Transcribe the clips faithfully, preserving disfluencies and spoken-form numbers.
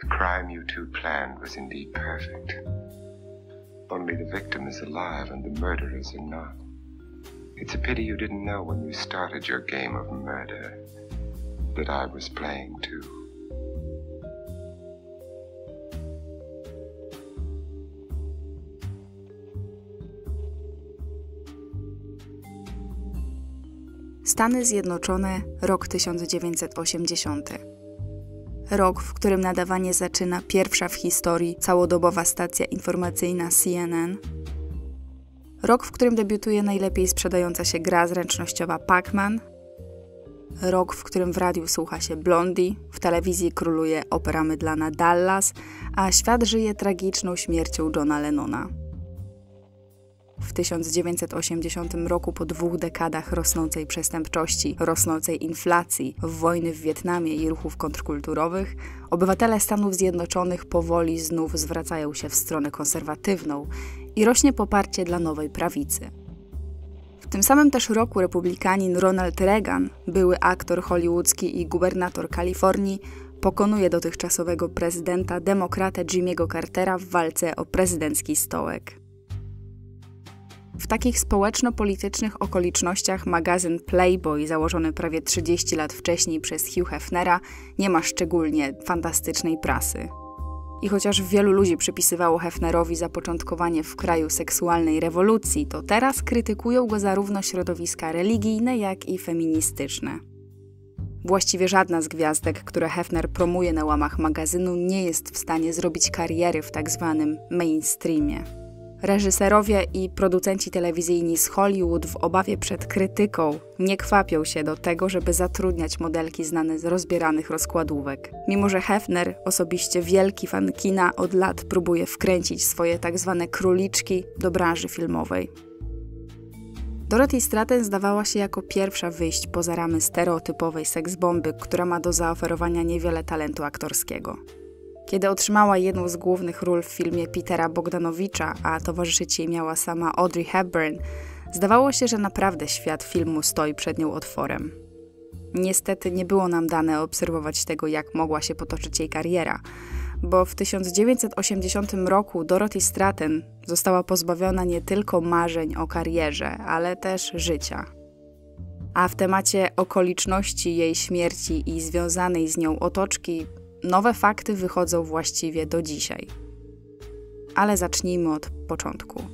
The crime you two planned was indeed perfect. Only the victim is alive and the murderers are not. It's a pity you didn't know when you started your game of murder that I was playing too. Stany Zjednoczone, rok tysiąc dziewięćset osiemdziesiąty. Rok, w którym nadawanie zaczyna pierwsza w historii całodobowa stacja informacyjna C N N. Rok, w którym debiutuje najlepiej sprzedająca się gra zręcznościowa Pac-Man. Rok, w którym w radiu słucha się Blondie, w telewizji króluje opera mydlana Dallas, a świat żyje tragiczną śmiercią Johna Lennona. W tysiąc dziewięćset osiemdziesiątym roku, po dwóch dekadach rosnącej przestępczości, rosnącej inflacji, wojny w Wietnamie i ruchów kontrkulturowych, obywatele Stanów Zjednoczonych powoli znów zwracają się w stronę konserwatywną i rośnie poparcie dla nowej prawicy. W tym samym też roku republikanin Ronald Reagan, były aktor hollywoodzki i gubernator Kalifornii, pokonuje dotychczasowego prezydenta demokratę Jimmy'ego Cartera w walce o prezydencki stołek. W takich społeczno-politycznych okolicznościach magazyn Playboy, założony prawie trzydzieści lat wcześniej przez Hugh Hefnera, nie ma szczególnie fantastycznej prasy. I chociaż wielu ludzi przypisywało Hefnerowi zapoczątkowanie w kraju seksualnej rewolucji, to teraz krytykują go zarówno środowiska religijne, jak i feministyczne. Właściwie żadna z gwiazdek, które Hefner promuje na łamach magazynu, nie jest w stanie zrobić kariery w tak zwanym mainstreamie. Reżyserowie i producenci telewizyjni z Hollywood w obawie przed krytyką nie kwapią się do tego, żeby zatrudniać modelki znane z rozbieranych rozkładówek. Mimo że Hefner, osobiście wielki fan kina, od lat próbuje wkręcić swoje tak zwane króliczki do branży filmowej. Dorothy Stratton zdawała się jako pierwsza wyjść poza ramy stereotypowej seksbomby, która ma do zaoferowania niewiele talentu aktorskiego. Kiedy otrzymała jedną z głównych ról w filmie Petera Bogdanowicza, a towarzyszyć jej miała sama Audrey Hepburn, zdawało się, że naprawdę świat filmu stoi przed nią otworem. Niestety nie było nam dane obserwować tego, jak mogła się potoczyć jej kariera, bo w tysiąc dziewięćset osiemdziesiątym roku Dorothy Stratton została pozbawiona nie tylko marzeń o karierze, ale też życia. A w temacie okoliczności jej śmierci i związanej z nią otoczki nowe fakty wychodzą właściwie do dzisiaj. Ale zacznijmy od początku.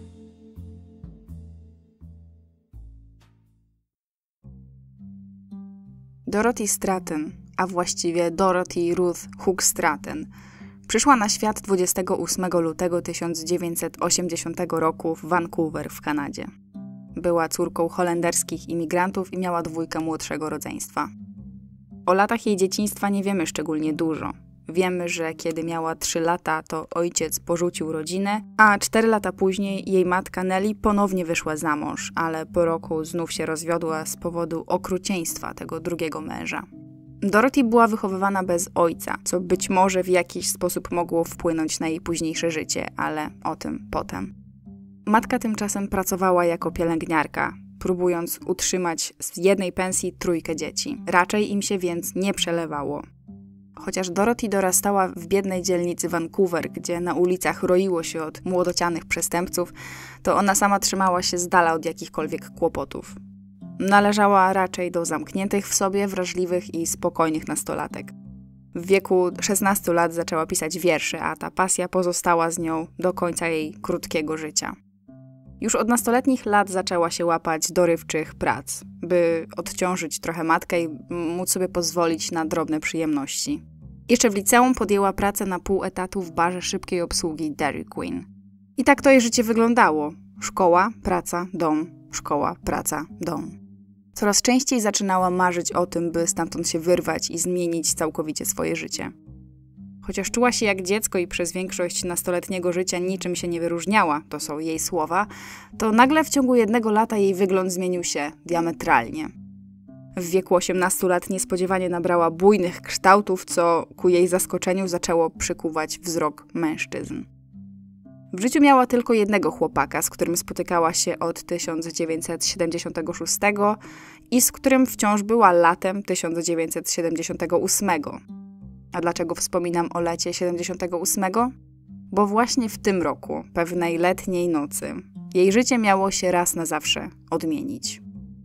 Dorothy Stratton, a właściwie Dorothy Ruth Hooke Stratton, przyszła na świat dwudziestego ósmego lutego tysiąc dziewięćset osiemdziesiątego roku w Vancouver w Kanadzie. Była córką holenderskich imigrantów i miała dwójkę młodszego rodzeństwa. O latach jej dzieciństwa nie wiemy szczególnie dużo. Wiemy, że kiedy miała trzy lata, to ojciec porzucił rodzinę, a cztery lata później jej matka Nellie ponownie wyszła za mąż, ale po roku znów się rozwiodła z powodu okrucieństwa tego drugiego męża. Dorothy była wychowywana bez ojca, co być może w jakiś sposób mogło wpłynąć na jej późniejsze życie, ale o tym potem. Matka tymczasem pracowała jako pielęgniarka, próbując utrzymać z jednej pensji trójkę dzieci. Raczej im się więc nie przelewało. Chociaż Dorothy dorastała w biednej dzielnicy Vancouver, gdzie na ulicach roiło się od młodocianych przestępców, to ona sama trzymała się z dala od jakichkolwiek kłopotów. Należała raczej do zamkniętych w sobie, wrażliwych i spokojnych nastolatek. W wieku szesnastu lat zaczęła pisać wiersze, a ta pasja pozostała z nią do końca jej krótkiego życia. Już od nastoletnich lat zaczęła się łapać dorywczych prac, by odciążyć trochę matkę i móc sobie pozwolić na drobne przyjemności. Jeszcze w liceum podjęła pracę na pół etatu w barze szybkiej obsługi Dairy Queen. I tak to jej życie wyglądało. Szkoła, praca, dom, szkoła, praca, dom. Coraz częściej zaczynała marzyć o tym, by stamtąd się wyrwać i zmienić całkowicie swoje życie. Chociaż czuła się jak dziecko i przez większość nastoletniego życia niczym się nie wyróżniała, to są jej słowa, to nagle w ciągu jednego lata jej wygląd zmienił się diametralnie. W wieku osiemnastu lat niespodziewanie nabrała bujnych kształtów, co ku jej zaskoczeniu zaczęło przykuwać wzrok mężczyzn. W życiu miała tylko jednego chłopaka, z którym spotykała się od tysiąc dziewięćset siedemdziesiątego szóstego i z którym wciąż była latem tysiąc dziewięćset siedemdziesiątego ósmego. A dlaczego wspominam o lecie siedemdziesiątego ósmego? Bo właśnie w tym roku, pewnej letniej nocy, jej życie miało się raz na zawsze odmienić.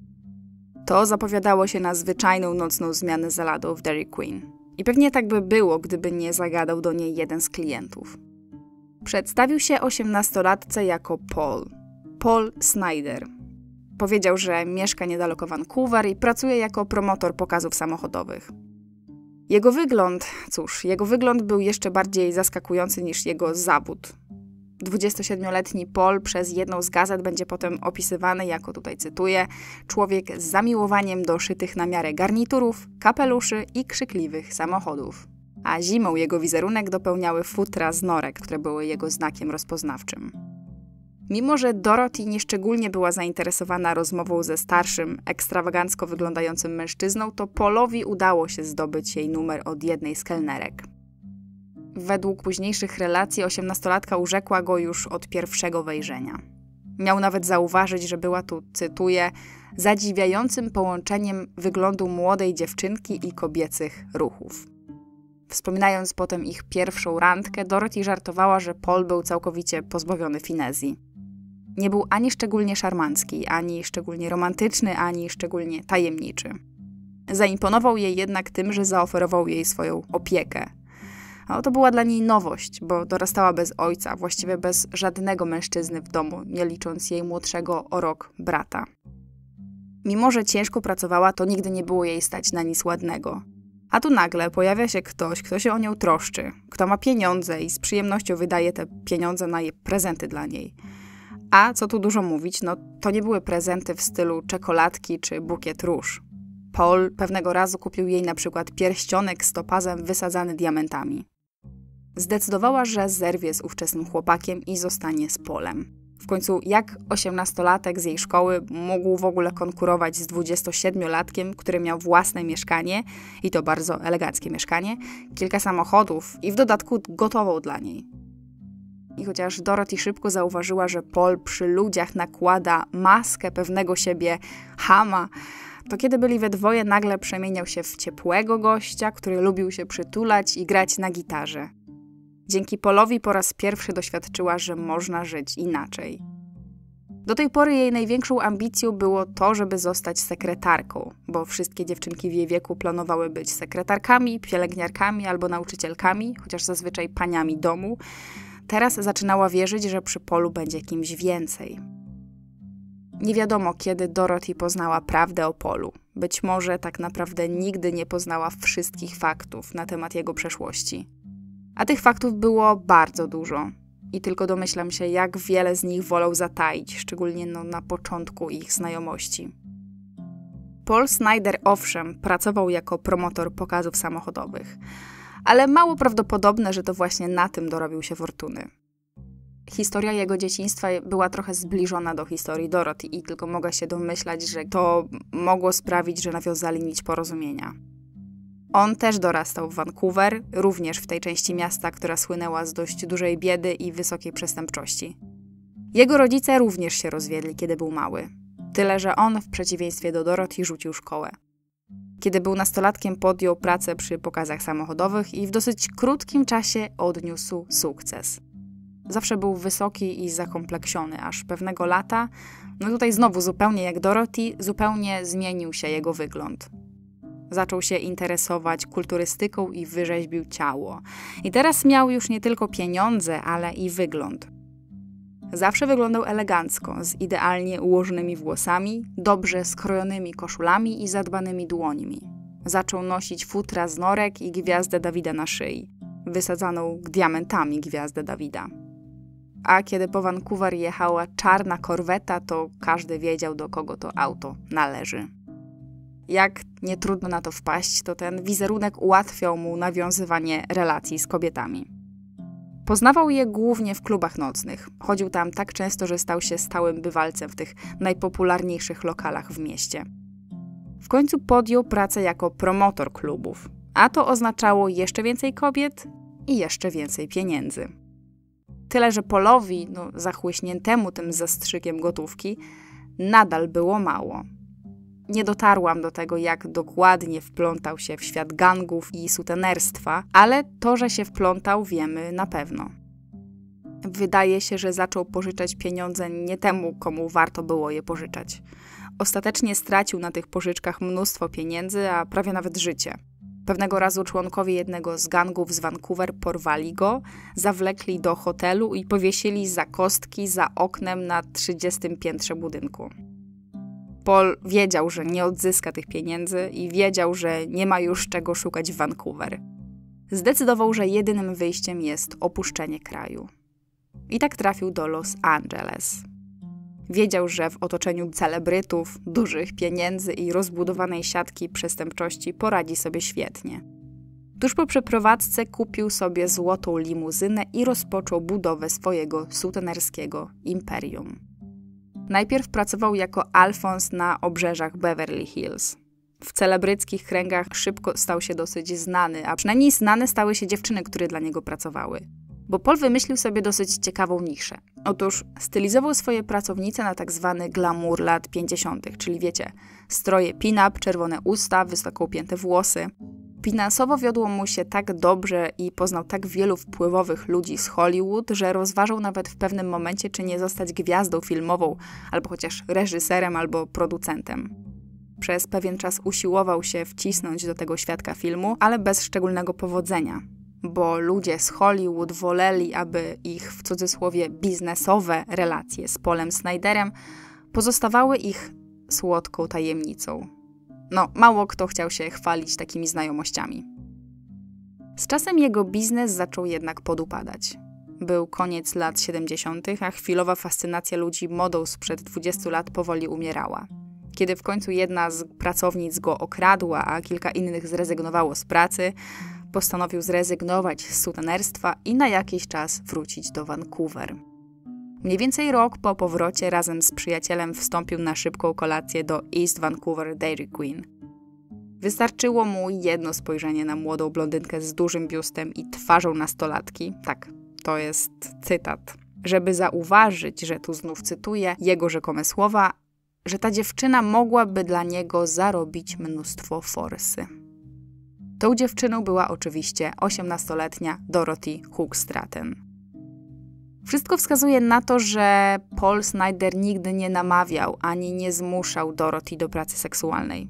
To zapowiadało się na zwyczajną nocną zmianę za ladą w Dairy Queen. I pewnie tak by było, gdyby nie zagadał do niej jeden z klientów. Przedstawił się osiemnastolatce jako Paul. Paul Snyder. Powiedział, że mieszka niedaleko Vancouver i pracuje jako promotor pokazów samochodowych. Jego wygląd, cóż, jego wygląd był jeszcze bardziej zaskakujący niż jego zawód. dwudziestosiedmioletni Paul przez jedną z gazet będzie potem opisywany jako, tutaj cytuję, człowiek z zamiłowaniem do szytych na miarę garniturów, kapeluszy i krzykliwych samochodów. A zimą jego wizerunek dopełniały futra z norek, które były jego znakiem rozpoznawczym. Mimo że Dorothy nieszczególnie była zainteresowana rozmową ze starszym, ekstrawagancko wyglądającym mężczyzną, to Paulowi udało się zdobyć jej numer od jednej z kelnerek. Według późniejszych relacji osiemnastolatka urzekła go już od pierwszego wejrzenia. Miał nawet zauważyć, że była tu, cytuję, zadziwiającym połączeniem wyglądu młodej dziewczynki i kobiecych ruchów. Wspominając potem ich pierwszą randkę, Dorothy żartowała, że Paul był całkowicie pozbawiony finezji. Nie był ani szczególnie szarmancki, ani szczególnie romantyczny, ani szczególnie tajemniczy. Zaimponował jej jednak tym, że zaoferował jej swoją opiekę. A to była dla niej nowość, bo dorastała bez ojca, właściwie bez żadnego mężczyzny w domu, nie licząc jej młodszego o rok brata. Mimo że ciężko pracowała, to nigdy nie było jej stać na nic ładnego. A tu nagle pojawia się ktoś, kto się o nią troszczy, kto ma pieniądze i z przyjemnością wydaje te pieniądze na jej prezenty dla niej. A co tu dużo mówić, no to nie były prezenty w stylu czekoladki czy bukiet róż. Paul pewnego razu kupił jej na przykład pierścionek z topazem wysadzany diamentami. Zdecydowała, że zerwie z ówczesnym chłopakiem i zostanie z Paulem. W końcu jak osiemnastolatek z jej szkoły mógł w ogóle konkurować z dwudziestosiedmiolatkiem, który miał własne mieszkanie, i to bardzo eleganckie mieszkanie, kilka samochodów i w dodatku gotował dla niej. I chociaż Dorothy szybko zauważyła, że Paul przy ludziach nakłada maskę pewnego siebie chama, to kiedy byli we dwoje, nagle przemieniał się w ciepłego gościa, który lubił się przytulać i grać na gitarze. Dzięki Paulowi po raz pierwszy doświadczyła, że można żyć inaczej. Do tej pory jej największą ambicją było to, żeby zostać sekretarką, bo wszystkie dziewczynki w jej wieku planowały być sekretarkami, pielęgniarkami albo nauczycielkami, chociaż zazwyczaj paniami domu. Teraz zaczynała wierzyć, że przy Paulu będzie kimś więcej. Nie wiadomo, kiedy Dorothy poznała prawdę o Paulu. Być może tak naprawdę nigdy nie poznała wszystkich faktów na temat jego przeszłości. A tych faktów było bardzo dużo. I tylko domyślam się, jak wiele z nich wolał zataić, szczególnie no, na początku ich znajomości. Paul Snyder owszem pracował jako promotor pokazów samochodowych, ale mało prawdopodobne, że to właśnie na tym dorobił się fortuny. Historia jego dzieciństwa była trochę zbliżona do historii Dorothy i tylko mogę się domyślać, że to mogło sprawić, że nawiązali nić porozumienia. On też dorastał w Vancouver, również w tej części miasta, która słynęła z dość dużej biedy i wysokiej przestępczości. Jego rodzice również się rozwiedli, kiedy był mały. Tyle, że on, w przeciwieństwie do Dorothy, rzucił szkołę. Kiedy był nastolatkiem, podjął pracę przy pokazach samochodowych i w dosyć krótkim czasie odniósł sukces. Zawsze był wysoki i zakompleksiony, aż pewnego lata, no tutaj znowu zupełnie jak Dorothy, zupełnie zmienił się jego wygląd. Zaczął się interesować kulturystyką i wyrzeźbił ciało. I teraz miał już nie tylko pieniądze, ale i wygląd. Zawsze wyglądał elegancko, z idealnie ułożonymi włosami, dobrze skrojonymi koszulami i zadbanymi dłońmi. Zaczął nosić futra z norek i gwiazdę Dawida na szyi, wysadzaną diamentami gwiazdę Dawida. A kiedy po Vancouver jechała czarna korweta, to każdy wiedział, do kogo to auto należy. Jak nie trudno na to wpaść, to ten wizerunek ułatwiał mu nawiązywanie relacji z kobietami. Poznawał je głównie w klubach nocnych. Chodził tam tak często, że stał się stałym bywalcem w tych najpopularniejszych lokalach w mieście. W końcu podjął pracę jako promotor klubów, a to oznaczało jeszcze więcej kobiet i jeszcze więcej pieniędzy. Tyle, że Paulowi, no, zachłyśniętemu tym zastrzykiem gotówki, nadal było mało. nie dotarłam do tego, jak dokładnie wplątał się w świat gangów i sutenerstwa, ale to, że się wplątał, wiemy na pewno. Wydaje się, że zaczął pożyczać pieniądze nie temu, komu warto było je pożyczać. Ostatecznie stracił na tych pożyczkach mnóstwo pieniędzy, a prawie nawet życie. Pewnego razu członkowie jednego z gangów z Vancouver porwali go, zawlekli do hotelu i powiesili za kostki za oknem na trzydziestym piętrze budynku. Paul wiedział, że nie odzyska tych pieniędzy i wiedział, że nie ma już czego szukać w Vancouver. Zdecydował, że jedynym wyjściem jest opuszczenie kraju. I tak trafił do Los Angeles. Wiedział, że w otoczeniu celebrytów, dużych pieniędzy i rozbudowanej siatki przestępczości poradzi sobie świetnie. Tuż po przeprowadzce kupił sobie złotą limuzynę i rozpoczął budowę swojego sutenerskiego imperium. Najpierw pracował jako Alphonse na obrzeżach Beverly Hills. W celebryckich kręgach szybko stał się dosyć znany, a przynajmniej znane stały się dziewczyny, które dla niego pracowały. Bo Paul wymyślił sobie dosyć ciekawą niszę. Otóż stylizował swoje pracownice na tak zwany glamour lat pięćdziesiątych, czyli wiecie, stroje pin-up, czerwone usta, wysoko upięte włosy. Finansowo wiodło mu się tak dobrze i poznał tak wielu wpływowych ludzi z Hollywood, że rozważał nawet w pewnym momencie, czy nie zostać gwiazdą filmową, albo chociaż reżyserem, albo producentem. Przez pewien czas usiłował się wcisnąć do tego świadka filmu, ale bez szczególnego powodzenia. Bo ludzie z Hollywood woleli, aby ich, w cudzysłowie, biznesowe relacje z Paulem Snyderem pozostawały ich słodką tajemnicą. No, mało kto chciał się chwalić takimi znajomościami. Z czasem jego biznes zaczął jednak podupadać. Był koniec lat siedemdziesiątych, a chwilowa fascynacja ludzi modą sprzed dwudziestu lat powoli umierała. Kiedy w końcu jedna z pracownic go okradła, a kilka innych zrezygnowało z pracy, postanowił zrezygnować z sutenerstwa i na jakiś czas wrócić do Vancouver. Mniej więcej rok po powrocie razem z przyjacielem wstąpił na szybką kolację do East Vancouver Dairy Queen. Wystarczyło mu jedno spojrzenie na młodą blondynkę z dużym biustem i twarzą nastolatki, tak, to jest cytat, żeby zauważyć, że tu znów cytuję jego rzekome słowa, że ta dziewczyna mogłaby dla niego zarobić mnóstwo forsy. Tą dziewczyną była oczywiście osiemnastoletnia Dorothy Hoogstraten. Wszystko wskazuje na to, że Paul Snyder nigdy nie namawiał ani nie zmuszał Dorothy do pracy seksualnej.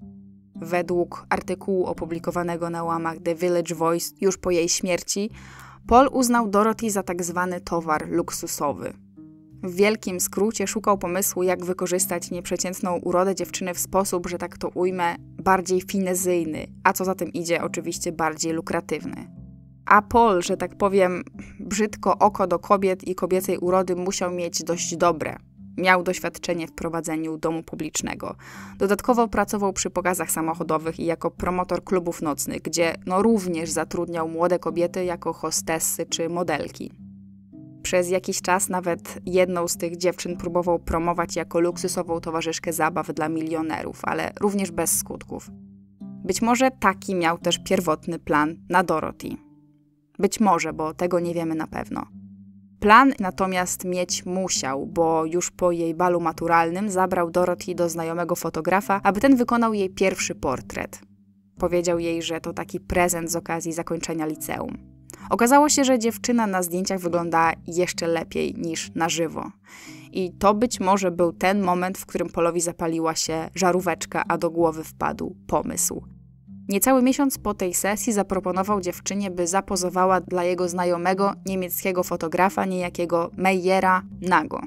Według artykułu opublikowanego na łamach The Village Voice już po jej śmierci, Paul uznał Dorothy za tak zwany towar luksusowy. W wielkim skrócie szukał pomysłu, jak wykorzystać nieprzeciętną urodę dziewczyny w sposób, że tak to ujmę, bardziej finezyjny, a co za tym idzie, oczywiście bardziej lukratywny. A Paul, że tak powiem, brzydko oko do kobiet i kobiecej urody musiał mieć dość dobre. Miał doświadczenie w prowadzeniu domu publicznego. Dodatkowo pracował przy pokazach samochodowych i jako promotor klubów nocnych, gdzie no również zatrudniał młode kobiety jako hostessy czy modelki. Przez jakiś czas nawet jedną z tych dziewczyn próbował promować jako luksusową towarzyszkę zabaw dla milionerów, ale również bez skutków. Być może taki miał też pierwotny plan na Dorothy. Być może, bo tego nie wiemy na pewno. Plan natomiast mieć musiał, bo już po jej balu maturalnym zabrał Dorothy do znajomego fotografa, aby ten wykonał jej pierwszy portret. Powiedział jej, że to taki prezent z okazji zakończenia liceum. Okazało się, że dziewczyna na zdjęciach wygląda jeszcze lepiej niż na żywo. I to być może był ten moment, w którym Paulowi zapaliła się żaróweczka, a do głowy wpadł pomysł. Niecały miesiąc po tej sesji zaproponował dziewczynie, by zapozowała dla jego znajomego niemieckiego fotografa, niejakiego Meyera, nago.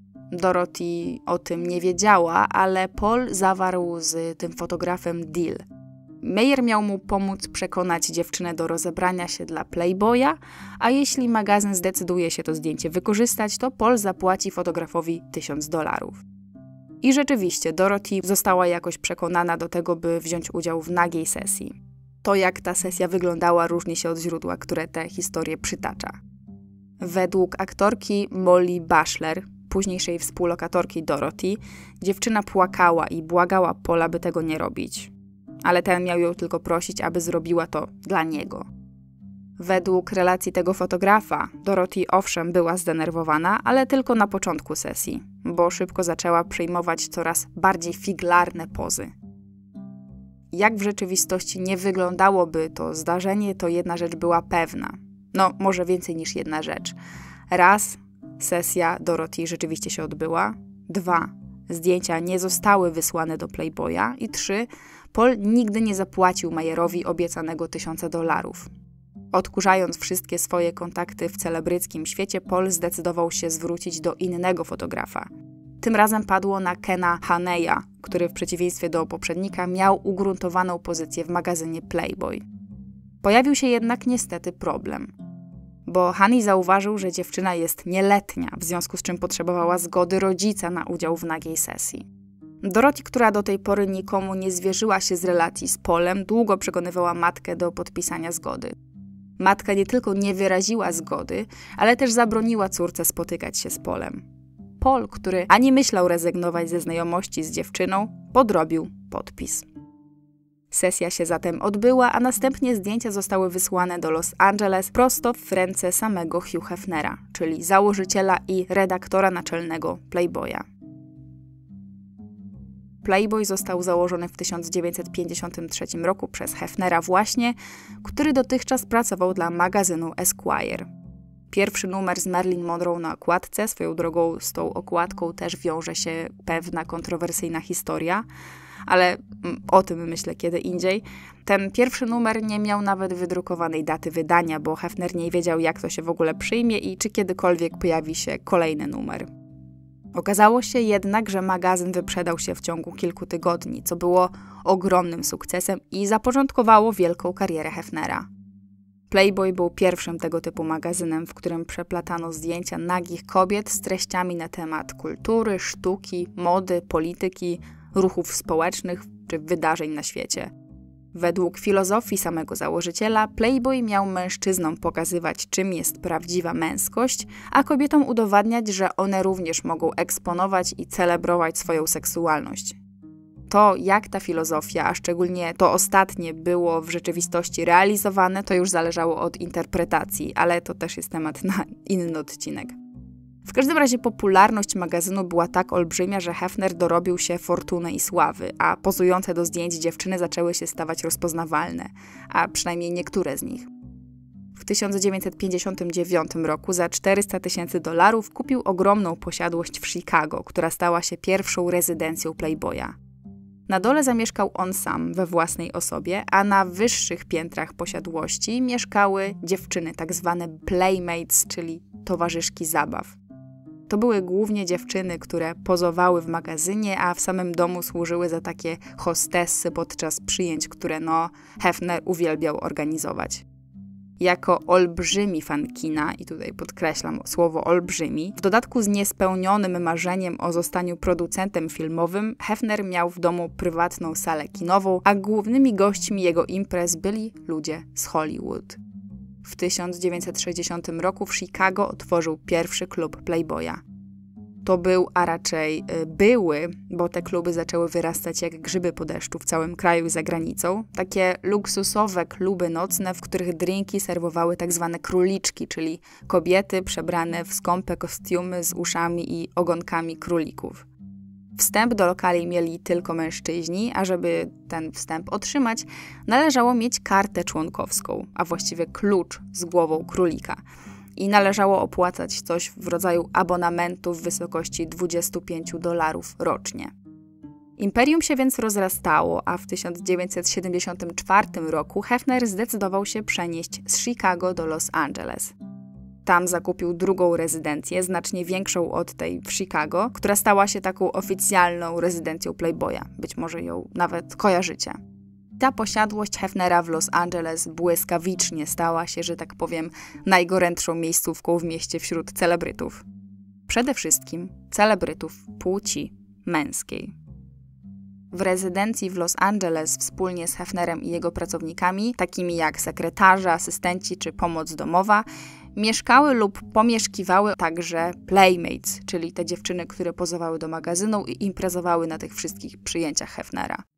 Dorothy o tym nie wiedziała, ale Paul zawarł z tym fotografem deal. Meyer miał mu pomóc przekonać dziewczynę do rozebrania się dla Playboya, a jeśli magazyn zdecyduje się to zdjęcie wykorzystać, to Paul zapłaci fotografowi tysiąc dolarów. I rzeczywiście Dorothy została jakoś przekonana do tego, by wziąć udział w nagiej sesji. To, jak ta sesja wyglądała, różni się od źródła, które tę historię przytacza. Według aktorki Molly Bachelor, późniejszej współlokatorki Dorothy, dziewczyna płakała i błagała Paula, by tego nie robić. Ale ten miał ją tylko prosić, aby zrobiła to dla niego. Według relacji tego fotografa, Dorothy owszem była zdenerwowana, ale tylko na początku sesji, bo szybko zaczęła przyjmować coraz bardziej figlarne pozy. Jak w rzeczywistości nie wyglądałoby to zdarzenie, to jedna rzecz była pewna. No, może więcej niż jedna rzecz. Raz, sesja Dorothy rzeczywiście się odbyła. Dwa, zdjęcia nie zostały wysłane do Playboya. I trzy, Paul nigdy nie zapłacił Mayerowi obiecanego tysiąca dolarów. Odkurzając wszystkie swoje kontakty w celebryckim świecie, Paul zdecydował się zwrócić do innego fotografa. Tym razem padło na Kena Haneya, który w przeciwieństwie do poprzednika miał ugruntowaną pozycję w magazynie Playboy. Pojawił się jednak niestety problem, bo Haney zauważył, że dziewczyna jest nieletnia, w związku z czym potrzebowała zgody rodzica na udział w nagiej sesji. Dorothy, która do tej pory nikomu nie zwierzyła się z relacji z Paulem, długo przekonywała matkę do podpisania zgody. Matka nie tylko nie wyraziła zgody, ale też zabroniła córce spotykać się z Paulem. Paul, który ani myślał rezygnować ze znajomości z dziewczyną, podrobił podpis. Sesja się zatem odbyła, a następnie zdjęcia zostały wysłane do Los Angeles prosto w ręce samego Hugh Hefnera, czyli założyciela i redaktora naczelnego Playboya. Playboy został założony w tysiąc dziewięćset pięćdziesiątym trzecim roku przez Hefnera właśnie, który dotychczas pracował dla magazynu Esquire. Pierwszy numer z Marilyn Monroe na okładce, swoją drogą z tą okładką też wiąże się pewna kontrowersyjna historia, ale o tym myślę kiedy indziej. Ten pierwszy numer nie miał nawet wydrukowanej daty wydania, bo Hefner nie wiedział, jak to się w ogóle przyjmie i czy kiedykolwiek pojawi się kolejny numer. Okazało się jednak, że magazyn wyprzedał się w ciągu kilku tygodni, co było ogromnym sukcesem i zapoczątkowało wielką karierę Hefnera. Playboy był pierwszym tego typu magazynem, w którym przeplatano zdjęcia nagich kobiet z treściami na temat kultury, sztuki, mody, polityki, ruchów społecznych czy wydarzeń na świecie. Według filozofii samego założyciela, Playboy miał mężczyznom pokazywać, czym jest prawdziwa męskość, a kobietom udowadniać, że one również mogą eksponować i celebrować swoją seksualność. To, jak ta filozofia, a szczególnie to ostatnie, było w rzeczywistości realizowane, to już zależało od interpretacji, ale to też jest temat na inny odcinek. W każdym razie popularność magazynu była tak olbrzymia, że Hefner dorobił się fortuny i sławy, a pozujące do zdjęć dziewczyny zaczęły się stawać rozpoznawalne, a przynajmniej niektóre z nich. W tysiąc dziewięćset pięćdziesiątym dziewiątym roku za czterysta tysięcy dolarów kupił ogromną posiadłość w Chicago, która stała się pierwszą rezydencją Playboya. Na dole zamieszkał on sam we własnej osobie, a na wyższych piętrach posiadłości mieszkały dziewczyny, tak zwane playmates, czyli towarzyszki zabaw. To były głównie dziewczyny, które pozowały w magazynie, a w samym domu służyły za takie hostessy podczas przyjęć, które no Hefner uwielbiał organizować. Jako olbrzymi fan kina, i tutaj podkreślam słowo olbrzymi, w dodatku z niespełnionym marzeniem o zostaniu producentem filmowym, Hefner miał w domu prywatną salę kinową, a głównymi gośćmi jego imprez byli ludzie z Hollywood. W tysiąc dziewięćset sześćdziesiątym roku w Chicago otworzył pierwszy klub Playboya. To był, a raczej y, były, bo te kluby zaczęły wyrastać jak grzyby po deszczu w całym kraju i za granicą, takie luksusowe kluby nocne, w których drinki serwowały tak zwane króliczki, czyli kobiety przebrane w skąpe kostiumy z uszami i ogonkami królików. Wstęp do lokali mieli tylko mężczyźni, a żeby ten wstęp otrzymać, należało mieć kartę członkowską, a właściwie klucz z głową królika. I należało opłacać coś w rodzaju abonamentu w wysokości dwadzieścia pięć dolarów rocznie. Imperium się więc rozrastało, a w tysiąc dziewięćset siedemdziesiątym czwartym roku Hefner zdecydował się przenieść z Chicago do Los Angeles. Tam zakupił drugą rezydencję, znacznie większą od tej w Chicago, która stała się taką oficjalną rezydencją Playboya. Być może ją nawet kojarzycie. Ta posiadłość Hefnera w Los Angeles błyskawicznie stała się, że tak powiem, najgorętszą miejscówką w mieście wśród celebrytów. Przede wszystkim celebrytów płci męskiej. W rezydencji w Los Angeles wspólnie z Hefnerem i jego pracownikami, takimi jak sekretarze, asystenci czy pomoc domowa, mieszkały lub pomieszkiwały także playmates, czyli te dziewczyny, które pozowały do magazynu i imprezowały na tych wszystkich przyjęciach Hefnera.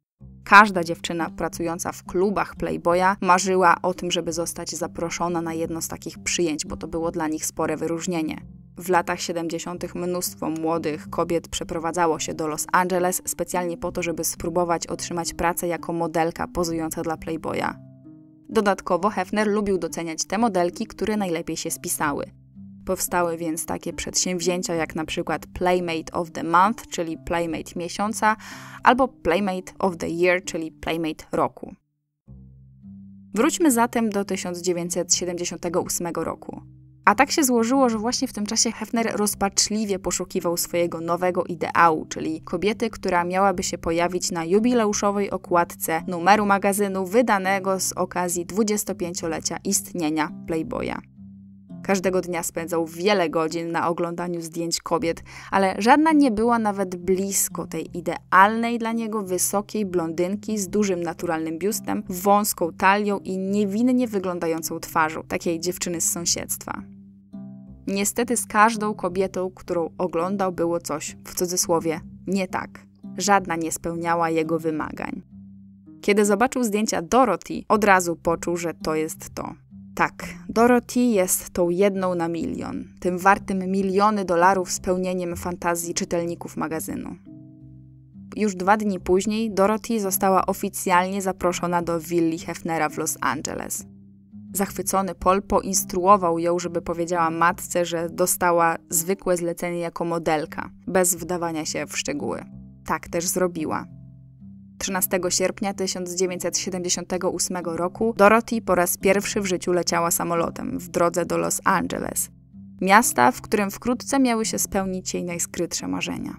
Każda dziewczyna pracująca w klubach Playboya marzyła o tym, żeby zostać zaproszona na jedno z takich przyjęć, bo to było dla nich spore wyróżnienie. W latach siedemdziesiątych mnóstwo młodych kobiet przeprowadzało się do Los Angeles specjalnie po to, żeby spróbować otrzymać pracę jako modelka pozująca dla Playboya. Dodatkowo Hefner lubił doceniać te modelki, które najlepiej się spisały. Powstały więc takie przedsięwzięcia jak na przykład Playmate of the Month, czyli Playmate miesiąca, albo Playmate of the Year, czyli Playmate roku. Wróćmy zatem do tysiąc dziewięćset siedemdziesiątego ósmego roku. A tak się złożyło, że właśnie w tym czasie Hefner rozpaczliwie poszukiwał swojego nowego ideału, czyli kobiety, która miałaby się pojawić na jubileuszowej okładce numeru magazynu wydanego z okazji dwudziestopięciolecia istnienia Playboya. Każdego dnia spędzał wiele godzin na oglądaniu zdjęć kobiet, ale żadna nie była nawet blisko tej idealnej dla niego wysokiej blondynki z dużym naturalnym biustem, wąską talią i niewinnie wyglądającą twarzą, takiej dziewczyny z sąsiedztwa. Niestety z każdą kobietą, którą oglądał, było coś, w cudzysłowie, nie tak. Żadna nie spełniała jego wymagań. Kiedy zobaczył zdjęcia Dorothy, od razu poczuł, że to jest to. Tak, Dorothy jest tą jedną na milion, tym wartym miliony dolarów spełnieniem fantazji czytelników magazynu. Już dwa dni później Dorothy została oficjalnie zaproszona do willi Hefnera w Los Angeles. Zachwycony Paul poinstruował ją, żeby powiedziała matce, że dostała zwykłe zlecenie jako modelka, bez wdawania się w szczegóły. Tak też zrobiła. trzynastego sierpnia tysiąc dziewięćset siedemdziesiątego ósmego roku Dorothy po raz pierwszy w życiu leciała samolotem w drodze do Los Angeles, miasta, w którym wkrótce miały się spełnić jej najskrytsze marzenia.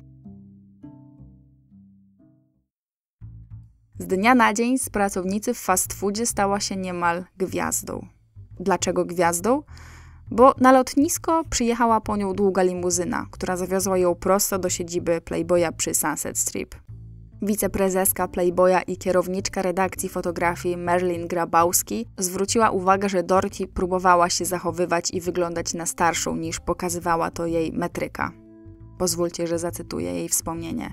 Z dnia na dzień z pracownicy w fast foodzie stała się niemal gwiazdą. Dlaczego gwiazdą? Bo na lotnisko przyjechała po nią długa limuzyna, która zawiozła ją prosto do siedziby Playboya przy Sunset Strip. Wiceprezeska Playboya i kierowniczka redakcji fotografii Marilyn Grabowski zwróciła uwagę, że Dorothy próbowała się zachowywać i wyglądać na starszą niż pokazywała to jej metryka. Pozwólcie, że zacytuję jej wspomnienie.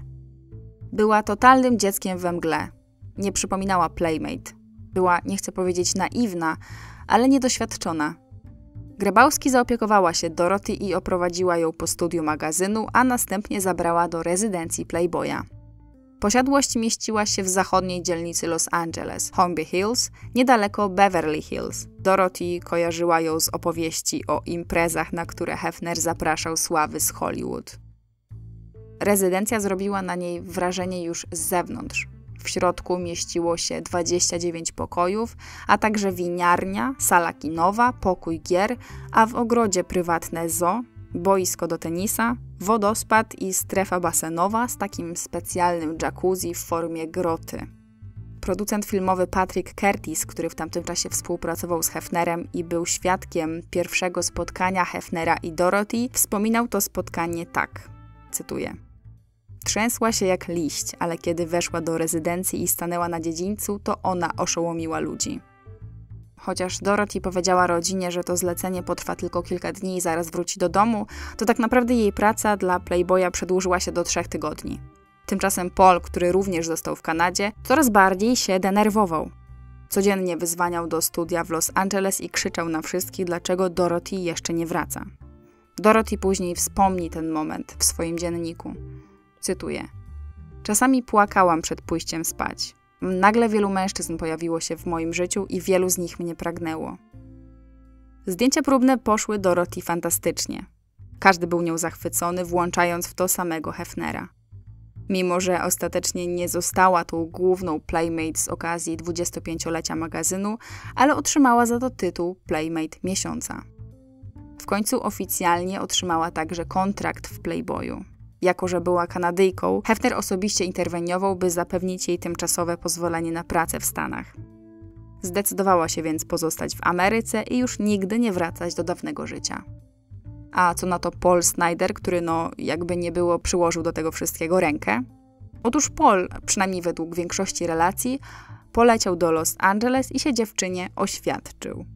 Była totalnym dzieckiem we mgle. Nie przypominała Playmate. Była, nie chcę powiedzieć naiwna, ale niedoświadczona. Grabowski zaopiekowała się Dorothy i oprowadziła ją po studiu magazynu, a następnie zabrała do rezydencji Playboya. Posiadłość mieściła się w zachodniej dzielnicy Los Angeles, Holmby Hills, niedaleko Beverly Hills. Dorothy kojarzyła ją z opowieści o imprezach, na które Hefner zapraszał sławy z Hollywood. Rezydencja zrobiła na niej wrażenie już z zewnątrz. W środku mieściło się dwadzieścia dziewięć pokojów, a także winiarnia, sala kinowa, pokój gier, a w ogrodzie prywatne zoo, boisko do tenisa, wodospad i strefa basenowa z takim specjalnym jacuzzi w formie groty. Producent filmowy Patrick Curtis, który w tamtym czasie współpracował z Hefnerem i był świadkiem pierwszego spotkania Hefnera i Dorothy, wspominał to spotkanie tak, cytuję. Trzęsła się jak liść, ale kiedy weszła do rezydencji i stanęła na dziedzińcu, to ona oszołomiła ludzi. Chociaż Dorothy powiedziała rodzinie, że to zlecenie potrwa tylko kilka dni i zaraz wróci do domu, to tak naprawdę jej praca dla Playboya przedłużyła się do trzech tygodni. Tymczasem Paul, który również został w Kanadzie, coraz bardziej się denerwował. Codziennie wyzwaniał do studia w Los Angeles i krzyczał na wszystkich, dlaczego Dorothy jeszcze nie wraca. Dorothy później wspomni ten moment w swoim dzienniku. Cytuję. Czasami płakałam przed pójściem spać. Nagle wielu mężczyzn pojawiło się w moim życiu i wielu z nich mnie pragnęło. Zdjęcia próbne poszły Dorothy fantastycznie. Każdy był nią zachwycony, włączając w to samego Hefnera. Mimo że ostatecznie nie została tą główną Playmate z okazji dwudziestopięciolecia magazynu, ale otrzymała za to tytuł Playmate miesiąca. W końcu oficjalnie otrzymała także kontrakt w Playboyu. Jako że była Kanadyjką, Hefner osobiście interweniował, by zapewnić jej tymczasowe pozwolenie na pracę w Stanach. Zdecydowała się więc pozostać w Ameryce i już nigdy nie wracać do dawnego życia. A co na to Paul Snider, który no jakby nie było przyłożył do tego wszystkiego rękę? Otóż Paul, przynajmniej według większości relacji, poleciał do Los Angeles i się dziewczynie oświadczył.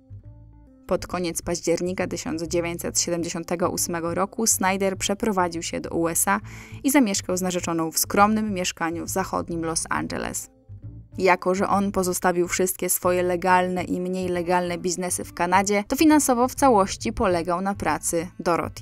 Pod koniec października tysiąc dziewięćset siedemdziesiątego ósmego roku Snider przeprowadził się do U S A i zamieszkał z narzeczoną w skromnym mieszkaniu w zachodnim Los Angeles. Jako że on pozostawił wszystkie swoje legalne i mniej legalne biznesy w Kanadzie, to finansowo w całości polegał na pracy Dorothy.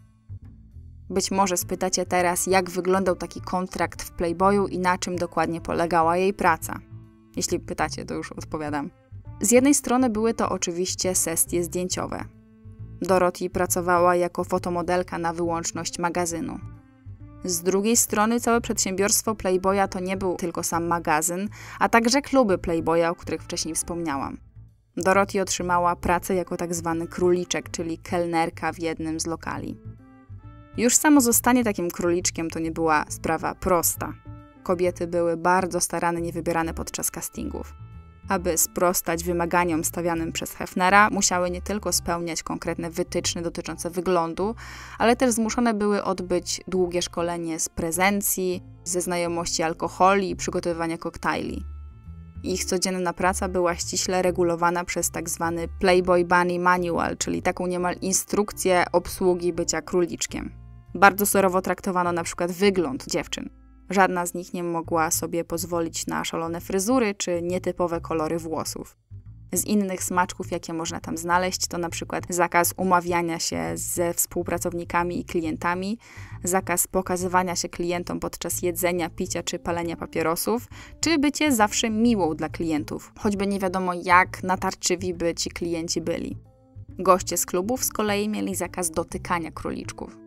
Być może spytacie teraz, jak wyglądał taki kontrakt w Playboyu i na czym dokładnie polegała jej praca. Jeśli pytacie, to już odpowiadam. Z jednej strony były to oczywiście sesje zdjęciowe. Dorothy pracowała jako fotomodelka na wyłączność magazynu. Z drugiej strony całe przedsiębiorstwo Playboya to nie był tylko sam magazyn, a także kluby Playboya, o których wcześniej wspomniałam. Dorothy otrzymała pracę jako tak zwany króliczek, czyli kelnerka w jednym z lokali. Już samo zostanie takim króliczkiem to nie była sprawa prosta. Kobiety były bardzo starannie wybierane podczas castingów. Aby sprostać wymaganiom stawianym przez Hefnera, musiały nie tylko spełniać konkretne wytyczne dotyczące wyglądu, ale też zmuszone były odbyć długie szkolenie z prezencji, ze znajomości alkoholi i przygotowywania koktajli. Ich codzienna praca była ściśle regulowana przez tak zwany Playboy Bunny Manual, czyli taką niemal instrukcję obsługi bycia króliczkiem. Bardzo surowo traktowano na przykład wygląd dziewczyn. Żadna z nich nie mogła sobie pozwolić na szalone fryzury czy nietypowe kolory włosów. Z innych smaczków, jakie można tam znaleźć, to na przykład zakaz umawiania się ze współpracownikami i klientami, zakaz pokazywania się klientom podczas jedzenia, picia czy palenia papierosów, czy bycie zawsze miłą dla klientów, choćby nie wiadomo jak natarczywi by ci klienci byli. Goście z klubów z kolei mieli zakaz dotykania króliczków.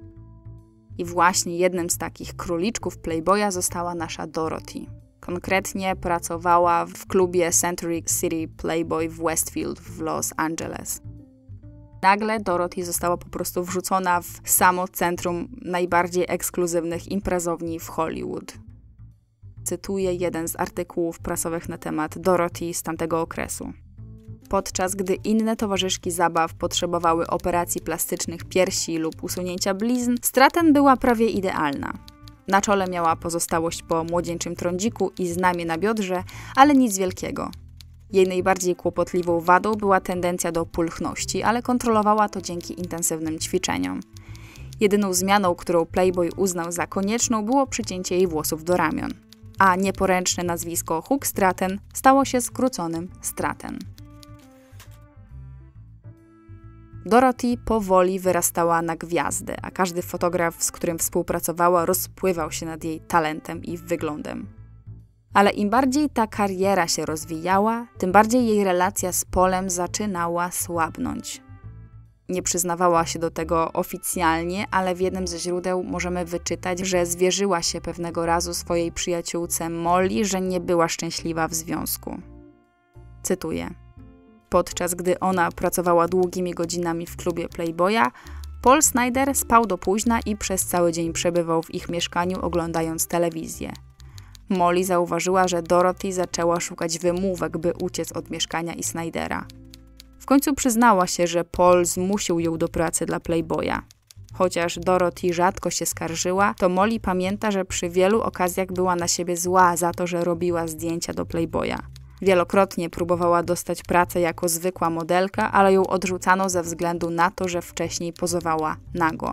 I właśnie jednym z takich króliczków Playboya została nasza Dorothy. Konkretnie pracowała w klubie Century City Playboy w Westfield w Los Angeles. Nagle Dorothy została po prostu wrzucona w samo centrum najbardziej ekskluzywnych imprezowni w Hollywood. Cytuję jeden z artykułów prasowych na temat Dorothy z tamtego okresu. Podczas gdy inne towarzyszki zabaw potrzebowały operacji plastycznych piersi lub usunięcia blizn, Stratton była prawie idealna. Na czole miała pozostałość po młodzieńczym trądziku i znamie na biodrze, ale nic wielkiego. Jej najbardziej kłopotliwą wadą była tendencja do pulchności, ale kontrolowała to dzięki intensywnym ćwiczeniom. Jedyną zmianą, którą Playboy uznał za konieczną, było przycięcie jej włosów do ramion, a nieporęczne nazwisko Hugh Stratton stało się skróconym Stratton. Dorothy powoli wyrastała na gwiazdę, a każdy fotograf, z którym współpracowała, rozpływał się nad jej talentem i wyglądem. Ale im bardziej ta kariera się rozwijała, tym bardziej jej relacja z Paulem zaczynała słabnąć. Nie przyznawała się do tego oficjalnie, ale w jednym ze źródeł możemy wyczytać, że zwierzyła się pewnego razu swojej przyjaciółce Molly, że nie była szczęśliwa w związku. Cytuję. Podczas gdy ona pracowała długimi godzinami w klubie Playboya, Paul Snider spał do późna i przez cały dzień przebywał w ich mieszkaniu, oglądając telewizję. Molly zauważyła, że Dorothy zaczęła szukać wymówek, by uciec od mieszkania i Snydera. W końcu przyznała się, że Paul zmusił ją do pracy dla Playboya. Chociaż Dorothy rzadko się skarżyła, to Molly pamięta, że przy wielu okazjach była na siebie zła za to, że robiła zdjęcia do Playboya. Wielokrotnie próbowała dostać pracę jako zwykła modelka, ale ją odrzucano ze względu na to, że wcześniej pozowała nago.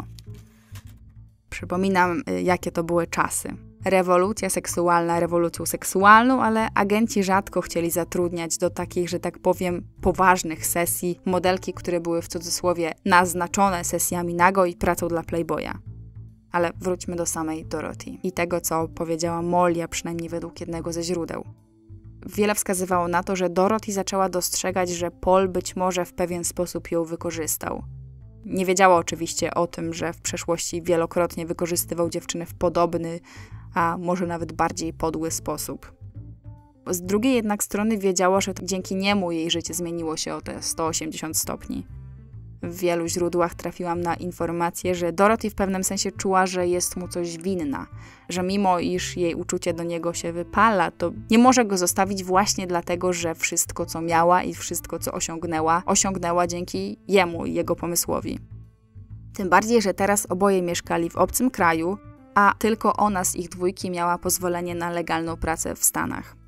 Przypominam, jakie to były czasy. Rewolucja seksualna rewolucją seksualną, ale agenci rzadko chcieli zatrudniać do takich, że tak powiem, poważnych sesji modelki, które były w cudzysłowie naznaczone sesjami nago i pracą dla Playboya. Ale wróćmy do samej Dorothy i tego, co powiedziała Molly, a przynajmniej według jednego ze źródeł. Wiele wskazywało na to, że Dorothy zaczęła dostrzegać, że Paul być może w pewien sposób ją wykorzystał. Nie wiedziała oczywiście o tym, że w przeszłości wielokrotnie wykorzystywał dziewczyny w podobny, a może nawet bardziej podły sposób. Z drugiej jednak strony wiedziała, że dzięki niemu jej życie zmieniło się o te sto osiemdziesiąt stopni. W wielu źródłach trafiłam na informację, że Dorothy w pewnym sensie czuła, że jest mu coś winna, że mimo iż jej uczucie do niego się wypala, to nie może go zostawić właśnie dlatego, że wszystko co miała i wszystko co osiągnęła, osiągnęła dzięki jemu i jego pomysłowi. Tym bardziej, że teraz oboje mieszkali w obcym kraju, a tylko ona z ich dwójki miała pozwolenie na legalną pracę w Stanach.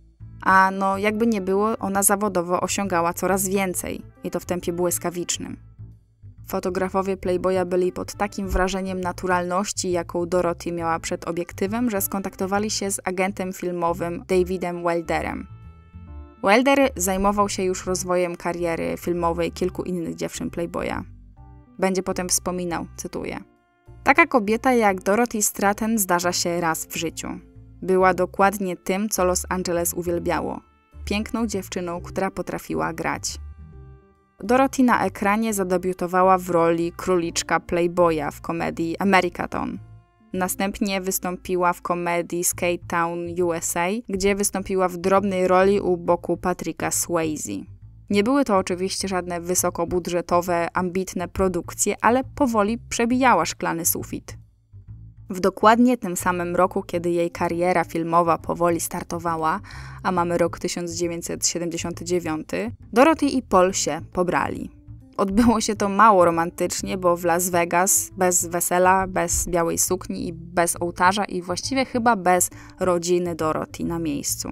A no jakby nie było, ona zawodowo osiągała coraz więcej i to w tempie błyskawicznym. Fotografowie Playboya byli pod takim wrażeniem naturalności, jaką Dorothy miała przed obiektywem, że skontaktowali się z agentem filmowym Davidem Wilderem. Wilder zajmował się już rozwojem kariery filmowej kilku innych dziewczyn Playboya. Będzie potem wspominał, cytuję: taka kobieta jak Dorothy Stratton zdarza się raz w życiu. Była dokładnie tym, co Los Angeles uwielbiało. Piękną dziewczyną, która potrafiła grać. Dorothy na ekranie zadebiutowała w roli króliczka Playboya w komedii Americaton. Następnie wystąpiła w komedii Skate Town U S A, gdzie wystąpiła w drobnej roli u boku Patricka Swayze. Nie były to oczywiście żadne wysokobudżetowe, ambitne produkcje, ale powoli przebijała szklany sufit. W dokładnie tym samym roku, kiedy jej kariera filmowa powoli startowała, a mamy rok tysiąc dziewięćset siedemdziesiąty dziewiąty, Dorothy i Paul się pobrali. Odbyło się to mało romantycznie, bo w Las Vegas, bez wesela, bez białej sukni i bez ołtarza i właściwie chyba bez rodziny Dorothy na miejscu.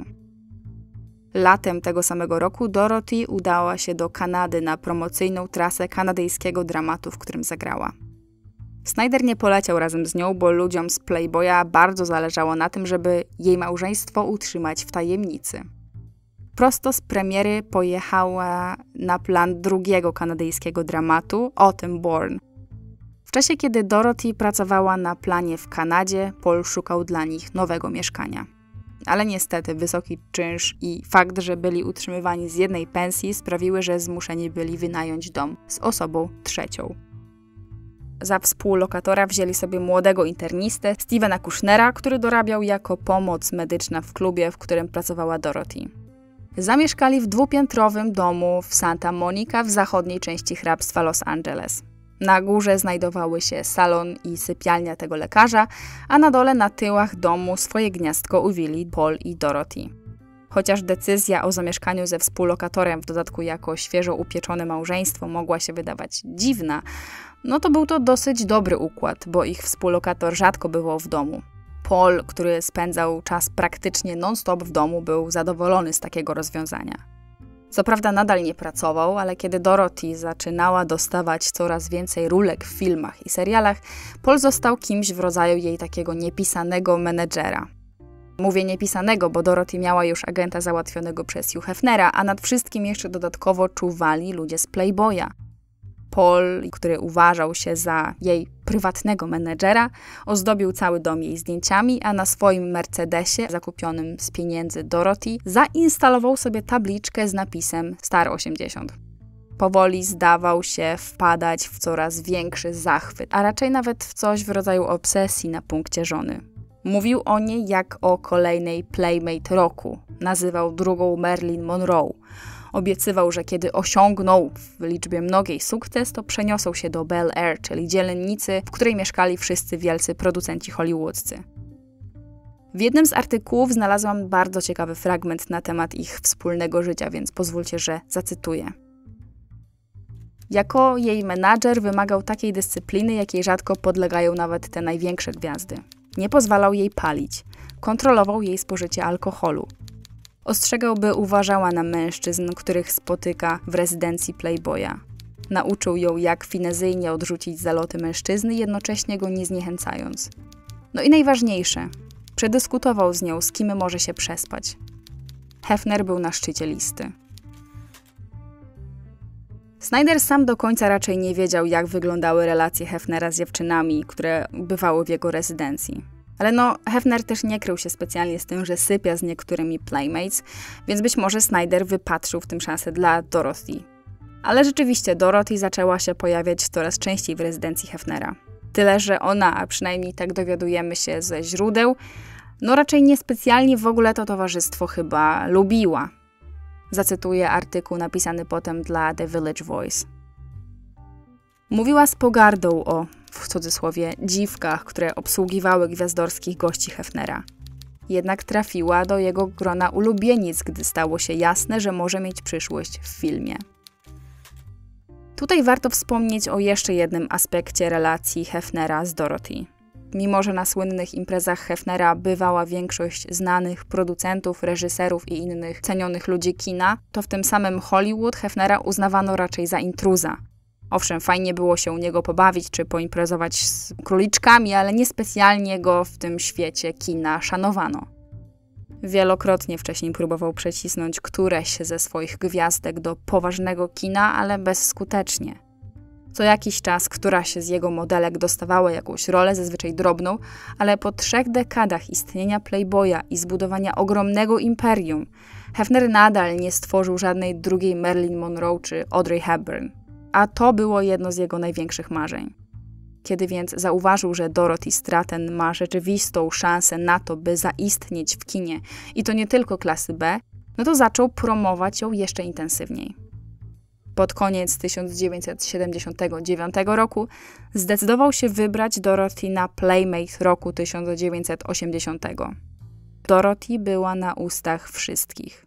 Latem tego samego roku Dorothy udała się do Kanady na promocyjną trasę kanadyjskiego dramatu, w którym zagrała. Snyder nie poleciał razem z nią, bo ludziom z Playboya bardzo zależało na tym, żeby jej małżeństwo utrzymać w tajemnicy. Prosto z premiery pojechała na plan drugiego kanadyjskiego dramatu, Autumn Born. W czasie, kiedy Dorothy pracowała na planie w Kanadzie, Paul szukał dla nich nowego mieszkania. Ale niestety wysoki czynsz i fakt, że byli utrzymywani z jednej pensji sprawiły, że zmuszeni byli wynająć dom z osobą trzecią. Za współlokatora wzięli sobie młodego internistę Stevena Kushnera, który dorabiał jako pomoc medyczna w klubie, w którym pracowała Dorothy. Zamieszkali w dwupiętrowym domu w Santa Monica w zachodniej części hrabstwa Los Angeles. Na górze znajdowały się salon i sypialnia tego lekarza, a na dole na tyłach domu swoje gniazdko uwili Paul i Dorothy. Chociaż decyzja o zamieszkaniu ze współlokatorem, w dodatku jako świeżo upieczone małżeństwo, mogła się wydawać dziwna, no to był to dosyć dobry układ, bo ich współlokator rzadko bywał w domu. Paul, który spędzał czas praktycznie non-stop w domu, był zadowolony z takiego rozwiązania. Co prawda nadal nie pracował, ale kiedy Dorothy zaczynała dostawać coraz więcej rólek w filmach i serialach, Paul został kimś w rodzaju jej takiego niepisanego menedżera. Mówię niepisanego, bo Dorothy miała już agenta załatwionego przez Hugh Hefnera, a nad wszystkim jeszcze dodatkowo czuwali ludzie z Playboya. Paul, który uważał się za jej prywatnego menedżera, ozdobił cały dom jej zdjęciami, a na swoim Mercedesie, zakupionym z pieniędzy Dorothy, zainstalował sobie tabliczkę z napisem Star osiemdziesiąt. Powoli zdawał się wpadać w coraz większy zachwyt, a raczej nawet w coś w rodzaju obsesji na punkcie żony. Mówił o niej jak o kolejnej Playmate roku. Nazywał drugą Marilyn Monroe. Obiecywał, że kiedy osiągną w liczbie mnogiej sukces, to przeniosą się do Bel Air, czyli dzielnicy, w której mieszkali wszyscy wielcy producenci hollywoodzcy. W jednym z artykułów znalazłam bardzo ciekawy fragment na temat ich wspólnego życia, więc pozwólcie, że zacytuję. Jako jej menadżer wymagał takiej dyscypliny, jakiej rzadko podlegają nawet te największe gwiazdy. Nie pozwalał jej palić. Kontrolował jej spożycie alkoholu. Ostrzegał, by uważała na mężczyzn, których spotyka w rezydencji Playboya. Nauczył ją, jak finezyjnie odrzucić zaloty mężczyzny, jednocześnie go nie zniechęcając. No i najważniejsze, przedyskutował z nią, z kim może się przespać. Hefner był na szczycie listy. Snyder sam do końca raczej nie wiedział, jak wyglądały relacje Hefnera z dziewczynami, które bywały w jego rezydencji. Ale no, Hefner też nie krył się specjalnie z tym, że sypia z niektórymi playmates, więc być może Snyder wypatrzył w tym szansę dla Dorothy. Ale rzeczywiście Dorothy zaczęła się pojawiać coraz częściej w rezydencji Hefnera. Tyle, że ona, a przynajmniej tak dowiadujemy się ze źródeł, no raczej niespecjalnie w ogóle to towarzystwo chyba lubiła. Zacytuję artykuł napisany potem dla The Village Voice. Mówiła z pogardą o, w cudzysłowie, dziwkach, które obsługiwały gwiazdorskich gości Hefnera. Jednak trafiła do jego grona ulubienic, gdy stało się jasne, że może mieć przyszłość w filmie. Tutaj warto wspomnieć o jeszcze jednym aspekcie relacji Hefnera z Dorothy. Mimo że na słynnych imprezach Hefnera bywała większość znanych producentów, reżyserów i innych cenionych ludzi kina, to w tym samym Hollywood Hefnera uznawano raczej za intruza. Owszem, fajnie było się u niego pobawić czy poimprezować z króliczkami, ale niespecjalnie go w tym świecie kina szanowano. Wielokrotnie wcześniej próbował przecisnąć któreś ze swoich gwiazdek do poważnego kina, ale bezskutecznie. Co jakiś czas któraś z jego modelek dostawała jakąś rolę, zazwyczaj drobną, ale po trzech dekadach istnienia Playboya i zbudowania ogromnego imperium, Hefner nadal nie stworzył żadnej drugiej Marilyn Monroe czy Audrey Hepburn. A to było jedno z jego największych marzeń. Kiedy więc zauważył, że Dorothy Stratton ma rzeczywistą szansę na to, by zaistnieć w kinie i to nie tylko klasy B, no to zaczął promować ją jeszcze intensywniej. Pod koniec tysiąc dziewięćset siedemdziesiątego dziewiątego roku zdecydował się wybrać Dorothy na Playmate roku tysiąc dziewięćset osiemdziesiątego. Dorothy była na ustach wszystkich.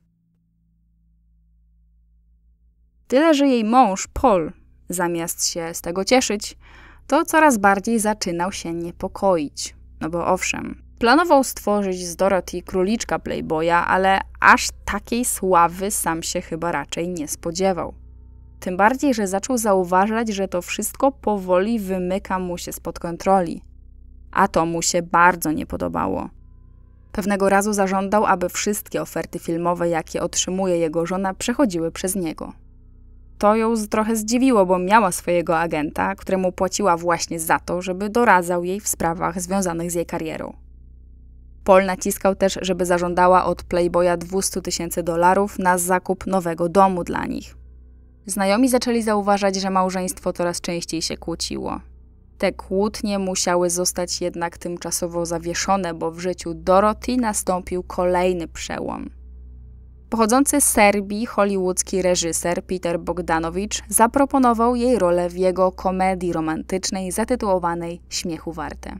Tyle, że jej mąż, Paul, zamiast się z tego cieszyć, to coraz bardziej zaczynał się niepokoić. No bo owszem, planował stworzyć z Dorothy króliczka Playboya, ale aż takiej sławy sam się chyba raczej nie spodziewał. Tym bardziej, że zaczął zauważać, że to wszystko powoli wymyka mu się spod kontroli. A to mu się bardzo nie podobało. Pewnego razu zażądał, aby wszystkie oferty filmowe, jakie otrzymuje jego żona, przechodziły przez niego. To ją trochę zdziwiło, bo miała swojego agenta, któremu płaciła właśnie za to, żeby doradzał jej w sprawach związanych z jej karierą. Paul naciskał też, żeby zażądała od Playboya dwieście tysięcy dolarów na zakup nowego domu dla nich. Znajomi zaczęli zauważać, że małżeństwo coraz częściej się kłóciło. Te kłótnie musiały zostać jednak tymczasowo zawieszone, bo w życiu Dorothy nastąpił kolejny przełom. Pochodzący z Serbii hollywoodzki reżyser Peter Bogdanovich zaproponował jej rolę w jego komedii romantycznej zatytułowanej Śmiechu warte.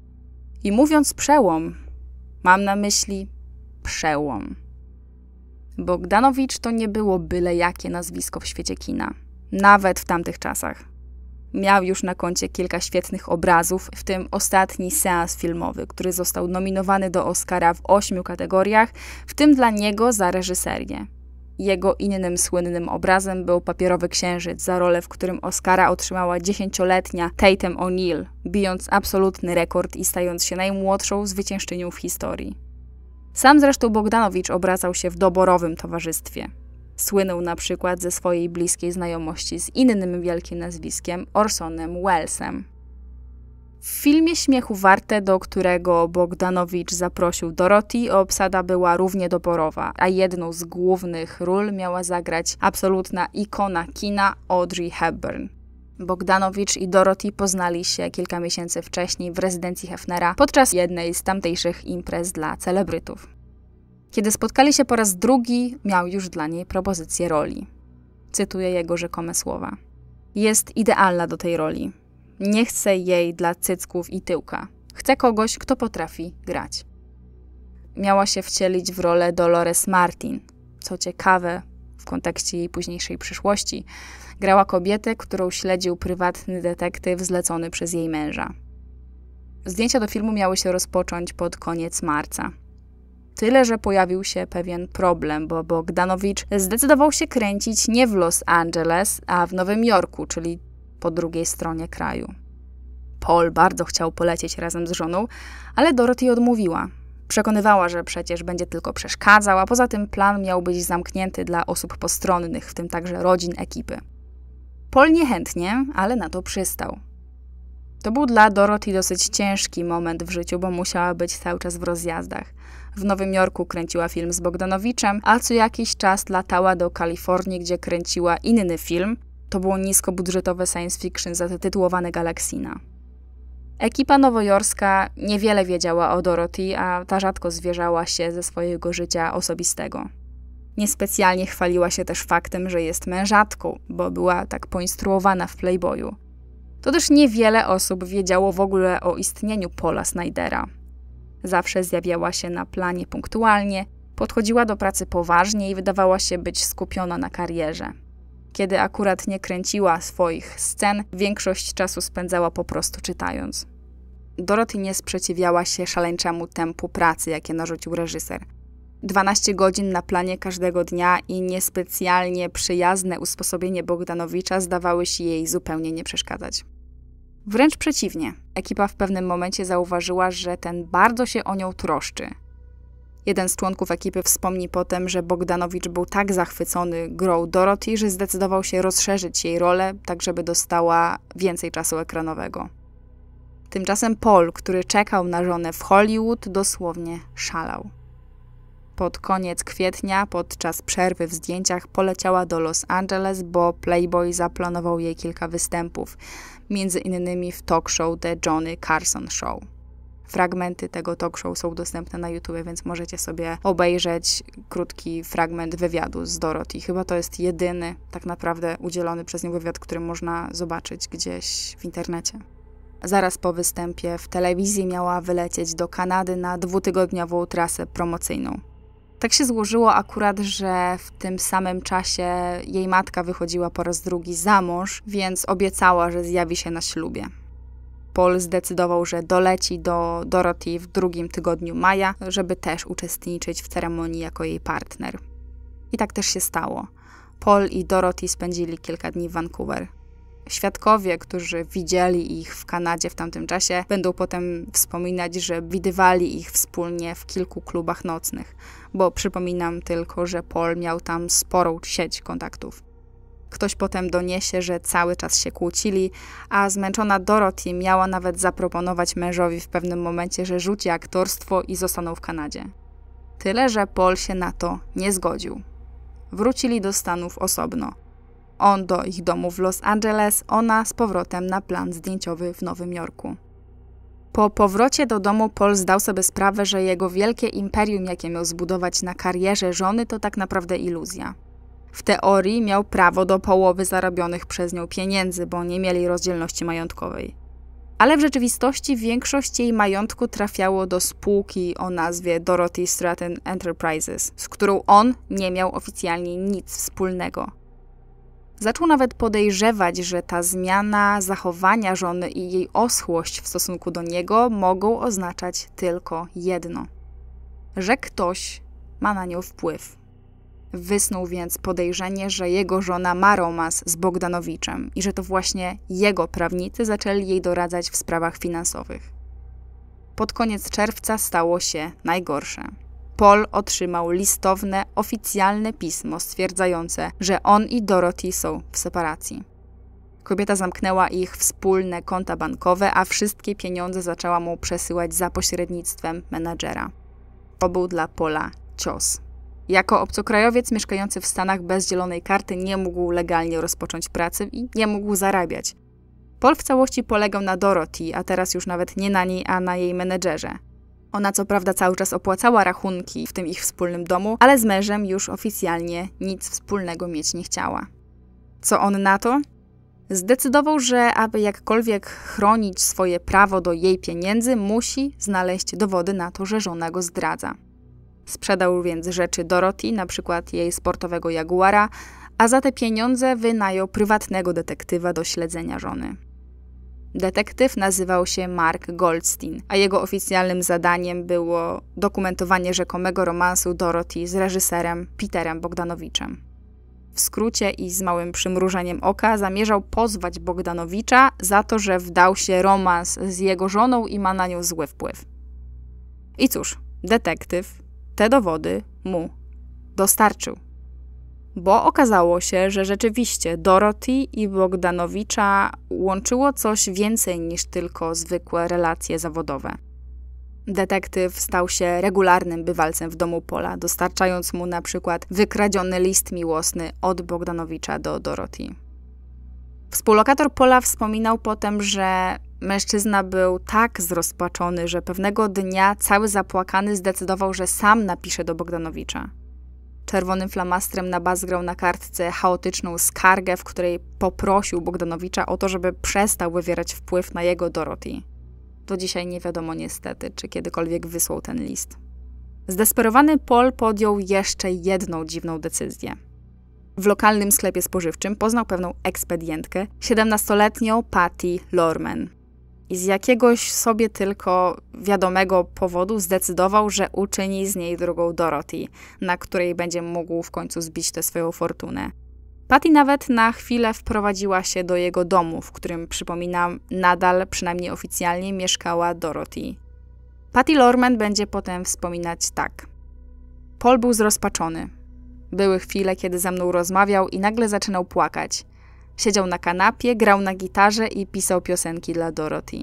I mówiąc przełom, mam na myśli przełom. Bogdanovich to nie było byle jakie nazwisko w świecie kina, nawet w tamtych czasach. Miał już na koncie kilka świetnych obrazów, w tym ostatni seans filmowy, który został nominowany do Oscara w ośmiu kategoriach, w tym dla niego za reżyserię. Jego innym słynnym obrazem był Papierowy księżyc, za rolę, w którym Oscara otrzymała dziesięcioletnia Tatum O'Neal, bijąc absolutny rekord i stając się najmłodszą zwyciężczynią w historii. Sam zresztą Bogdanovich obracał się w doborowym towarzystwie. Słynął na przykład ze swojej bliskiej znajomości z innym wielkim nazwiskiem, Orsonem Wellesem. W filmie Śmiechu warte, do którego Bogdanovich zaprosił Dorothy, obsada była równie doborowa, a jedną z głównych ról miała zagrać absolutna ikona kina Audrey Hepburn. Bogdanovich i Dorothy poznali się kilka miesięcy wcześniej w rezydencji Hefnera podczas jednej z tamtejszych imprez dla celebrytów. Kiedy spotkali się po raz drugi, miał już dla niej propozycję roli. Cytuję jego rzekome słowa. Jest idealna do tej roli. Nie chcę jej dla cycków i tyłka. Chcę kogoś, kto potrafi grać. Miała się wcielić w rolę Dolores Martin. Co ciekawe, w kontekście jej późniejszej przyszłości, grała kobietę, którą śledził prywatny detektyw zlecony przez jej męża. Zdjęcia do filmu miały się rozpocząć pod koniec marca. Tyle, że pojawił się pewien problem, bo Bogdanovich zdecydował się kręcić nie w Los Angeles, a w Nowym Jorku, czyli po drugiej stronie kraju. Paul bardzo chciał polecieć razem z żoną, ale Dorothy odmówiła. Przekonywała, że przecież będzie tylko przeszkadzał, a poza tym plan miał być zamknięty dla osób postronnych, w tym także rodzin ekipy. Paul niechętnie, ale na to przystał. To był dla Dorothy dosyć ciężki moment w życiu, bo musiała być cały czas w rozjazdach. W Nowym Jorku kręciła film z Bogdanoviczem, a co jakiś czas latała do Kalifornii, gdzie kręciła inny film. To było niskobudżetowe science fiction zatytułowane Galaksina. Ekipa nowojorska niewiele wiedziała o Dorothy, a ta rzadko zwierzała się ze swojego życia osobistego. Niespecjalnie chwaliła się też faktem, że jest mężatką, bo była tak poinstruowana w Playboyu. To też niewiele osób wiedziało w ogóle o istnieniu Paula Snydera. Zawsze zjawiała się na planie punktualnie, podchodziła do pracy poważnie i wydawała się być skupiona na karierze. Kiedy akurat nie kręciła swoich scen, większość czasu spędzała po prostu czytając. Dorothy nie sprzeciwiała się szaleńczemu tempu pracy, jakie narzucił reżyser. dwanaście godzin na planie każdego dnia i niespecjalnie przyjazne usposobienie Bogdanowicza zdawały się jej zupełnie nie przeszkadzać. Wręcz przeciwnie, ekipa w pewnym momencie zauważyła, że ten bardzo się o nią troszczy. Jeden z członków ekipy wspomni potem, że Bogdanowicz był tak zachwycony grą Dorothy, że zdecydował się rozszerzyć jej rolę, tak żeby dostała więcej czasu ekranowego. Tymczasem Paul, który czekał na żonę w Hollywood, dosłownie szalał. Pod koniec kwietnia, podczas przerwy w zdjęciach, poleciała do Los Angeles, bo Playboy zaplanował jej kilka występów, między innymi w talk show The Johnny Carson Show. Fragmenty tego talk show są dostępne na YouTube, więc możecie sobie obejrzeć krótki fragment wywiadu z Dorothy. Chyba to jest jedyny tak naprawdę udzielony przez nią wywiad, który można zobaczyć gdzieś w internecie. Zaraz po występie w telewizji miała wylecieć do Kanady na dwutygodniową trasę promocyjną. Tak się złożyło akurat, że w tym samym czasie jej matka wychodziła po raz drugi za mąż, więc obiecała, że zjawi się na ślubie. Paul zdecydował, że doleci do Dorothy w drugim tygodniu maja, żeby też uczestniczyć w ceremonii jako jej partner. I tak też się stało. Paul i Dorothy spędzili kilka dni w Vancouver. Świadkowie, którzy widzieli ich w Kanadzie w tamtym czasie, będą potem wspominać, że widywali ich wspólnie w kilku klubach nocnych, bo przypominam tylko, że Paul miał tam sporą sieć kontaktów. Ktoś potem doniesie, że cały czas się kłócili, a zmęczona Dorothy miała nawet zaproponować mężowi w pewnym momencie, że rzuci aktorstwo i zostaną w Kanadzie. Tyle, że Paul się na to nie zgodził. Wrócili do Stanów osobno. On do ich domu w Los Angeles, ona z powrotem na plan zdjęciowy w Nowym Jorku. Po powrocie do domu Paul zdał sobie sprawę, że jego wielkie imperium, jakie miał zbudować na karierze żony, to tak naprawdę iluzja. W teorii miał prawo do połowy zarobionych przez nią pieniędzy, bo nie mieli rozdzielności majątkowej. Ale w rzeczywistości większość jej majątku trafiało do spółki o nazwie Dorothy Stratton Enterprises, z którą on nie miał oficjalnie nic wspólnego. Zaczął nawet podejrzewać, że ta zmiana zachowania żony i jej oschłość w stosunku do niego mogą oznaczać tylko jedno. Że ktoś ma na nią wpływ. Wysnuł więc podejrzenie, że jego żona ma romans z Bogdanowiczem i że to właśnie jego prawnicy zaczęli jej doradzać w sprawach finansowych. Pod koniec czerwca stało się najgorsze. Paul otrzymał listowne, oficjalne pismo stwierdzające, że on i Dorothy są w separacji. Kobieta zamknęła ich wspólne konta bankowe, a wszystkie pieniądze zaczęła mu przesyłać za pośrednictwem menadżera. To był dla Paula cios. Jako obcokrajowiec mieszkający w Stanach bez zielonej karty nie mógł legalnie rozpocząć pracy i nie mógł zarabiać. Paul w całości polegał na Dorothy, a teraz już nawet nie na niej, a na jej menedżerze. Ona co prawda cały czas opłacała rachunki w tym ich wspólnym domu, ale z mężem już oficjalnie nic wspólnego mieć nie chciała. Co on na to? Zdecydował, że aby jakkolwiek chronić swoje prawo do jej pieniędzy, musi znaleźć dowody na to, że żona go zdradza. Sprzedał więc rzeczy Dorothy, na przykład jej sportowego Jaguara, a za te pieniądze wynajął prywatnego detektywa do śledzenia żony. Detektyw nazywał się Mark Goldstein, a jego oficjalnym zadaniem było dokumentowanie rzekomego romansu Dorothy z reżyserem Peterem Bogdanowiczem. W skrócie i z małym przymrużeniem oka zamierzał pozwać Bogdanowicza za to, że wdał się romans z jego żoną i ma na nią zły wpływ. I cóż, detektyw te dowody mu dostarczył. Bo okazało się, że rzeczywiście Dorothy i Bogdanowicza łączyło coś więcej niż tylko zwykłe relacje zawodowe. Detektyw stał się regularnym bywalcem w domu Paula, dostarczając mu na przykład wykradziony list miłosny od Bogdanowicza do Dorothy. Współlokator Paula wspominał potem, że mężczyzna był tak zrozpaczony, że pewnego dnia cały zapłakany zdecydował, że sam napisze do Bogdanowicza. Czerwonym flamastrem nabazgrał na kartce chaotyczną skargę, w której poprosił Bogdanowicza o to, żeby przestał wywierać wpływ na jego Dorothy. Do dzisiaj nie wiadomo niestety, czy kiedykolwiek wysłał ten list. Zdesperowany Paul podjął jeszcze jedną dziwną decyzję. W lokalnym sklepie spożywczym poznał pewną ekspedientkę, siedemnastoletnią Patty Lorman. I z jakiegoś sobie tylko wiadomego powodu zdecydował, że uczyni z niej drugą Dorothy, na której będzie mógł w końcu zbić tę swoją fortunę. Patty nawet na chwilę wprowadziła się do jego domu, w którym, przypominam, nadal, przynajmniej oficjalnie, mieszkała Dorothy. Patty Lorman będzie potem wspominać tak. Paul był zrozpaczony. Były chwile, kiedy ze mną rozmawiał i nagle zaczynał płakać. Siedział na kanapie, grał na gitarze i pisał piosenki dla Dorothy.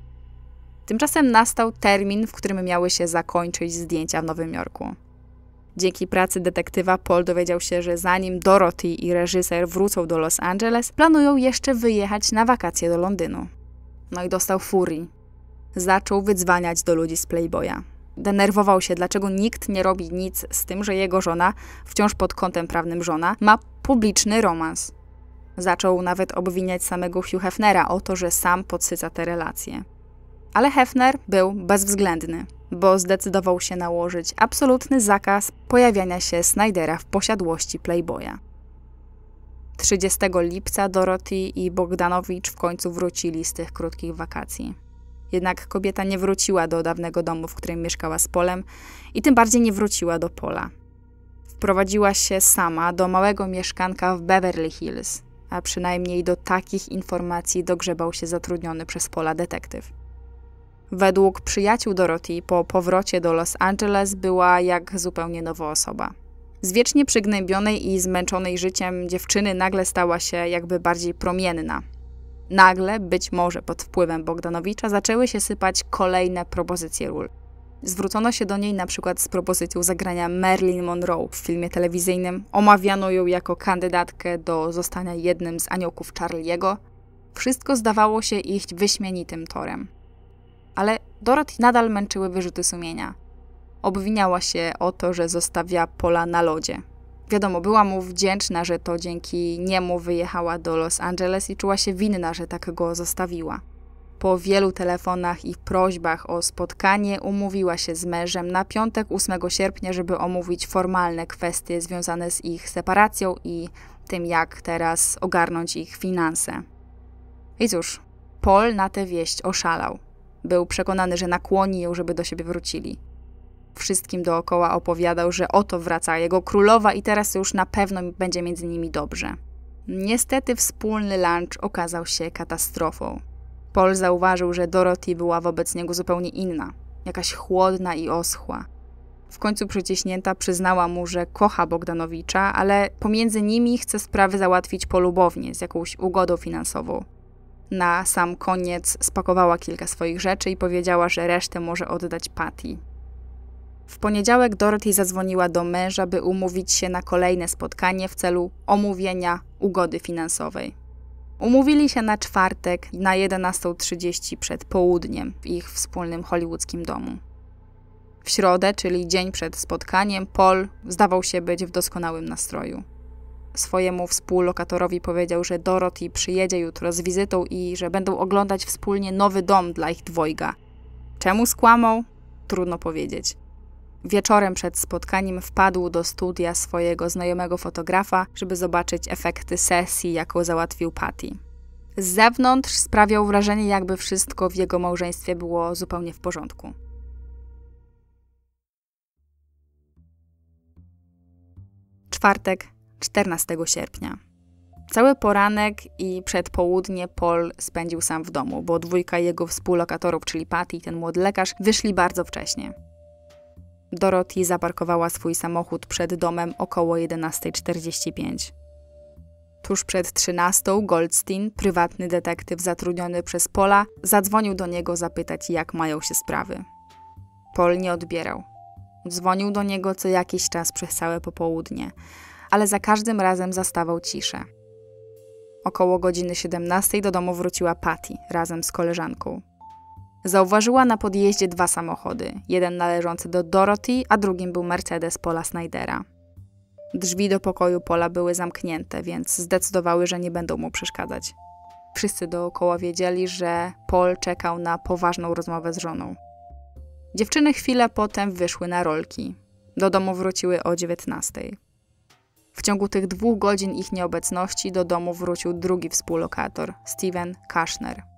Tymczasem nastał termin, w którym miały się zakończyć zdjęcia w Nowym Jorku. Dzięki pracy detektywa Paul dowiedział się, że zanim Dorothy i reżyser wrócą do Los Angeles, planują jeszcze wyjechać na wakacje do Londynu. No i dostał furii. Zaczął wydzwaniać do ludzi z Playboya. Denerwował się, dlaczego nikt nie robi nic z tym, że jego żona, wciąż pod kątem prawnym żona, ma publiczny romans. Zaczął nawet obwiniać samego Hugh Hefnera o to, że sam podsyca te relacje. Ale Hefner był bezwzględny, bo zdecydował się nałożyć absolutny zakaz pojawiania się Snydera w posiadłości Playboya. trzydziestego lipca Dorothy i Bogdanowicz w końcu wrócili z tych krótkich wakacji. Jednak kobieta nie wróciła do dawnego domu, w którym mieszkała z Polem i tym bardziej nie wróciła do Pola. Wprowadziła się sama do małego mieszkanka w Beverly Hills, a przynajmniej do takich informacji dogrzebał się zatrudniony przez Pola detektyw. Według przyjaciół Dorothy po powrocie do Los Angeles była jak zupełnie nowa osoba. Z wiecznie przygnębionej i zmęczonej życiem dziewczyny nagle stała się jakby bardziej promienna. Nagle, być może pod wpływem Bogdanowicza, zaczęły się sypać kolejne propozycje ról. Zwrócono się do niej na przykład z propozycją zagrania Marilyn Monroe w filmie telewizyjnym. Omawiano ją jako kandydatkę do zostania jednym z aniołków Charlie'ego. Wszystko zdawało się iść wyśmienitym torem. Ale Dorothy nadal męczyły wyrzuty sumienia. Obwiniała się o to, że zostawia Pola na lodzie. Wiadomo, była mu wdzięczna, że to dzięki niemu wyjechała do Los Angeles i czuła się winna, że tak go zostawiła. Po wielu telefonach i prośbach o spotkanie umówiła się z mężem na piątek ósmego sierpnia, żeby omówić formalne kwestie związane z ich separacją i tym, jak teraz ogarnąć ich finanse. I cóż, Paul na tę wieść oszalał. Był przekonany, że nakłoni ją, żeby do siebie wrócili. Wszystkim dookoła opowiadał, że oto wraca jego królowa i teraz już na pewno będzie między nimi dobrze. Niestety wspólny lunch okazał się katastrofą. Paul zauważył, że Dorothy była wobec niego zupełnie inna, jakaś chłodna i oschła. W końcu przyciśnięta przyznała mu, że kocha Bogdanowicza, ale pomiędzy nimi chce sprawy załatwić polubownie, z jakąś ugodą finansową. Na sam koniec spakowała kilka swoich rzeczy i powiedziała, że resztę może oddać Patty. W poniedziałek Dorothy zadzwoniła do męża, by umówić się na kolejne spotkanie w celu omówienia ugody finansowej. Umówili się na czwartek na jedenastą trzydzieści przed południem w ich wspólnym hollywoodzkim domu. W środę, czyli dzień przed spotkaniem, Paul zdawał się być w doskonałym nastroju. Swojemu współlokatorowi powiedział, że Dorothy przyjedzie jutro z wizytą i że będą oglądać wspólnie nowy dom dla ich dwojga. Czemu skłamał? Trudno powiedzieć. Wieczorem przed spotkaniem wpadł do studia swojego znajomego fotografa, żeby zobaczyć efekty sesji, jaką załatwił Patty. Z zewnątrz sprawiał wrażenie, jakby wszystko w jego małżeństwie było zupełnie w porządku. Czwartek, czternastego sierpnia. Cały poranek i przedpołudnie Paul spędził sam w domu, bo dwójka jego współlokatorów, czyli Patty i ten młody lekarz, wyszli bardzo wcześnie. Dorothy zaparkowała swój samochód przed domem około jedenastej czterdzieści pięć. Tuż przed trzynastą Goldstein, prywatny detektyw zatrudniony przez Paula, zadzwonił do niego zapytać, jak mają się sprawy. Paul nie odbierał. Dzwonił do niego co jakiś czas przez całe popołudnie, ale za każdym razem zastawał ciszę. Około godziny siedemnastej do domu wróciła Patty razem z koleżanką. Zauważyła na podjeździe dwa samochody, jeden należący do Dorothy, a drugim był Mercedes Paula Snydera. Drzwi do pokoju Paula były zamknięte, więc zdecydowały, że nie będą mu przeszkadzać. Wszyscy dookoła wiedzieli, że Paul czekał na poważną rozmowę z żoną. Dziewczyny chwilę potem wyszły na rolki. Do domu wróciły o dziewiętnastej. W ciągu tych dwóch godzin ich nieobecności do domu wrócił drugi współlokator, Steven Kushner.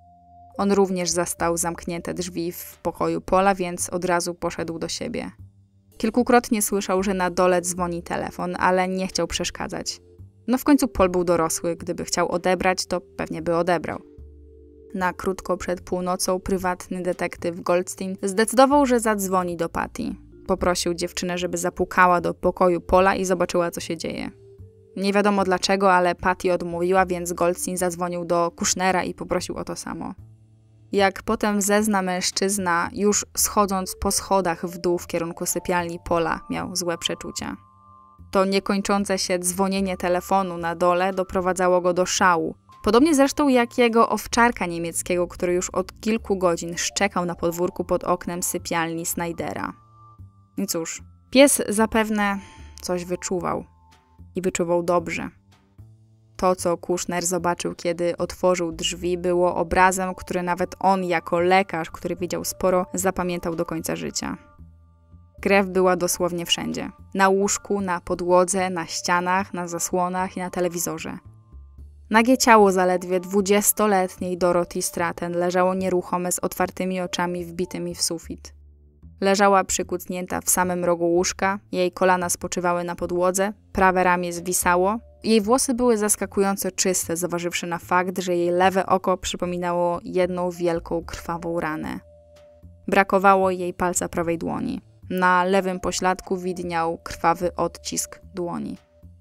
On również zastał zamknięte drzwi w pokoju Paula, więc od razu poszedł do siebie. Kilkukrotnie słyszał, że na dole dzwoni telefon, ale nie chciał przeszkadzać. No w końcu Paul był dorosły, gdyby chciał odebrać, to pewnie by odebrał. Na krótko przed północą prywatny detektyw Goldstein zdecydował, że zadzwoni do Patty. Poprosił dziewczynę, żeby zapukała do pokoju Paula i zobaczyła, co się dzieje. Nie wiadomo dlaczego, ale Patty odmówiła, więc Goldstein zadzwonił do Kushnera i poprosił o to samo. Jak potem zezna mężczyzna, już schodząc po schodach w dół w kierunku sypialni Paula, miał złe przeczucia. To niekończące się dzwonienie telefonu na dole doprowadzało go do szału. Podobnie zresztą jak jego owczarka niemieckiego, który już od kilku godzin szczekał na podwórku pod oknem sypialni Snydera. I cóż, pies zapewne coś wyczuwał. I wyczuwał dobrze. To, co Kushner zobaczył, kiedy otworzył drzwi, było obrazem, który nawet on, jako lekarz, który widział sporo, zapamiętał do końca życia. Krew była dosłownie wszędzie. Na łóżku, na podłodze, na ścianach, na zasłonach i na telewizorze. Nagie ciało zaledwie dwudziestoletniej Dorothy Stratton leżało nieruchome z otwartymi oczami wbitymi w sufit. Leżała przykucnięta w samym rogu łóżka, jej kolana spoczywały na podłodze, prawe ramię zwisało. Jej włosy były zaskakująco czyste, zważywszy na fakt, że jej lewe oko przypominało jedną wielką krwawą ranę. Brakowało jej palca prawej dłoni. Na lewym pośladku widniał krwawy odcisk dłoni.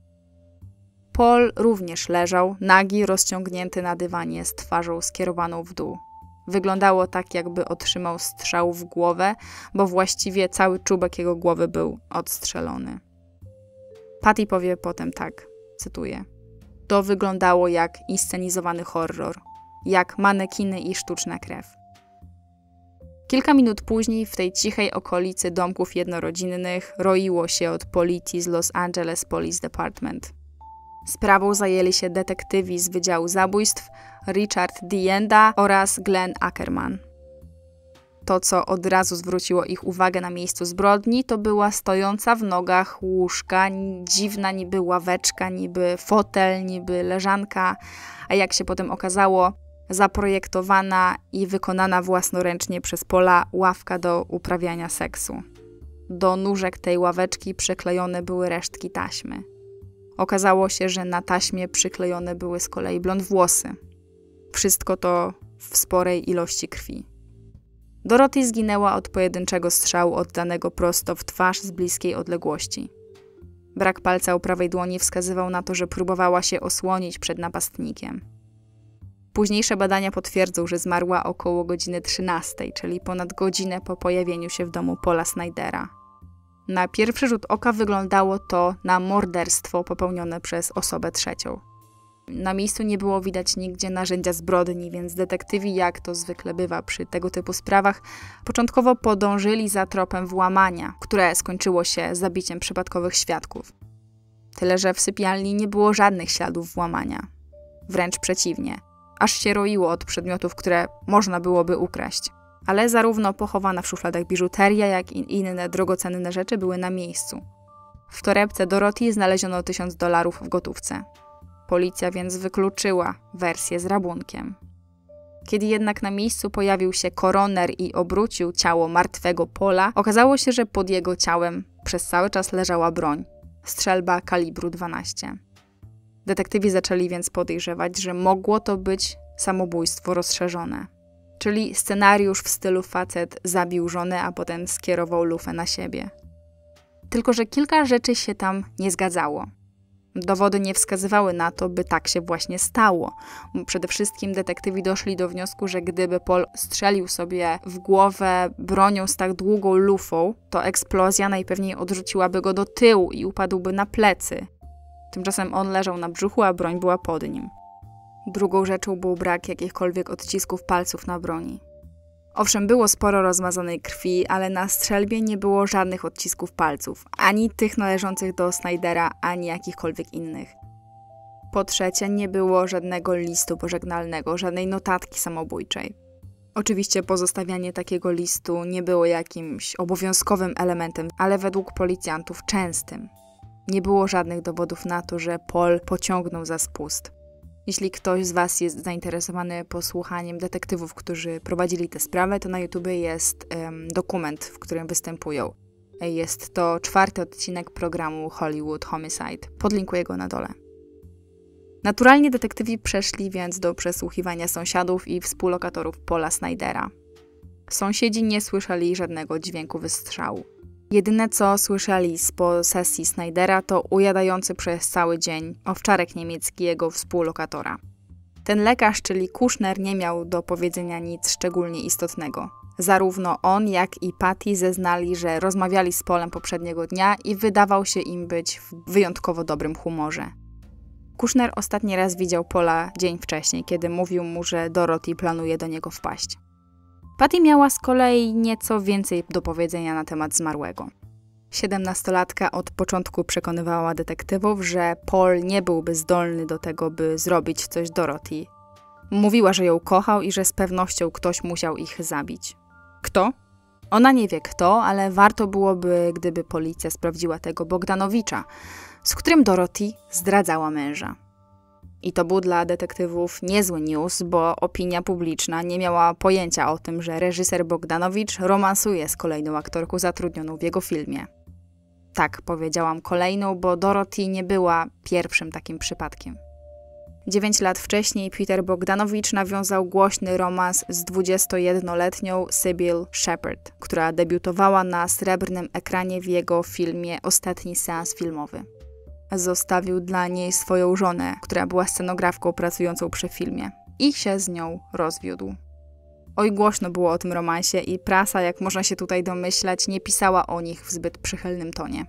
Paul również leżał, nagi, rozciągnięty na dywanie z twarzą skierowaną w dół. Wyglądało tak, jakby otrzymał strzał w głowę, bo właściwie cały czubek jego głowy był odstrzelony. Patty powie potem tak, cytuję: to wyglądało jak inscenizowany horror, jak manekiny i sztuczna krew. Kilka minut później w tej cichej okolicy domków jednorodzinnych roiło się od policji z Los Angeles Police Department. Sprawą zajęli się detektywi z Wydziału Zabójstw Richard Dienda oraz Glenn Ackerman. To, co od razu zwróciło ich uwagę na miejscu zbrodni, to była stojąca w nogach łóżka, dziwna niby ławeczka, niby fotel, niby leżanka, a jak się potem okazało, zaprojektowana i wykonana własnoręcznie przez Paula ławka do uprawiania seksu. Do nóżek tej ławeczki przyklejone były resztki taśmy. Okazało się, że na taśmie przyklejone były z kolei blond włosy. Wszystko to w sporej ilości krwi. Dorothy zginęła od pojedynczego strzału oddanego prosto w twarz z bliskiej odległości. Brak palca u prawej dłoni wskazywał na to, że próbowała się osłonić przed napastnikiem. Późniejsze badania potwierdzą, że zmarła około godziny trzynastej, czyli ponad godzinę po pojawieniu się w domu Paula Snydera. Na pierwszy rzut oka wyglądało to na morderstwo popełnione przez osobę trzecią. Na miejscu nie było widać nigdzie narzędzia zbrodni, więc detektywi, jak to zwykle bywa przy tego typu sprawach, początkowo podążyli za tropem włamania, które skończyło się zabiciem przypadkowych świadków. Tyle, że w sypialni nie było żadnych śladów włamania. Wręcz przeciwnie. Aż się roiło od przedmiotów, które można byłoby ukraść. Ale zarówno pochowana w szufladach biżuteria, jak i inne drogocenne rzeczy były na miejscu. W torebce Dorothy znaleziono tysiąc dolarów w gotówce. Policja więc wykluczyła wersję z rabunkiem. Kiedy jednak na miejscu pojawił się koroner i obrócił ciało martwego Paula, okazało się, że pod jego ciałem przez cały czas leżała broń. Strzelba kalibru dwanaście. Detektywi zaczęli więc podejrzewać, że mogło to być samobójstwo rozszerzone. Czyli scenariusz w stylu facet zabił żonę, a potem skierował lufę na siebie. Tylko że kilka rzeczy się tam nie zgadzało. Dowody nie wskazywały na to, by tak się właśnie stało. Przede wszystkim detektywi doszli do wniosku, że gdyby Paul strzelił sobie w głowę bronią z tak długą lufą, to eksplozja najpewniej odrzuciłaby go do tyłu i upadłby na plecy. Tymczasem on leżał na brzuchu, a broń była pod nim. Drugą rzeczą był brak jakichkolwiek odcisków palców na broni. Owszem, było sporo rozmazanej krwi, ale na strzelbie nie było żadnych odcisków palców, ani tych należących do Snydera, ani jakichkolwiek innych. Po trzecie, nie było żadnego listu pożegnalnego, żadnej notatki samobójczej. Oczywiście pozostawianie takiego listu nie było jakimś obowiązkowym elementem, ale według policjantów częstym. Nie było żadnych dowodów na to, że Paul pociągnął za spust. Jeśli ktoś z Was jest zainteresowany posłuchaniem detektywów, którzy prowadzili tę sprawę, to na YouTubie jest um, dokument, w którym występują. Jest to czwarty odcinek programu Hollywood Homicide. Podlinkuję go na dole. Naturalnie detektywi przeszli więc do przesłuchiwania sąsiadów i współlokatorów Paula Snydera. Sąsiedzi nie słyszeli żadnego dźwięku wystrzału. Jedyne co słyszeli z posesji Snydera to ujadający przez cały dzień owczarek niemiecki jego współlokatora. Ten lekarz, czyli Kushner, nie miał do powiedzenia nic szczególnie istotnego. Zarówno on, jak i Patty zeznali, że rozmawiali z Paulem poprzedniego dnia i wydawał się im być w wyjątkowo dobrym humorze. Kushner ostatni raz widział Paula dzień wcześniej, kiedy mówił mu, że Dorothy planuje do niego wpaść. Patty miała z kolei nieco więcej do powiedzenia na temat zmarłego. Siedemnastolatka od początku przekonywała detektywów, że Paul nie byłby zdolny do tego, by zrobić coś Dorothy. Mówiła, że ją kochał i że z pewnością ktoś musiał ich zabić. Kto? Ona nie wie kto, ale warto byłoby, gdyby policja sprawdziła tego Bogdanowicza, z którym Dorothy zdradzała męża. I to był dla detektywów niezły news, bo opinia publiczna nie miała pojęcia o tym, że reżyser Bogdanowicz romansuje z kolejną aktorką zatrudnioną w jego filmie. Tak, powiedziałam kolejną, bo Dorothy nie była pierwszym takim przypadkiem. Dziewięć lat wcześniej Peter Bogdanowicz nawiązał głośny romans z dwudziestojednoletnią Sybil Shepherd, która debiutowała na srebrnym ekranie w jego filmie Ostatni seans filmowy. Zostawił dla niej swoją żonę, która była scenografką pracującą przy filmie, i się z nią rozwiódł. Oj, głośno było o tym romansie i prasa, jak można się tutaj domyślać, nie pisała o nich w zbyt przychylnym tonie.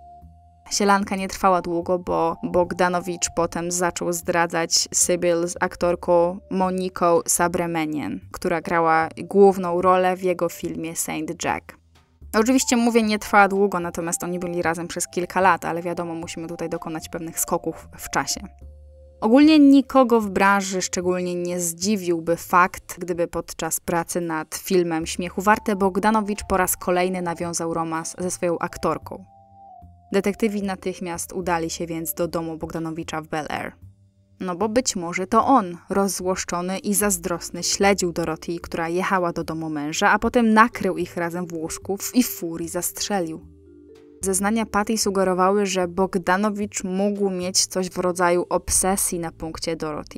Sielanka nie trwała długo, bo Bogdanowicz potem zaczął zdradzać Sybil z aktorką Moniką Sabremenian, która grała główną rolę w jego filmie Saint Jack. Oczywiście mówię, nie trwała długo, natomiast oni byli razem przez kilka lat, ale wiadomo, musimy tutaj dokonać pewnych skoków w czasie. Ogólnie nikogo w branży szczególnie nie zdziwiłby fakt, gdyby podczas pracy nad filmem Śmiechu warte Bogdanowicz po raz kolejny nawiązał romans ze swoją aktorką. Detektywi natychmiast udali się więc do domu Bogdanowicza w Bel Air. No bo być może to on, rozzłoszczony i zazdrosny, śledził Dorothy, która jechała do domu męża, a potem nakrył ich razem w łóżku i w furii zastrzelił. Zeznania Patty sugerowały, że Bogdanowicz mógł mieć coś w rodzaju obsesji na punkcie Dorothy.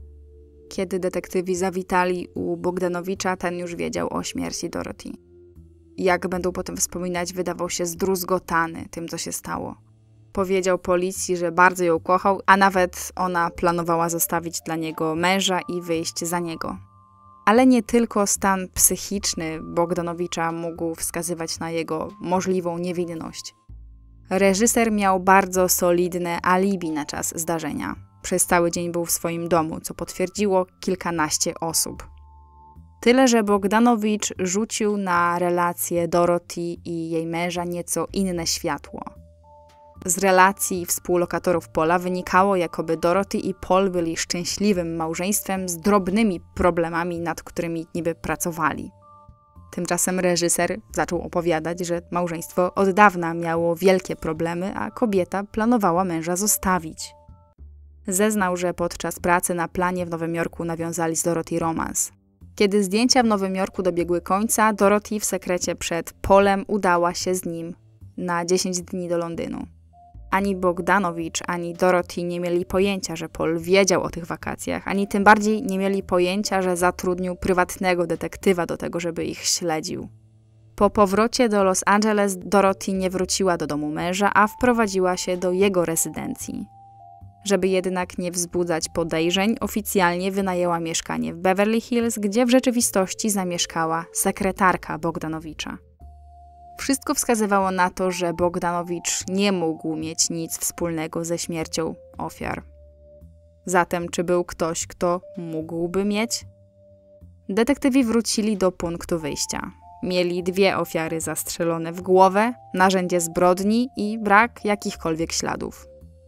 Kiedy detektywi zawitali u Bogdanowicza, ten już wiedział o śmierci Dorothy. Jak będą potem wspominać, wydawał się zdruzgotany tym, co się stało. Powiedział policji, że bardzo ją kochał, a nawet ona planowała zostawić dla niego męża i wyjść za niego. Ale nie tylko stan psychiczny Bogdanowicza mógł wskazywać na jego możliwą niewinność. Reżyser miał bardzo solidne alibi na czas zdarzenia. Przez cały dzień był w swoim domu, co potwierdziło kilkanaście osób. Tyle, że Bogdanowicz rzucił na relacje Dorothy i jej męża nieco inne światło. Z relacji współlokatorów Paula wynikało, jakoby Dorothy i Paul byli szczęśliwym małżeństwem z drobnymi problemami, nad którymi niby pracowali. Tymczasem reżyser zaczął opowiadać, że małżeństwo od dawna miało wielkie problemy, a kobieta planowała męża zostawić. Zeznał, że podczas pracy na planie w Nowym Jorku nawiązali z Dorothy romans. Kiedy zdjęcia w Nowym Jorku dobiegły końca, Dorothy w sekrecie przed Paulem udała się z nim na dziesięć dni do Londynu. Ani Bogdanowicz, ani Dorothy nie mieli pojęcia, że Paul wiedział o tych wakacjach, ani tym bardziej nie mieli pojęcia, że zatrudnił prywatnego detektywa do tego, żeby ich śledził. Po powrocie do Los Angeles Dorothy nie wróciła do domu męża, a wprowadziła się do jego rezydencji. Żeby jednak nie wzbudzać podejrzeń, oficjalnie wynajęła mieszkanie w Beverly Hills, gdzie w rzeczywistości zamieszkała sekretarka Bogdanowicza. Wszystko wskazywało na to, że Bogdanowicz nie mógł mieć nic wspólnego ze śmiercią ofiar. Zatem czy był ktoś, kto mógłby mieć? Detektywi wrócili do punktu wyjścia. Mieli dwie ofiary zastrzelone w głowę, narzędzie zbrodni i brak jakichkolwiek śladów.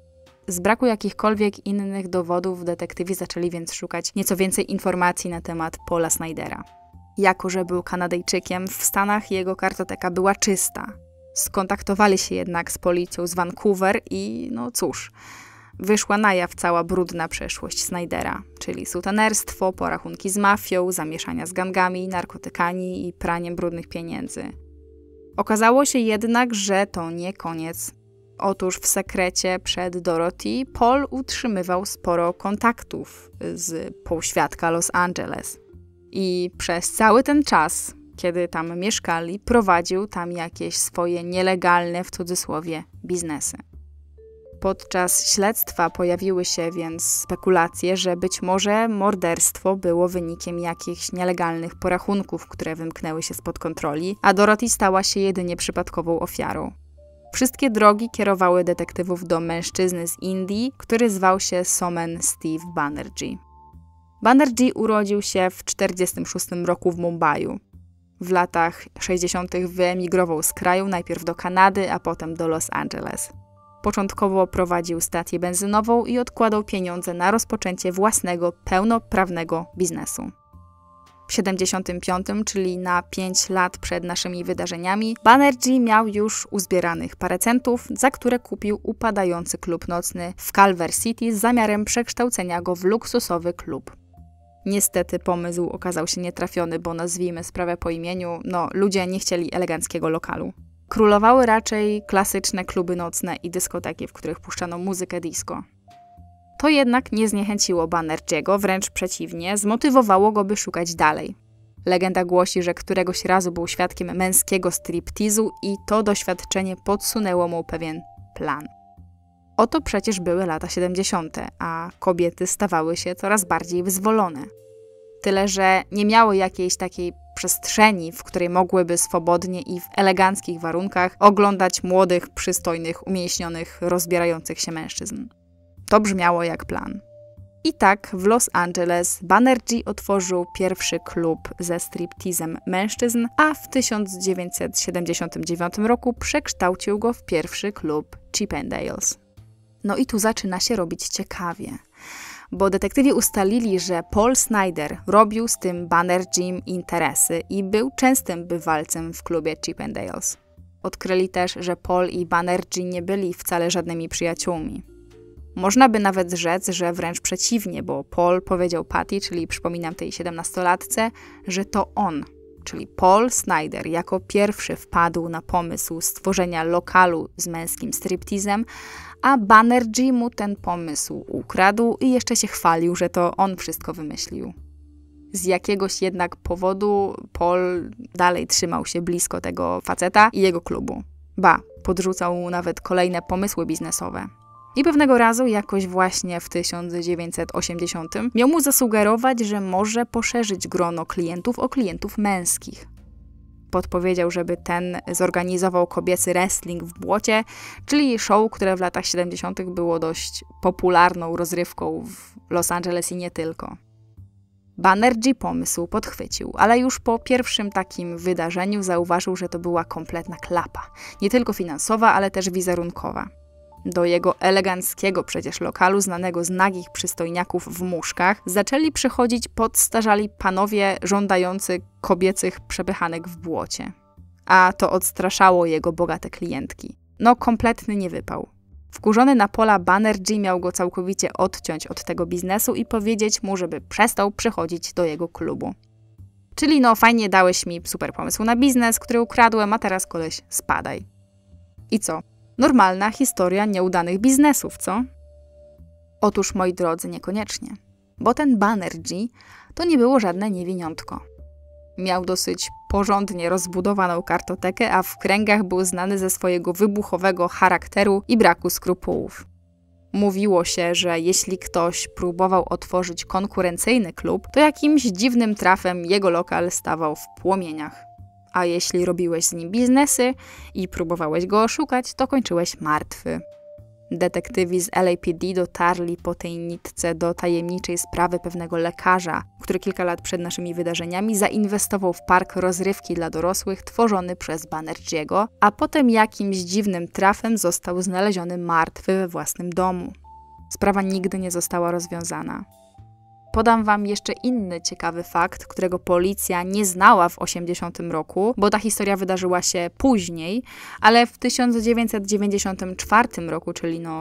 Z braku jakichkolwiek innych dowodów detektywi zaczęli więc szukać nieco więcej informacji na temat Paula Snydera. Jako że był Kanadyjczykiem, w Stanach jego kartoteka była czysta. Skontaktowali się jednak z policją z Vancouver i no cóż, wyszła na jaw cała brudna przeszłość Snydera, czyli sutenerstwo, porachunki z mafią, zamieszania z gangami, narkotykami i praniem brudnych pieniędzy. Okazało się jednak, że to nie koniec. Otóż w sekrecie przed Dorothy Paul utrzymywał sporo kontaktów z półświadka Los Angeles. I przez cały ten czas, kiedy tam mieszkali, prowadził tam jakieś swoje nielegalne, w cudzysłowie, biznesy. Podczas śledztwa pojawiły się więc spekulacje, że być może morderstwo było wynikiem jakichś nielegalnych porachunków, które wymknęły się spod kontroli, a Dorothy stała się jedynie przypadkową ofiarą. Wszystkie drogi kierowały detektywów do mężczyzny z Indii, który zwał się Somen Steve Banerjee. Banerjee urodził się w tysiąc dziewięćset czterdziestym szóstym roku w Mumbaiu. W latach sześćdziesiątych wyemigrował z kraju najpierw do Kanady, a potem do Los Angeles. Początkowo prowadził stację benzynową i odkładał pieniądze na rozpoczęcie własnego, pełnoprawnego biznesu. W tysiąc dziewięćset siedemdziesiątym piątym, czyli na pięć lat przed naszymi wydarzeniami, Banerjee miał już uzbieranych parę centów, za które kupił upadający klub nocny w Culver City z zamiarem przekształcenia go w luksusowy klub. Niestety pomysł okazał się nietrafiony, bo nazwijmy sprawę po imieniu, no ludzie nie chcieli eleganckiego lokalu. Królowały raczej klasyczne kluby nocne i dyskoteki, w których puszczano muzykę disco. To jednak nie zniechęciło Banerjeego, wręcz przeciwnie, zmotywowało go, by szukać dalej. Legenda głosi, że któregoś razu był świadkiem męskiego striptizu i to doświadczenie podsunęło mu pewien plan. Oto przecież były lata siedemdziesiąte, a kobiety stawały się coraz bardziej wyzwolone. Tyle, że nie miały jakiejś takiej przestrzeni, w której mogłyby swobodnie i w eleganckich warunkach oglądać młodych, przystojnych, umięśnionych, rozbierających się mężczyzn. To brzmiało jak plan. I tak w Los Angeles Banerjee otworzył pierwszy klub ze striptizem mężczyzn, a w tysiąc dziewięćset siedemdziesiątym dziewiątym roku przekształcił go w pierwszy klub Chippendales. No i tu zaczyna się robić ciekawie, bo detektywi ustalili, że Paul Snyder robił z tym Banerjeem interesy i był częstym bywalcem w klubie Chippendales. Odkryli też, że Paul i Banerjee nie byli wcale żadnymi przyjaciółmi. Można by nawet rzec, że wręcz przeciwnie, bo Paul powiedział Patty, czyli przypominam tej siedemnastolatce, że to on, czyli Paul Snyder, jako pierwszy wpadł na pomysł stworzenia lokalu z męskim striptizem, a Banerjee mu ten pomysł ukradł i jeszcze się chwalił, że to on wszystko wymyślił. Z jakiegoś jednak powodu Paul dalej trzymał się blisko tego faceta i jego klubu. Ba, podrzucał mu nawet kolejne pomysły biznesowe. I pewnego razu, jakoś właśnie w tysiąc dziewięćset osiemdziesiątym, miał mu zasugerować, że może poszerzyć grono klientów o klientów męskich. Podpowiedział, żeby ten zorganizował kobiecy wrestling w błocie, czyli show, które w latach siedemdziesiątych było dość popularną rozrywką w Los Angeles i nie tylko. Banerjee pomysł podchwycił, ale już po pierwszym takim wydarzeniu zauważył, że to była kompletna klapa. Nie tylko finansowa, ale też wizerunkowa. Do jego eleganckiego przecież lokalu, znanego z nagich przystojniaków w muszkach, zaczęli przychodzić podstarzali panowie żądający kobiecych przepychanek w błocie. A to odstraszało jego bogate klientki. No, kompletny niewypał. Wkurzony na Paula, Banerjee miał go całkowicie odciąć od tego biznesu i powiedzieć mu, żeby przestał przychodzić do jego klubu. Czyli no, fajnie dałeś mi super pomysł na biznes, który ukradłem, a teraz koleś spadaj. I co? Normalna historia nieudanych biznesów, co? Otóż, moi drodzy, niekoniecznie. Bo ten Banerjee to nie było żadne niewiniątko. Miał dosyć porządnie rozbudowaną kartotekę, a w kręgach był znany ze swojego wybuchowego charakteru i braku skrupułów. Mówiło się, że jeśli ktoś próbował otworzyć konkurencyjny klub, to jakimś dziwnym trafem jego lokal stawał w płomieniach. A jeśli robiłeś z nim biznesy i próbowałeś go oszukać, to kończyłeś martwy. Detektywi z L A P D dotarli po tej nitce do tajemniczej sprawy pewnego lekarza, który kilka lat przed naszymi wydarzeniami zainwestował w park rozrywki dla dorosłych tworzony przez Banerjeego, a potem jakimś dziwnym trafem został znaleziony martwy we własnym domu. Sprawa nigdy nie została rozwiązana. Podam wam jeszcze inny ciekawy fakt, którego policja nie znała w osiemdziesiątym roku, bo ta historia wydarzyła się później, ale w tysiąc dziewięćset dziewięćdziesiątym czwartym roku, czyli no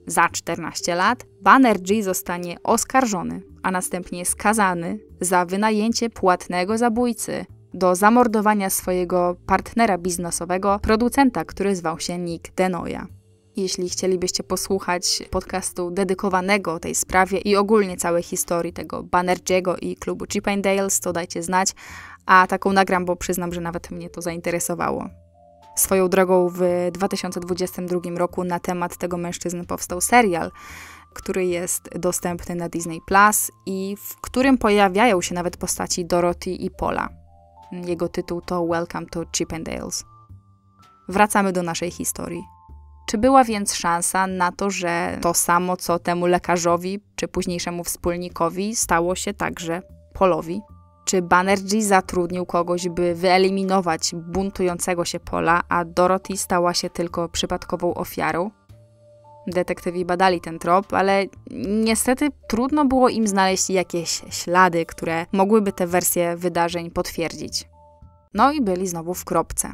za czternaście lat, Banerjee zostanie oskarżony, a następnie skazany za wynajęcie płatnego zabójcy do zamordowania swojego partnera biznesowego, producenta, który zwał się Nick Denoya. Jeśli chcielibyście posłuchać podcastu dedykowanego tej sprawie i ogólnie całej historii tego Banerjeego i klubu Chippendales, to dajcie znać, a taką nagram, bo przyznam, że nawet mnie to zainteresowało. Swoją drogą w dwa tysiące dwudziestym drugim roku na temat tego mężczyzny powstał serial, który jest dostępny na Disney Plus i w którym pojawiają się nawet postaci Dorothy i Paula. Jego tytuł to Welcome to Chippendales. Wracamy do naszej historii. Czy była więc szansa na to, że to samo, co temu lekarzowi czy późniejszemu wspólnikowi, stało się także Paulowi? Czy Banerjee zatrudnił kogoś, by wyeliminować buntującego się Paula, a Dorothy stała się tylko przypadkową ofiarą? Detektywi badali ten trop, ale niestety trudno było im znaleźć jakieś ślady, które mogłyby te wersje wydarzeń potwierdzić. No i byli znowu w kropce.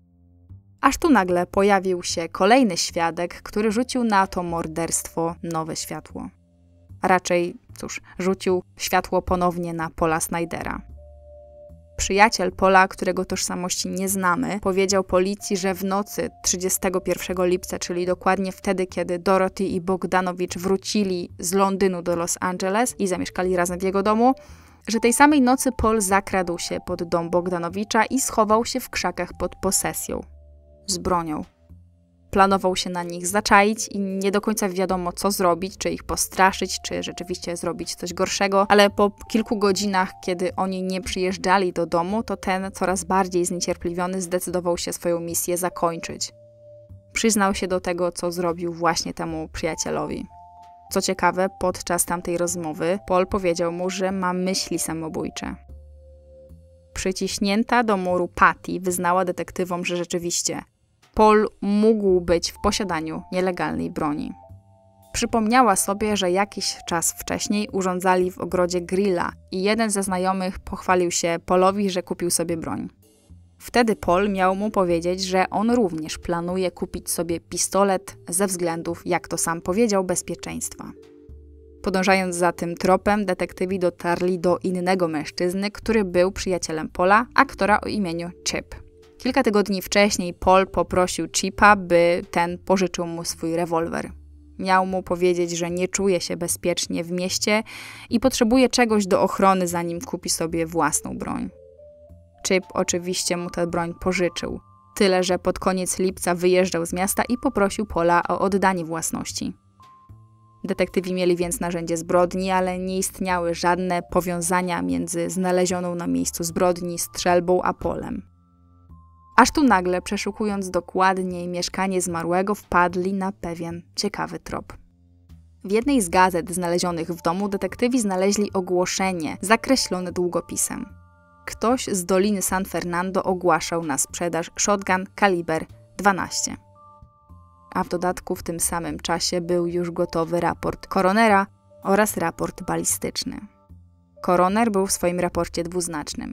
Aż tu nagle pojawił się kolejny świadek, który rzucił na to morderstwo nowe światło. A raczej, cóż, rzucił światło ponownie na Paula Snydera. Przyjaciel Paula, którego tożsamości nie znamy, powiedział policji, że w nocy trzydziestego pierwszego lipca, czyli dokładnie wtedy, kiedy Dorothy i Bogdanowicz wrócili z Londynu do Los Angeles i zamieszkali razem w jego domu, że tej samej nocy Paul zakradł się pod dom Bogdanowicza i schował się w krzakach pod posesją. Z bronią. Planował się na nich zaczaić i nie do końca wiadomo, co zrobić, czy ich postraszyć, czy rzeczywiście zrobić coś gorszego, ale po kilku godzinach, kiedy oni nie przyjeżdżali do domu, to ten coraz bardziej zniecierpliwiony zdecydował się swoją misję zakończyć. Przyznał się do tego, co zrobił właśnie temu przyjacielowi. Co ciekawe, podczas tamtej rozmowy Paul powiedział mu, że ma myśli samobójcze. Przyciśnięta do muru Patty wyznała detektywom, że rzeczywiście Paul mógł być w posiadaniu nielegalnej broni. Przypomniała sobie, że jakiś czas wcześniej urządzali w ogrodzie grilla i jeden ze znajomych pochwalił się Paulowi, że kupił sobie broń. Wtedy Paul miał mu powiedzieć, że on również planuje kupić sobie pistolet ze względów, jak to sam powiedział, bezpieczeństwa. Podążając za tym tropem, detektywi dotarli do innego mężczyzny, który był przyjacielem Paula, aktora o imieniu Chip. Kilka tygodni wcześniej Paul poprosił Chipa, by ten pożyczył mu swój rewolwer. Miał mu powiedzieć, że nie czuje się bezpiecznie w mieście i potrzebuje czegoś do ochrony, zanim kupi sobie własną broń. Chip oczywiście mu tę broń pożyczył. Tyle, że pod koniec lipca wyjeżdżał z miasta i poprosił Paula o oddanie własności. Detektywi mieli więc narzędzie zbrodni, ale nie istniały żadne powiązania między znalezioną na miejscu zbrodni strzelbą a Paulem. Aż tu nagle, przeszukując dokładniej mieszkanie zmarłego, wpadli na pewien ciekawy trop. W jednej z gazet znalezionych w domu detektywi znaleźli ogłoszenie zakreślone długopisem. Ktoś z Doliny San Fernando ogłaszał na sprzedaż shotgun kaliber dwanaście. A w dodatku w tym samym czasie był już gotowy raport koronera oraz raport balistyczny. Koroner był w swoim raporcie dwuznacznym.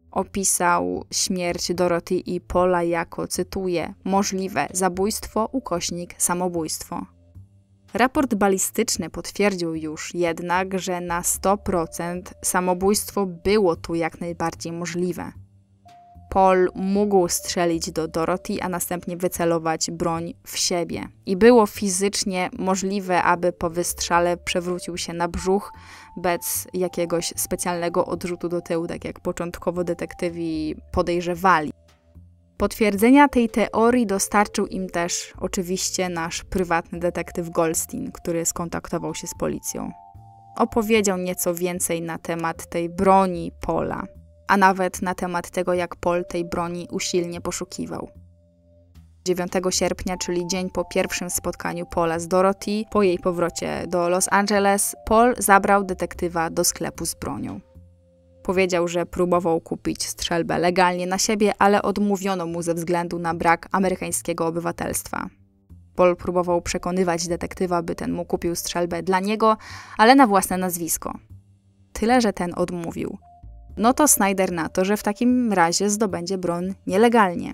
Opisał śmierć Dorothy i Paula jako, cytuję, możliwe zabójstwo ukośnik samobójstwo. Raport balistyczny potwierdził już jednak, że na sto procent samobójstwo było tu jak najbardziej możliwe. Paul mógł strzelić do Dorothy, a następnie wycelować broń w siebie. I było fizycznie możliwe, aby po wystrzale przewrócił się na brzuch bez jakiegoś specjalnego odrzutu do tyłu, tak jak początkowo detektywi podejrzewali. Potwierdzenia tej teorii dostarczył im też oczywiście nasz prywatny detektyw Goldstein, który skontaktował się z policją. Opowiedział nieco więcej na temat tej broni Paula, a nawet na temat tego, jak Paul tej broni usilnie poszukiwał. dziewiątego sierpnia, czyli dzień po pierwszym spotkaniu Paula z Dorothy, po jej powrocie do Los Angeles, Paul zabrał detektywa do sklepu z bronią. Powiedział, że próbował kupić strzelbę legalnie na siebie, ale odmówiono mu ze względu na brak amerykańskiego obywatelstwa. Paul próbował przekonywać detektywa, by ten mu kupił strzelbę dla niego, ale na własne nazwisko. Tyle, że ten odmówił. No to Snyder na to, że w takim razie zdobędzie broń nielegalnie.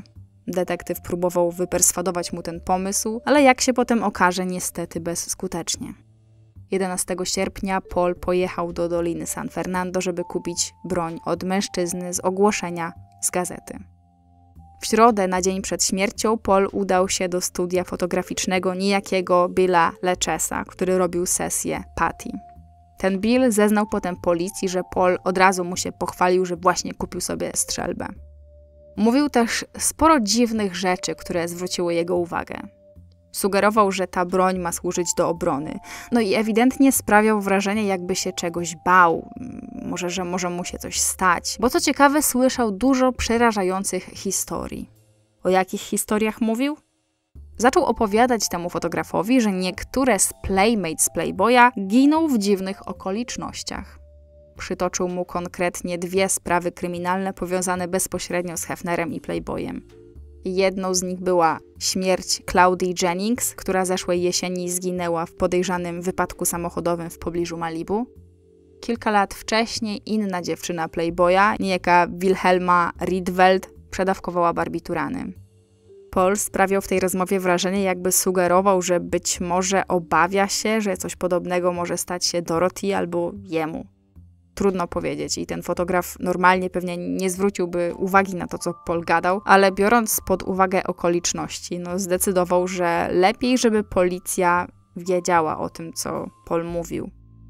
Detektyw próbował wyperswadować mu ten pomysł, ale jak się potem okaże, niestety bezskutecznie. jedenastego sierpnia Paul pojechał do Doliny San Fernando, żeby kupić broń od mężczyzny z ogłoszenia z gazety. W środę, na dzień przed śmiercią, Paul udał się do studia fotograficznego niejakiego Billa Lechesa, który robił sesję Patty. Ten Bill zeznał potem policji, że Paul od razu mu się pochwalił, że właśnie kupił sobie strzelbę. Mówił też sporo dziwnych rzeczy, które zwróciły jego uwagę. Sugerował, że ta broń ma służyć do obrony. No i ewidentnie sprawiał wrażenie, jakby się czegoś bał. Może, że może mu się coś stać. Bo co ciekawe, słyszał dużo przerażających historii. O jakich historiach mówił? Zaczął opowiadać temu fotografowi, że niektóre z playmates Playboya giną w dziwnych okolicznościach. Przytoczył mu konkretnie dwie sprawy kryminalne powiązane bezpośrednio z Hefnerem i Playboyem. Jedną z nich była śmierć Claudii Jennings, która zeszłej jesieni zginęła w podejrzanym wypadku samochodowym w pobliżu Malibu. Kilka lat wcześniej inna dziewczyna Playboya, niejaka Wilhelma Rietveld, przedawkowała barbiturany. Paul sprawiał w tej rozmowie wrażenie, jakby sugerował, że być może obawia się, że coś podobnego może stać się Dorothy albo jemu. Trudno powiedzieć i ten fotograf normalnie pewnie nie zwróciłby uwagi na to, co Paul gadał, ale biorąc pod uwagę okoliczności, no zdecydował, że lepiej, żeby policja wiedziała o tym, co Paul mówił.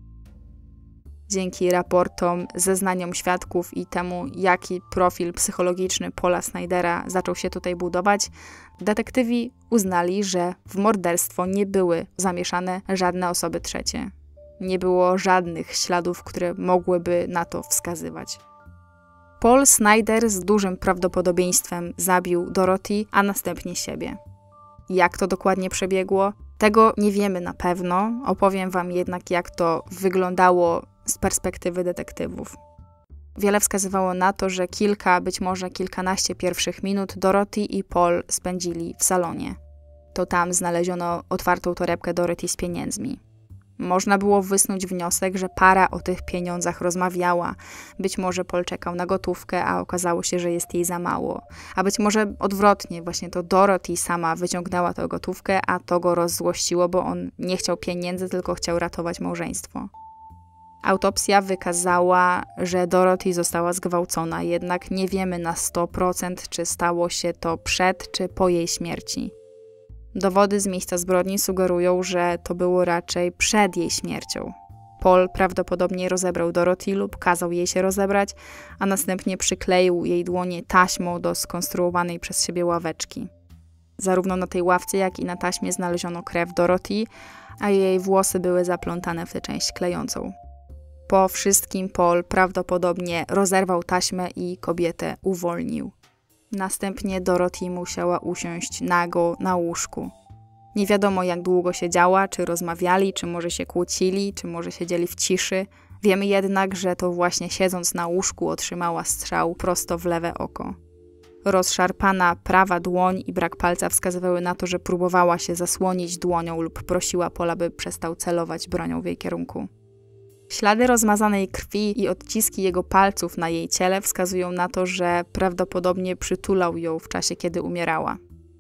Dzięki raportom, zeznaniom świadków i temu, jaki profil psychologiczny Paula Snydera zaczął się tutaj budować, detektywi uznali, że w morderstwo nie były zamieszane żadne osoby trzecie. Nie było żadnych śladów, które mogłyby na to wskazywać. Paul Snyder z dużym prawdopodobieństwem zabił Dorothy, a następnie siebie. Jak to dokładnie przebiegło? Tego nie wiemy na pewno. Opowiem wam jednak, jak to wyglądało z perspektywy detektywów. Wiele wskazywało na to, że kilka, być może kilkanaście pierwszych minut Dorothy i Paul spędzili w salonie. To tam znaleziono otwartą torebkę Dorothy z pieniędzmi. Można było wysnuć wniosek, że para o tych pieniądzach rozmawiała. Być może Paul czekał na gotówkę, a okazało się, że jest jej za mało. A być może odwrotnie, właśnie to Dorothy sama wyciągnęła tę gotówkę, a to go rozzłościło, bo on nie chciał pieniędzy, tylko chciał ratować małżeństwo. Autopsja wykazała, że Dorothy została zgwałcona, jednak nie wiemy na sto procent, czy stało się to przed czy po jej śmierci. Dowody z miejsca zbrodni sugerują, że to było raczej przed jej śmiercią. Paul prawdopodobnie rozebrał Dorothy lub kazał jej się rozebrać, a następnie przykleił jej dłonie taśmą do skonstruowanej przez siebie ławeczki. Zarówno na tej ławce, jak i na taśmie znaleziono krew Dorothy, a jej włosy były zaplątane w tę część klejącą. Po wszystkim Paul prawdopodobnie rozerwał taśmę i kobietę uwolnił. Następnie Dorothy musiała usiąść nago na łóżku. Nie wiadomo, jak długo siedziała, czy rozmawiali, czy może się kłócili, czy może siedzieli w ciszy. Wiemy jednak, że to właśnie siedząc na łóżku otrzymała strzał prosto w lewe oko. Rozszarpana prawa dłoń i brak palca wskazywały na to, że próbowała się zasłonić dłonią lub prosiła Paula, by przestał celować bronią w jej kierunku. Ślady rozmazanej krwi i odciski jego palców na jej ciele wskazują na to, że prawdopodobnie przytulał ją w czasie, kiedy umierała.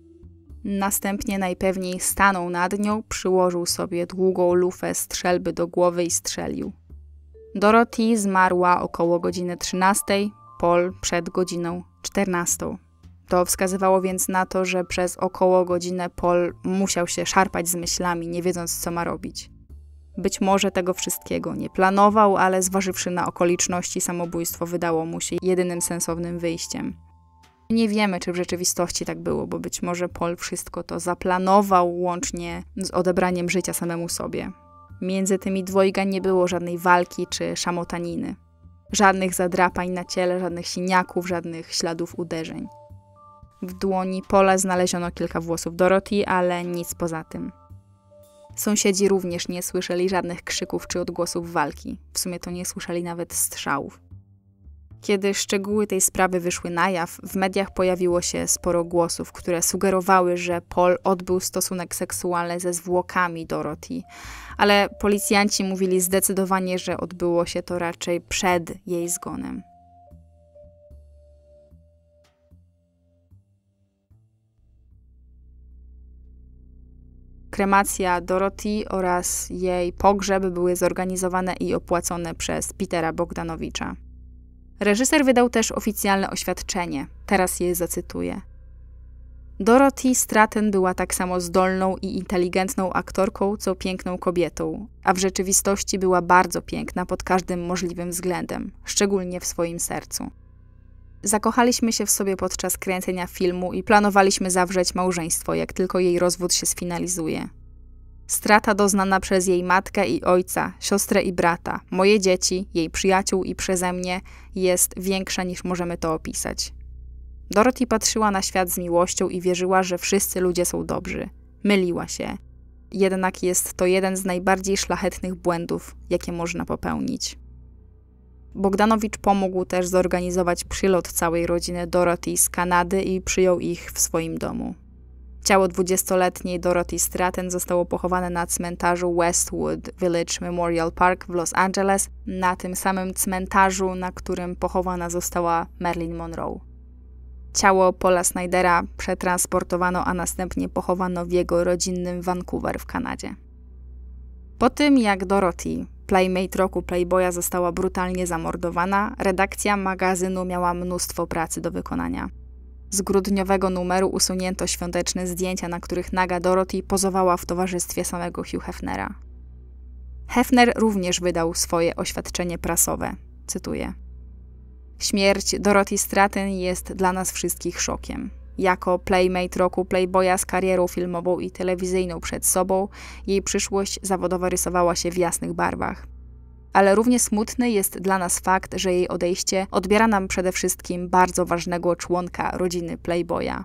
Następnie najpewniej stanął nad nią, przyłożył sobie długą lufę strzelby do głowy i strzelił. Dorothy zmarła około godziny trzynastej, Paul przed godziną czternastą. To wskazywało więc na to, że przez około godzinę Paul musiał się szarpać z myślami, nie wiedząc, co ma robić. Być może tego wszystkiego nie planował, ale zważywszy na okoliczności, samobójstwo wydało mu się jedynym sensownym wyjściem. Nie wiemy, czy w rzeczywistości tak było, bo być może Paul wszystko to zaplanował łącznie z odebraniem życia samemu sobie. Między tymi dwojga nie było żadnej walki czy szamotaniny. Żadnych zadrapań na ciele, żadnych siniaków, żadnych śladów uderzeń. W dłoni Paula znaleziono kilka włosów Dorothy, ale nic poza tym. Sąsiedzi również nie słyszeli żadnych krzyków czy odgłosów walki. W sumie to nie słyszeli nawet strzałów. Kiedy szczegóły tej sprawy wyszły na jaw, w mediach pojawiło się sporo głosów, które sugerowały, że Paul odbył stosunek seksualny ze zwłokami Dorothy, ale policjanci mówili zdecydowanie, że odbyło się to raczej przed jej zgonem. kremacja Dorothy oraz jej pogrzeb były zorganizowane i opłacone przez Petera Bogdanowicza. Reżyser wydał też oficjalne oświadczenie. Teraz je zacytuję. Dorothy Stratton była tak samo zdolną i inteligentną aktorką, co piękną kobietą, a w rzeczywistości była bardzo piękna pod każdym możliwym względem, szczególnie w swoim sercu. Zakochaliśmy się w sobie podczas kręcenia filmu i planowaliśmy zawrzeć małżeństwo, jak tylko jej rozwód się sfinalizuje. Strata doznana przez jej matkę i ojca, siostrę i brata, moje dzieci, jej przyjaciół i przeze mnie jest większa niż możemy to opisać. Dorothy patrzyła na świat z miłością i wierzyła, że wszyscy ludzie są dobrzy. Myliła się. Jednak jest to jeden z najbardziej szlachetnych błędów, jakie można popełnić. Bogdanowicz pomógł też zorganizować przylot całej rodziny Dorothy z Kanady i przyjął ich w swoim domu. Ciało dwudziestoletniej Dorothy Stratton zostało pochowane na cmentarzu Westwood Village Memorial Park w Los Angeles, na tym samym cmentarzu, na którym pochowana została Marilyn Monroe. Ciało Paula Snydera przetransportowano, a następnie pochowano w jego rodzinnym Vancouver w Kanadzie. Po tym, jak Dorothy, playmate roku Playboya, została brutalnie zamordowana, redakcja magazynu miała mnóstwo pracy do wykonania. Z grudniowego numeru usunięto świąteczne zdjęcia, na których naga Dorothy pozowała w towarzystwie samego Hugh Hefnera. Hefner również wydał swoje oświadczenie prasowe. Cytuję. Śmierć Dorothy Stratton jest dla nas wszystkich szokiem. Jako playmate roku Playboya z karierą filmową i telewizyjną przed sobą, jej przyszłość zawodowa rysowała się w jasnych barwach. Ale równie smutny jest dla nas fakt, że jej odejście odbiera nam przede wszystkim bardzo ważnego członka rodziny Playboya.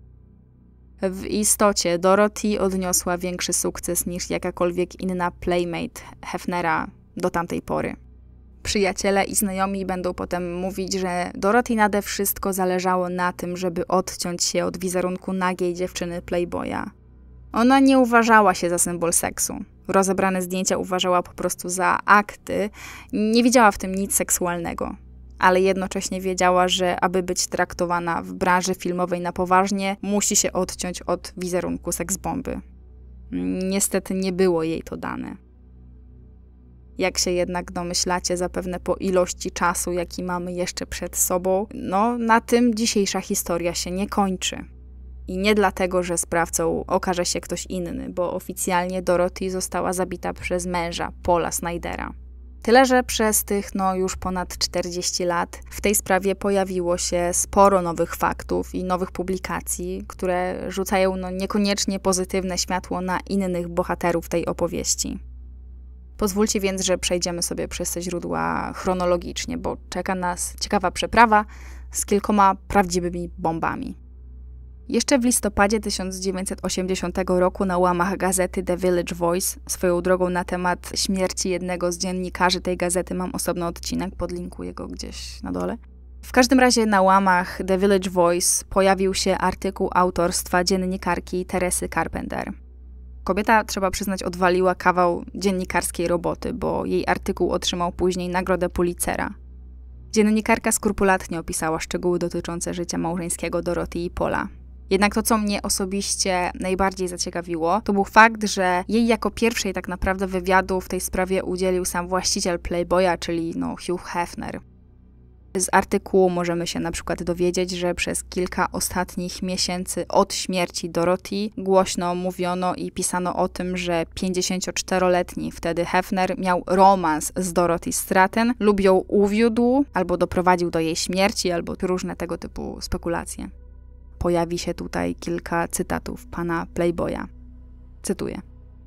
W istocie Dorothy odniosła większy sukces niż jakakolwiek inna playmate Hefnera do tamtej pory. Przyjaciele i znajomi będą potem mówić, że Dorothy nade wszystko zależało na tym, żeby odciąć się od wizerunku nagiej dziewczyny Playboya. Ona nie uważała się za symbol seksu. Rozebrane zdjęcia uważała po prostu za akty, nie widziała w tym nic seksualnego. Ale jednocześnie wiedziała, że aby być traktowana w branży filmowej na poważnie, musi się odciąć od wizerunku seksbomby. Niestety nie było jej to dane. Jak się jednak domyślacie, zapewne po ilości czasu, jaki mamy jeszcze przed sobą, no na tym dzisiejsza historia się nie kończy. I nie dlatego, że sprawcą okaże się ktoś inny, bo oficjalnie Dorothy została zabita przez męża, Paula Snydera. Tyle, że przez tych no już ponad czterdzieści lat w tej sprawie pojawiło się sporo nowych faktów i nowych publikacji, które rzucają no niekoniecznie pozytywne światło na innych bohaterów tej opowieści. Pozwólcie więc, że przejdziemy sobie przez te źródła chronologicznie, bo czeka nas ciekawa przeprawa z kilkoma prawdziwymi bombami. Jeszcze w listopadzie tysiąc dziewięćset osiemdziesiątego roku na łamach gazety The Village Voice, swoją drogą na temat śmierci jednego z dziennikarzy tej gazety mam osobny odcinek, podlinkuję go gdzieś na dole. W każdym razie na łamach The Village Voice pojawił się artykuł autorstwa dziennikarki Teresy Carpenter. Kobieta, trzeba przyznać, odwaliła kawał dziennikarskiej roboty, bo jej artykuł otrzymał później nagrodę Pulitzera. Dziennikarka skrupulatnie opisała szczegóły dotyczące życia małżeńskiego Dorothy i Paula. Jednak to, co mnie osobiście najbardziej zaciekawiło, to był fakt, że jej jako pierwszej tak naprawdę wywiadu w tej sprawie udzielił sam właściciel Playboya, czyli no Hugh Hefner. Z artykułu możemy się na przykład dowiedzieć, że przez kilka ostatnich miesięcy od śmierci Dorothy głośno mówiono i pisano o tym, że pięćdziesięcioczteroletni wtedy Hefner miał romans z Dorothy Stratton lub ją uwiódł, albo doprowadził do jej śmierci, albo różne tego typu spekulacje. Pojawi się tutaj kilka cytatów pana Playboya. Cytuję.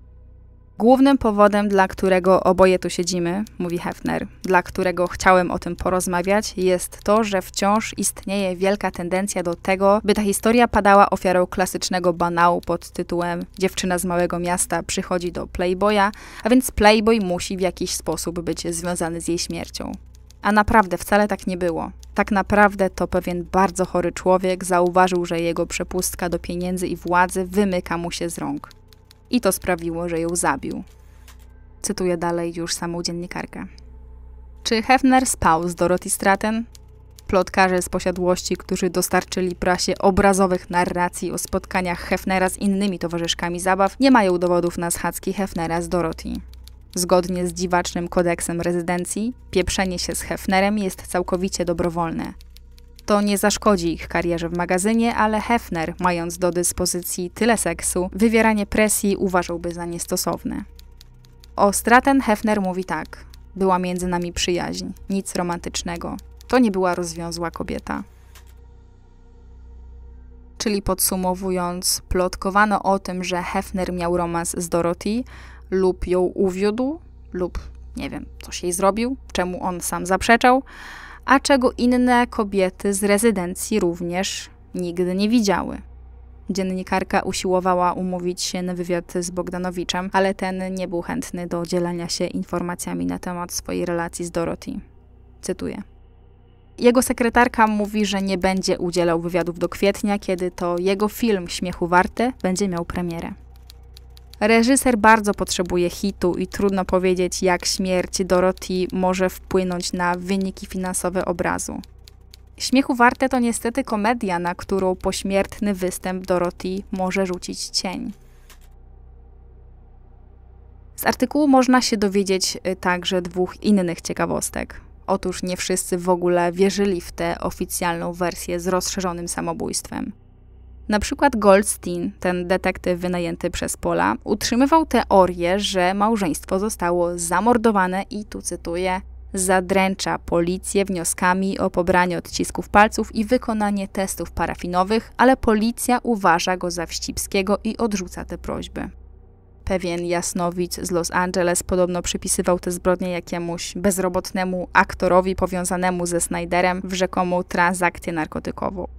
Głównym powodem, dla którego oboje tu siedzimy, mówi Hefner, dla którego chciałem o tym porozmawiać, jest to, że wciąż istnieje wielka tendencja do tego, by ta historia padała ofiarą klasycznego banału pod tytułem dziewczyna z małego miasta przychodzi do Playboya, a więc Playboy musi w jakiś sposób być związany z jej śmiercią. A naprawdę wcale tak nie było. Tak naprawdę to pewien bardzo chory człowiek zauważył, że jego przepustka do pieniędzy i władzy wymyka mu się z rąk. I to sprawiło, że ją zabił. Cytuję dalej już samą dziennikarkę. Czy Hefner spał z Dorothy Stratton? Plotkarze z posiadłości, którzy dostarczyli prasie obrazowych narracji o spotkaniach Hefnera z innymi towarzyszkami zabaw, nie mają dowodów na schadzki Hefnera z Dorothy. Zgodnie z dziwacznym kodeksem rezydencji, pieprzenie się z Hefnerem jest całkowicie dobrowolne. To nie zaszkodzi ich karierze w magazynie, ale Hefner, mając do dyspozycji tyle seksu, wywieranie presji uważałby za niestosowne. O Stratton Hefner mówi tak: była między nami przyjaźń, nic romantycznego. To nie była rozwiązła kobieta. Czyli podsumowując, plotkowano o tym, że Hefner miał romans z Dorothy lub ją uwiódł, lub nie wiem, coś jej zrobił, czemu on sam zaprzeczał, a czego inne kobiety z rezydencji również nigdy nie widziały. Dziennikarka usiłowała umówić się na wywiad z Bogdanowiczem, ale ten nie był chętny do dzielenia się informacjami na temat swojej relacji z Dorothy. Cytuję. Jego sekretarka mówi, że nie będzie udzielał wywiadów do kwietnia, kiedy to jego film Śmiechu warte będzie miał premierę. Reżyser bardzo potrzebuje hitu i trudno powiedzieć, jak śmierć Dorothy może wpłynąć na wyniki finansowe obrazu. Śmiechu warte to niestety komedia, na którą pośmiertny występ Dorothy może rzucić cień. Z artykułu można się dowiedzieć także dwóch innych ciekawostek. Otóż nie wszyscy w ogóle wierzyli w tę oficjalną wersję z rozszerzonym samobójstwem. Na przykład Goldstein, ten detektyw wynajęty przez Paula, utrzymywał teorię, że małżeństwo zostało zamordowane i, tu cytuję, zadręcza policję wnioskami o pobranie odcisków palców i wykonanie testów parafinowych, ale policja uważa go za wścibskiego i odrzuca te prośby. Pewien jasnowic z Los Angeles podobno przypisywał te zbrodnie jakiemuś bezrobotnemu aktorowi powiązanemu ze Snyderem w rzekomą transakcję narkotykową.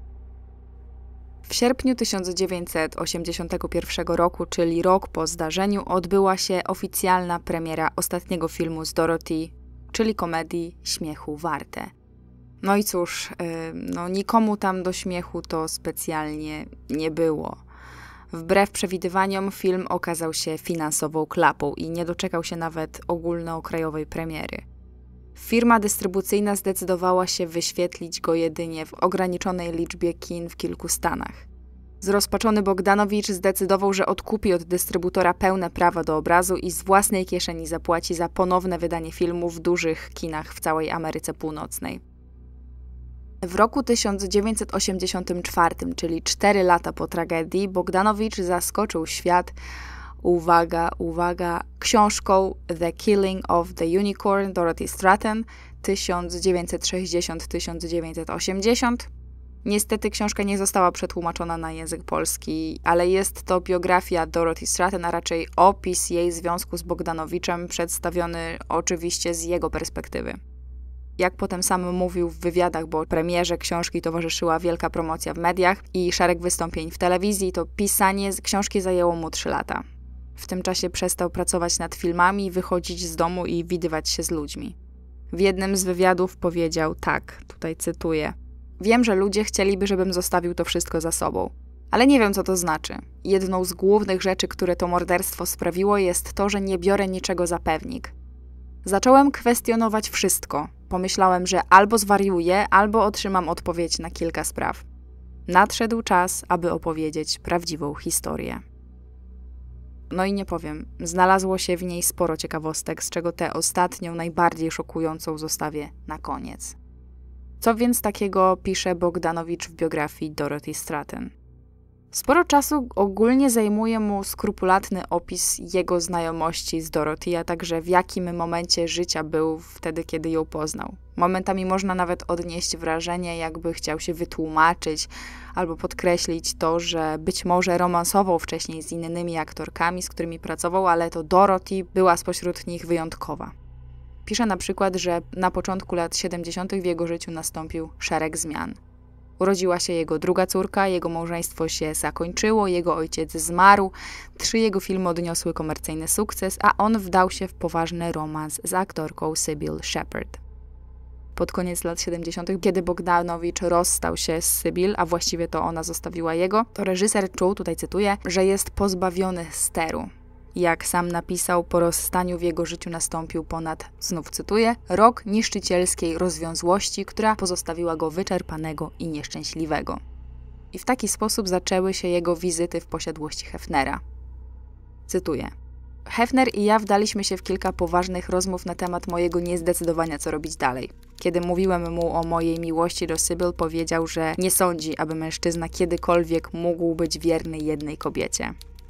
W sierpniu tysiąc dziewięćset osiemdziesiątego pierwszego roku, czyli rok po zdarzeniu, odbyła się oficjalna premiera ostatniego filmu z Dorothy, czyli komedii Śmiechu warte. No i cóż, yy, no nikomu tam do śmiechu to specjalnie nie było. Wbrew przewidywaniom film okazał się finansową klapą i nie doczekał się nawet ogólnokrajowej premiery. Firma dystrybucyjna zdecydowała się wyświetlić go jedynie w ograniczonej liczbie kin w kilku stanach. Zrozpaczony Bogdanowicz zdecydował, że odkupi od dystrybutora pełne prawa do obrazu i z własnej kieszeni zapłaci za ponowne wydanie filmu w dużych kinach w całej Ameryce Północnej. W roku tysiąc dziewięćset osiemdziesiątym czwartym, czyli cztery lata po tragedii, Bogdanowicz zaskoczył świat, uwaga, uwaga, książką The Killing of the Unicorn Dorothy Stratton tysiąc dziewięćset sześćdziesiąt do tysiąc dziewięćset osiemdziesiąt. Niestety książka nie została przetłumaczona na język polski, ale jest to biografia Dorothy Stratton, a raczej opis jej związku z Bogdanowiczem, przedstawiony oczywiście z jego perspektywy. Jak potem sam mówił w wywiadach, bo premierze książki towarzyszyła wielka promocja w mediach i szereg wystąpień w telewizji, to pisanie z książki zajęło mu trzy lata. W tym czasie przestał pracować nad filmami, wychodzić z domu i widywać się z ludźmi. W jednym z wywiadów powiedział tak, tutaj cytuję: wiem, że ludzie chcieliby, żebym zostawił to wszystko za sobą, ale nie wiem, co to znaczy. Jedną z głównych rzeczy, które to morderstwo sprawiło, jest to, że nie biorę niczego za pewnik. Zacząłem kwestionować wszystko. Pomyślałem, że albo zwariuję, albo otrzymam odpowiedź na kilka spraw. Nadszedł czas, aby opowiedzieć prawdziwą historię. No i nie powiem, znalazło się w niej sporo ciekawostek, z czego tę ostatnią, najbardziej szokującą zostawię na koniec. Co więc takiego pisze Bogdanowicz w biografii Dorothy Stratton? Sporo czasu ogólnie zajmuje mu skrupulatny opis jego znajomości z Dorothy, a także w jakim momencie życia był wtedy, kiedy ją poznał. Momentami można nawet odnieść wrażenie, jakby chciał się wytłumaczyć albo podkreślić to, że być może romansował wcześniej z innymi aktorkami, z którymi pracował, ale to Dorothy była spośród nich wyjątkowa. Pisze na przykład, że na początku lat siedemdziesiątych w jego życiu nastąpił szereg zmian. Urodziła się jego druga córka, jego małżeństwo się zakończyło, jego ojciec zmarł, trzy jego filmy odniosły komercyjny sukces, a on wdał się w poważny romans z aktorką Sybil Shepherd. Pod koniec lat siedemdziesiątych, kiedy Bogdanowicz rozstał się z Sybil, a właściwie to ona zostawiła jego, to reżyser czuł, tutaj cytuję, że jest pozbawiony steru. Jak sam napisał, po rozstaniu w jego życiu nastąpił ponad, znów cytuję, rok niszczycielskiej rozwiązłości, która pozostawiła go wyczerpanego i nieszczęśliwego. I w taki sposób zaczęły się jego wizyty w posiadłości Hefnera. Cytuję. Hefner i ja wdaliśmy się w kilka poważnych rozmów na temat mojego niezdecydowania, co robić dalej. Kiedy mówiłem mu o mojej miłości do Sybil, powiedział, że nie sądzi, aby mężczyzna kiedykolwiek mógł być wierny jednej kobiecie.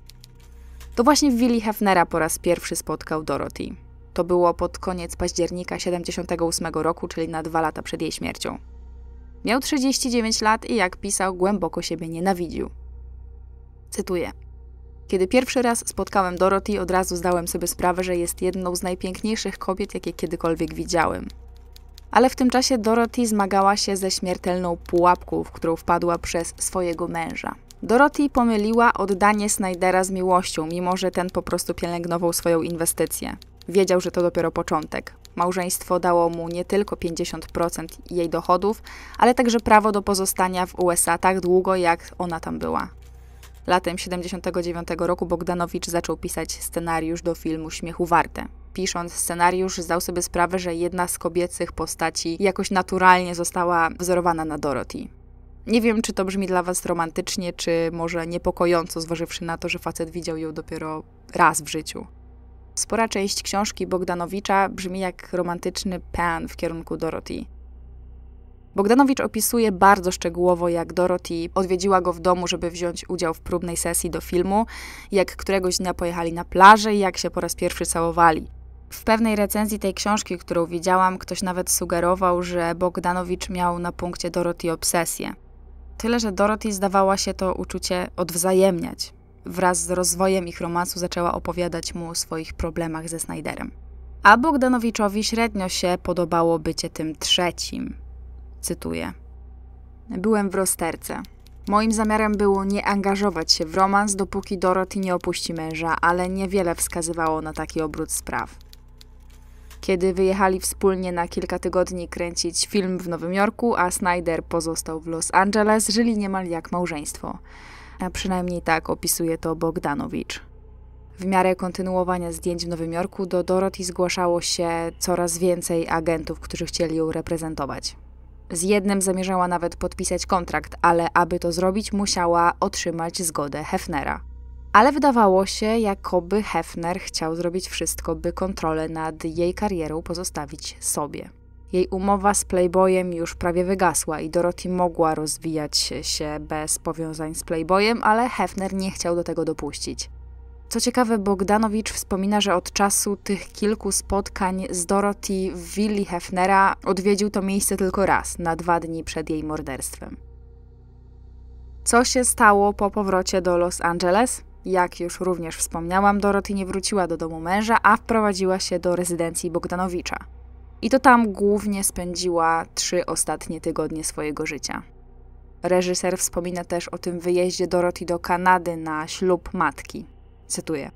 To właśnie Willi Hefnera po raz pierwszy spotkał Dorothy. To było pod koniec października siedemdziesiątego ósmego roku, czyli na dwa lata przed jej śmiercią. Miał trzydzieści dziewięć lat i jak pisał, głęboko siebie nienawidził. Cytuję. Kiedy pierwszy raz spotkałem Dorothy, od razu zdałem sobie sprawę, że jest jedną z najpiękniejszych kobiet, jakie kiedykolwiek widziałem. Ale w tym czasie Dorothy zmagała się ze śmiertelną pułapką, w którą wpadła przez swojego męża. Dorothy pomyliła oddanie Snydera z miłością, mimo że ten po prostu pielęgnował swoją inwestycję. Wiedział, że to dopiero początek. Małżeństwo dało mu nie tylko pięćdziesiąt procent jej dochodów, ale także prawo do pozostania w U S A tak długo, jak ona tam była. Latem siedemdziesiątego dziewiątego roku Bogdanowicz zaczął pisać scenariusz do filmu Śmiechu warte. Pisząc scenariusz, zdał sobie sprawę, że jedna z kobiecych postaci jakoś naturalnie została wzorowana na Dorothy. Nie wiem, czy to brzmi dla was romantycznie, czy może niepokojąco, zważywszy na to, że facet widział ją dopiero raz w życiu. Spora część książki Bogdanowicza brzmi jak romantyczny pan w kierunku Dorothy. Bogdanowicz opisuje bardzo szczegółowo, jak Dorothy odwiedziła go w domu, żeby wziąć udział w próbnej sesji do filmu, jak któregoś dnia pojechali na plażę i jak się po raz pierwszy całowali. W pewnej recenzji tej książki, którą widziałam, ktoś nawet sugerował, że Bogdanowicz miał na punkcie Dorothy obsesję. Tyle, że Dorothy zdawała się to uczucie odwzajemniać. Wraz z rozwojem ich romansu zaczęła opowiadać mu o swoich problemach ze Snyderem. A Bogdanowiczowi średnio się podobało bycie tym trzecim. Cytuję. Byłem w rozterce. Moim zamiarem było nie angażować się w romans, dopóki Dorothy nie opuści męża, ale niewiele wskazywało na taki obrót spraw. Kiedy wyjechali wspólnie na kilka tygodni kręcić film w Nowym Jorku, a Snyder pozostał w Los Angeles, żyli niemal jak małżeństwo. A przynajmniej tak opisuje to Bogdanowicz. W miarę kontynuowania zdjęć w Nowym Jorku do Dorothy zgłaszało się coraz więcej agentów, którzy chcieli ją reprezentować. Z jednym zamierzała nawet podpisać kontrakt, ale aby to zrobić, musiała otrzymać zgodę Hefnera. Ale wydawało się, jakoby Hefner chciał zrobić wszystko, by kontrolę nad jej karierą pozostawić sobie. Jej umowa z Playboyem już prawie wygasła i Dorothy mogła rozwijać się bez powiązań z Playboyem, ale Hefner nie chciał do tego dopuścić. Co ciekawe, Bogdanowicz wspomina, że od czasu tych kilku spotkań z Dorothy willi Hefnera odwiedził to miejsce tylko raz, na dwa dni przed jej morderstwem. Co się stało po powrocie do Los Angeles? Jak już również wspomniałam, Dorothy nie wróciła do domu męża, a wprowadziła się do rezydencji Bogdanowicza. I to tam głównie spędziła trzy ostatnie tygodnie swojego życia. Reżyser wspomina też o tym wyjeździe Dorothy do Kanady na ślub matki. Cytuję.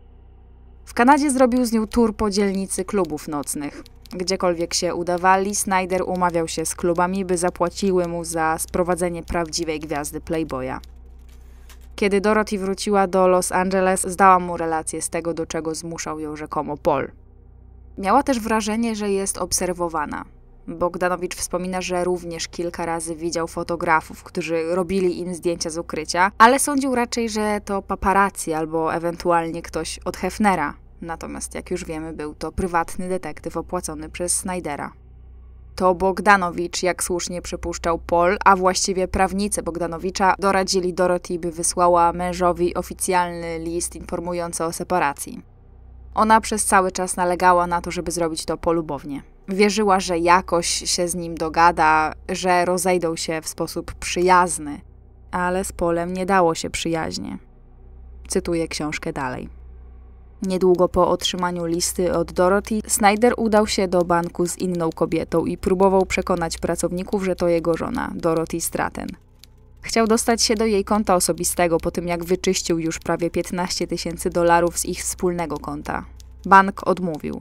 W Kanadzie zrobił z nią tour po dzielnicy klubów nocnych. Gdziekolwiek się udawali, Snyder umawiał się z klubami, by zapłaciły mu za sprowadzenie prawdziwej gwiazdy Playboya. Kiedy Dorothy wróciła do Los Angeles, zdała mu relację z tego, do czego zmuszał ją rzekomo Paul. Miała też wrażenie, że jest obserwowana. Bogdanowicz wspomina, że również kilka razy widział fotografów, którzy robili im zdjęcia z ukrycia, ale sądził raczej, że to paparazzi albo ewentualnie ktoś od Hefnera. Natomiast, jak już wiemy, był to prywatny detektyw opłacony przez Snydera. To Bogdanowicz, jak słusznie przypuszczał Paul, a właściwie prawnicy Bogdanowicza, doradzili Dorothy, by wysłała mężowi oficjalny list informujący o separacji. Ona przez cały czas nalegała na to, żeby zrobić to polubownie. Wierzyła, że jakoś się z nim dogada, że rozejdą się w sposób przyjazny, ale z Paulem nie dało się przyjaźnie. Cytuję książkę dalej. Niedługo po otrzymaniu listy od Dorothy, Snyder udał się do banku z inną kobietą i próbował przekonać pracowników, że to jego żona, Dorothy Stratton. Chciał dostać się do jej konta osobistego po tym, jak wyczyścił już prawie piętnaście tysięcy dolarów z ich wspólnego konta. Bank odmówił.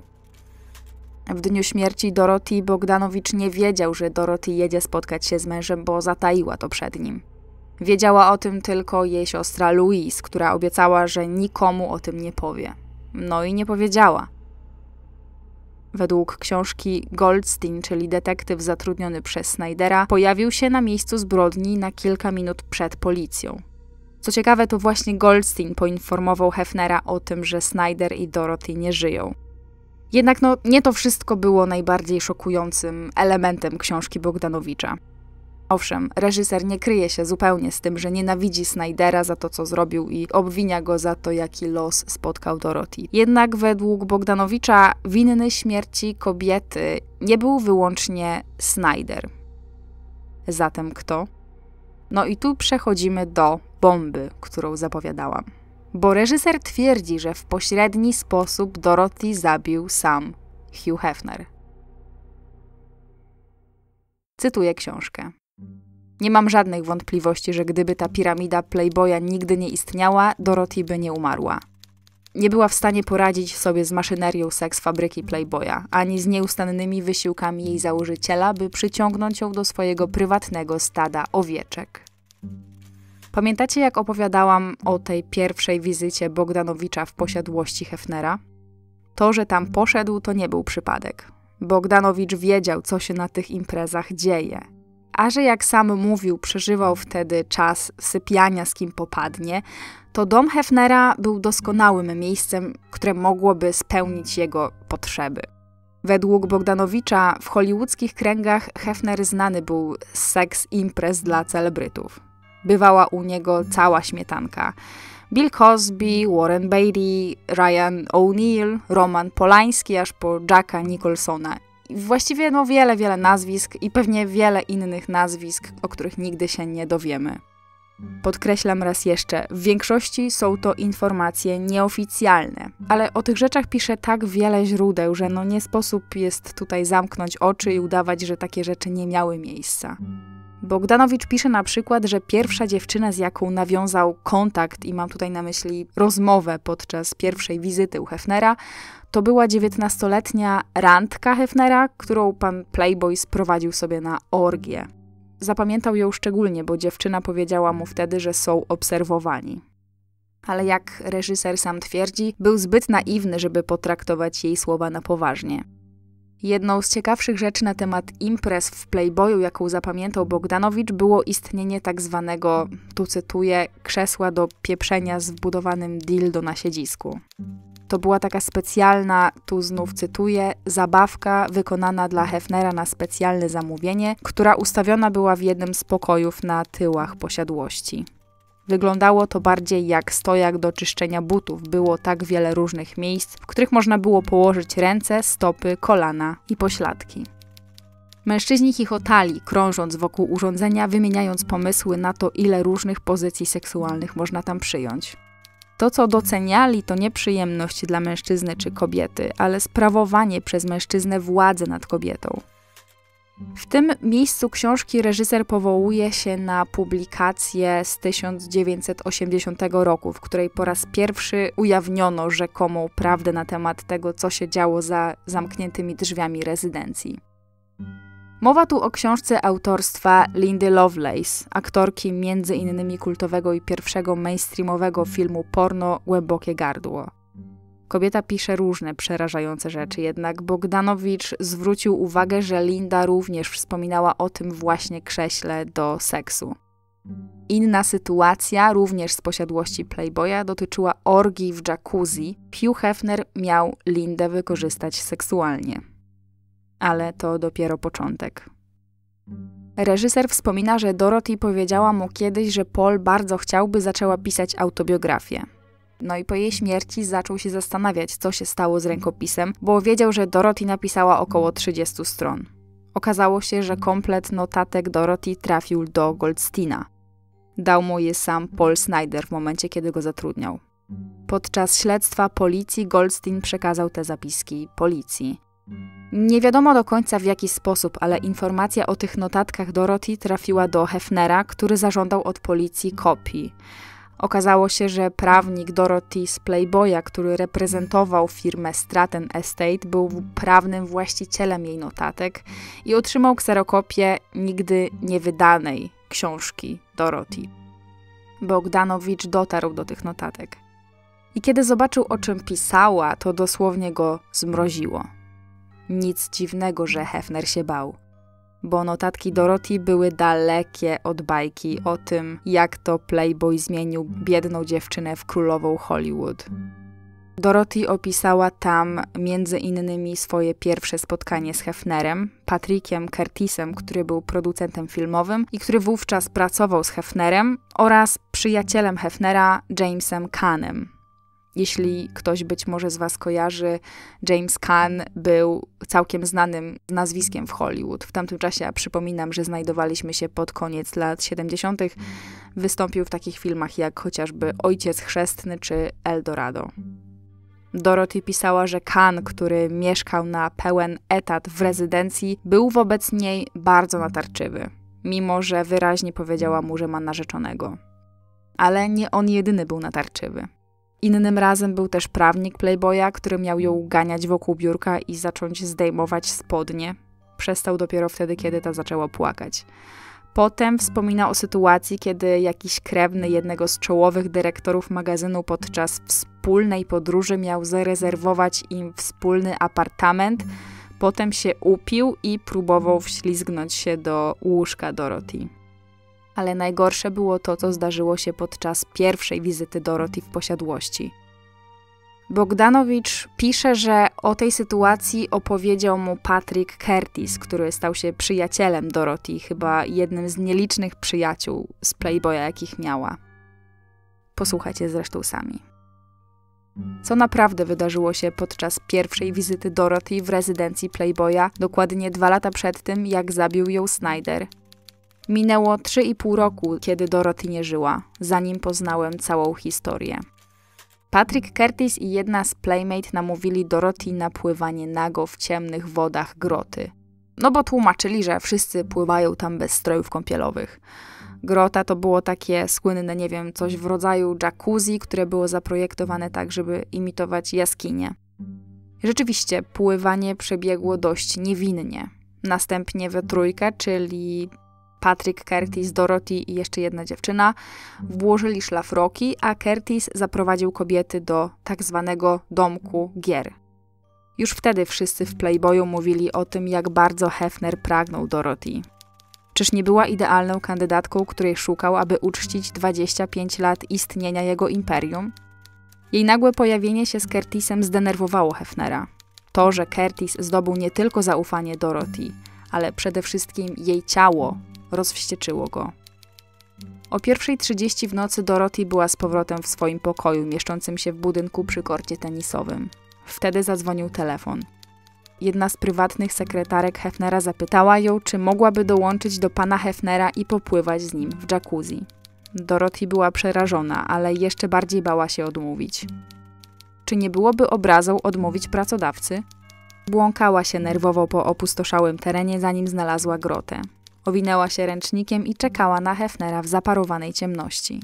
W dniu śmierci Dorothy Bogdanowicz nie wiedział, że Dorothy jedzie spotkać się z mężem, bo zataiła to przed nim. Wiedziała o tym tylko jej siostra Louise, która obiecała, że nikomu o tym nie powie. No i nie powiedziała. Według książki Goldstein, czyli detektyw zatrudniony przez Snydera, pojawił się na miejscu zbrodni na kilka minut przed policją. Co ciekawe, to właśnie Goldstein poinformował Hefnera o tym, że Snyder i Dorothy nie żyją. Jednak no, nie to wszystko było najbardziej szokującym elementem książki Bogdanowicza. Owszem, reżyser nie kryje się zupełnie z tym, że nienawidzi Snydera za to, co zrobił i obwinia go za to, jaki los spotkał Dorothy. Jednak według Bogdanowicza winny śmierci kobiety nie był wyłącznie Snyder. Zatem kto? No i tu przechodzimy do bomby, którą zapowiadałam. Bo reżyser twierdzi, że w pośredni sposób Dorothy zabił sam Hugh Hefner. Cytuję książkę. Nie mam żadnych wątpliwości, że gdyby ta piramida Playboya nigdy nie istniała, Dorothy by nie umarła. Nie była w stanie poradzić sobie z maszynerią seks fabryki Playboya, ani z nieustannymi wysiłkami jej założyciela, by przyciągnąć ją do swojego prywatnego stada owieczek. Pamiętacie, jak opowiadałam o tej pierwszej wizycie Bogdanowicza w posiadłości Hefnera? To, że tam poszedł, to nie był przypadek. Bogdanowicz wiedział, co się na tych imprezach dzieje. A że jak sam mówił, przeżywał wtedy czas sypiania z kim popadnie, to dom Hefnera był doskonałym miejscem, które mogłoby spełnić jego potrzeby. Według Bogdanowicza w hollywoodzkich kręgach Hefner znany był z seks imprez dla celebrytów. Bywała u niego cała śmietanka. Bill Cosby, Warren Beatty, Ryan O'Neal, Roman Polański, aż po Jacka Nicholsona. Właściwie no wiele, wiele nazwisk i pewnie wiele innych nazwisk, o których nigdy się nie dowiemy. Podkreślam raz jeszcze, w większości są to informacje nieoficjalne, ale o tych rzeczach pisze tak wiele źródeł, że no nie sposób jest tutaj zamknąć oczy i udawać, że takie rzeczy nie miały miejsca. Bogdanowicz pisze na przykład, że pierwsza dziewczyna, z jaką nawiązał kontakt, i mam tutaj na myśli rozmowę podczas pierwszej wizyty u Hefnera, to była dziewiętnastoletnia randka Hefnera, którą pan Playboy sprowadził sobie na orgię. Zapamiętał ją szczególnie, bo dziewczyna powiedziała mu wtedy, że są obserwowani. Ale jak reżyser sam twierdzi, był zbyt naiwny, żeby potraktować jej słowa na poważnie. Jedną z ciekawszych rzeczy na temat imprez w Playboyu, jaką zapamiętał Bogdanowicz, było istnienie tak zwanego, tu cytuję, krzesła do pieprzenia z wbudowanym dildo na siedzisku. To była taka specjalna, tu znów cytuję, zabawka wykonana dla Hefnera na specjalne zamówienie, która ustawiona była w jednym z pokojów na tyłach posiadłości. Wyglądało to bardziej jak stojak do czyszczenia butów. Było tak wiele różnych miejsc, w których można było położyć ręce, stopy, kolana i pośladki. Mężczyźni chichotali, krążąc wokół urządzenia, wymieniając pomysły na to, ile różnych pozycji seksualnych można tam przyjąć. To, co doceniali, to nie przyjemność dla mężczyzny czy kobiety, ale sprawowanie przez mężczyznę władzy nad kobietą. W tym miejscu książki reżyser powołuje się na publikację z tysiąc dziewięćset osiemdziesiątego roku, w której po raz pierwszy ujawniono rzekomą prawdę na temat tego, co się działo za zamkniętymi drzwiami rezydencji. Mowa tu o książce autorstwa Lindy Lovelace, aktorki między innymi kultowego i pierwszego mainstreamowego filmu porno Głębokie gardło. Kobieta pisze różne przerażające rzeczy, jednak Bogdanowicz zwrócił uwagę, że Linda również wspominała o tym właśnie krześle do seksu. Inna sytuacja, również z posiadłości Playboya, dotyczyła orgii w jacuzzi. Hugh Hefner miał Lindę wykorzystać seksualnie. Ale to dopiero początek. Reżyser wspomina, że Dorothy powiedziała mu kiedyś, że Paul bardzo chciałby zaczęła pisać autobiografię. No i po jej śmierci zaczął się zastanawiać, co się stało z rękopisem, bo wiedział, że Dorothy napisała około trzydziestu stron. Okazało się, że komplet notatek Dorothy trafił do Goldsteina. Dał mu je sam Paul Snyder w momencie, kiedy go zatrudniał. Podczas śledztwa policji Goldstein przekazał te zapiski policji. Nie wiadomo do końca w jaki sposób, ale informacja o tych notatkach Dorothy trafiła do Hefnera, który zażądał od policji kopii. Okazało się, że prawnik Dorothy z Playboya, który reprezentował firmę Stratton Estate, był prawnym właścicielem jej notatek i otrzymał kserokopię nigdy niewydanej książki Dorothy. Bogdanowicz dotarł do tych notatek. I kiedy zobaczył, o czym pisała, to dosłownie go zmroziło. Nic dziwnego, że Hefner się bał, bo notatki Dorothy były dalekie od bajki o tym, jak to Playboy zmienił biedną dziewczynę w królową Hollywood. Dorothy opisała tam między innymi swoje pierwsze spotkanie z Hefnerem, Patrickiem Curtisem, który był producentem filmowym i który wówczas pracował z Hefnerem, oraz przyjacielem Hefnera, Jamesem Caanem. Jeśli ktoś być może z was kojarzy, James Caan był całkiem znanym nazwiskiem w Hollywood. W tamtym czasie, ja przypominam, że znajdowaliśmy się pod koniec lat siedemdziesiątych. Wystąpił w takich filmach jak chociażby Ojciec Chrzestny czy Eldorado. Dorothy pisała, że Caan, który mieszkał na pełen etat w rezydencji, był wobec niej bardzo natarczywy, mimo że wyraźnie powiedziała mu, że ma narzeczonego. Ale nie on jedyny był natarczywy. Innym razem był też prawnik Playboya, który miał ją ganiać wokół biurka i zacząć zdejmować spodnie. Przestał dopiero wtedy, kiedy ta zaczęła płakać. Potem wspomina o sytuacji, kiedy jakiś krewny jednego z czołowych dyrektorów magazynu podczas wspólnej podróży miał zarezerwować im wspólny apartament. Potem się upił i próbował wślizgnąć się do łóżka Dorothy. Ale najgorsze było to, co zdarzyło się podczas pierwszej wizyty Dorothy w posiadłości. Bogdanowicz pisze, że o tej sytuacji opowiedział mu Patrick Curtis, który stał się przyjacielem Dorothy, chyba jednym z nielicznych przyjaciół z Playboya, jakich miała. Posłuchajcie zresztą sami. Co naprawdę wydarzyło się podczas pierwszej wizyty Dorothy w rezydencji Playboya, dokładnie dwa lata przed tym, jak zabił ją Snyder. Minęło trzy i pół roku, kiedy Dorothy nie żyła, zanim poznałem całą historię. Patrick Curtis i jedna z Playmate namówili Dorothy na pływanie nago w ciemnych wodach groty. No bo tłumaczyli, że wszyscy pływają tam bez strojów kąpielowych. Grota to było takie słynne, nie wiem, coś w rodzaju jacuzzi, które było zaprojektowane tak, żeby imitować jaskinię. Rzeczywiście, pływanie przebiegło dość niewinnie. Następnie we trójkę, czyli Patrick, Curtis, Dorothy i jeszcze jedna dziewczyna, włożyli szlafroki, a Curtis zaprowadził kobiety do tak zwanego domku gier. Już wtedy wszyscy w Playboyu mówili o tym, jak bardzo Hefner pragnął Dorothy. Czyż nie była idealną kandydatką, której szukał, aby uczcić dwadzieścia pięć lat istnienia jego imperium? Jej nagłe pojawienie się z Curtisem zdenerwowało Hefnera. To, że Curtis zdobył nie tylko zaufanie Dorothy, ale przede wszystkim jej ciało, rozwścieczyło go. O pierwszej trzydzieści w nocy Dorothy była z powrotem w swoim pokoju, mieszczącym się w budynku przy korcie tenisowym. Wtedy zadzwonił telefon. Jedna z prywatnych sekretarek Hefnera zapytała ją, czy mogłaby dołączyć do pana Hefnera i popływać z nim w jacuzzi. Dorothy była przerażona, ale jeszcze bardziej bała się odmówić. Czy nie byłoby obrazą odmówić pracodawcy? Błąkała się nerwowo po opustoszałym terenie, zanim znalazła grotę. Owinęła się ręcznikiem i czekała na Hefnera w zaparowanej ciemności.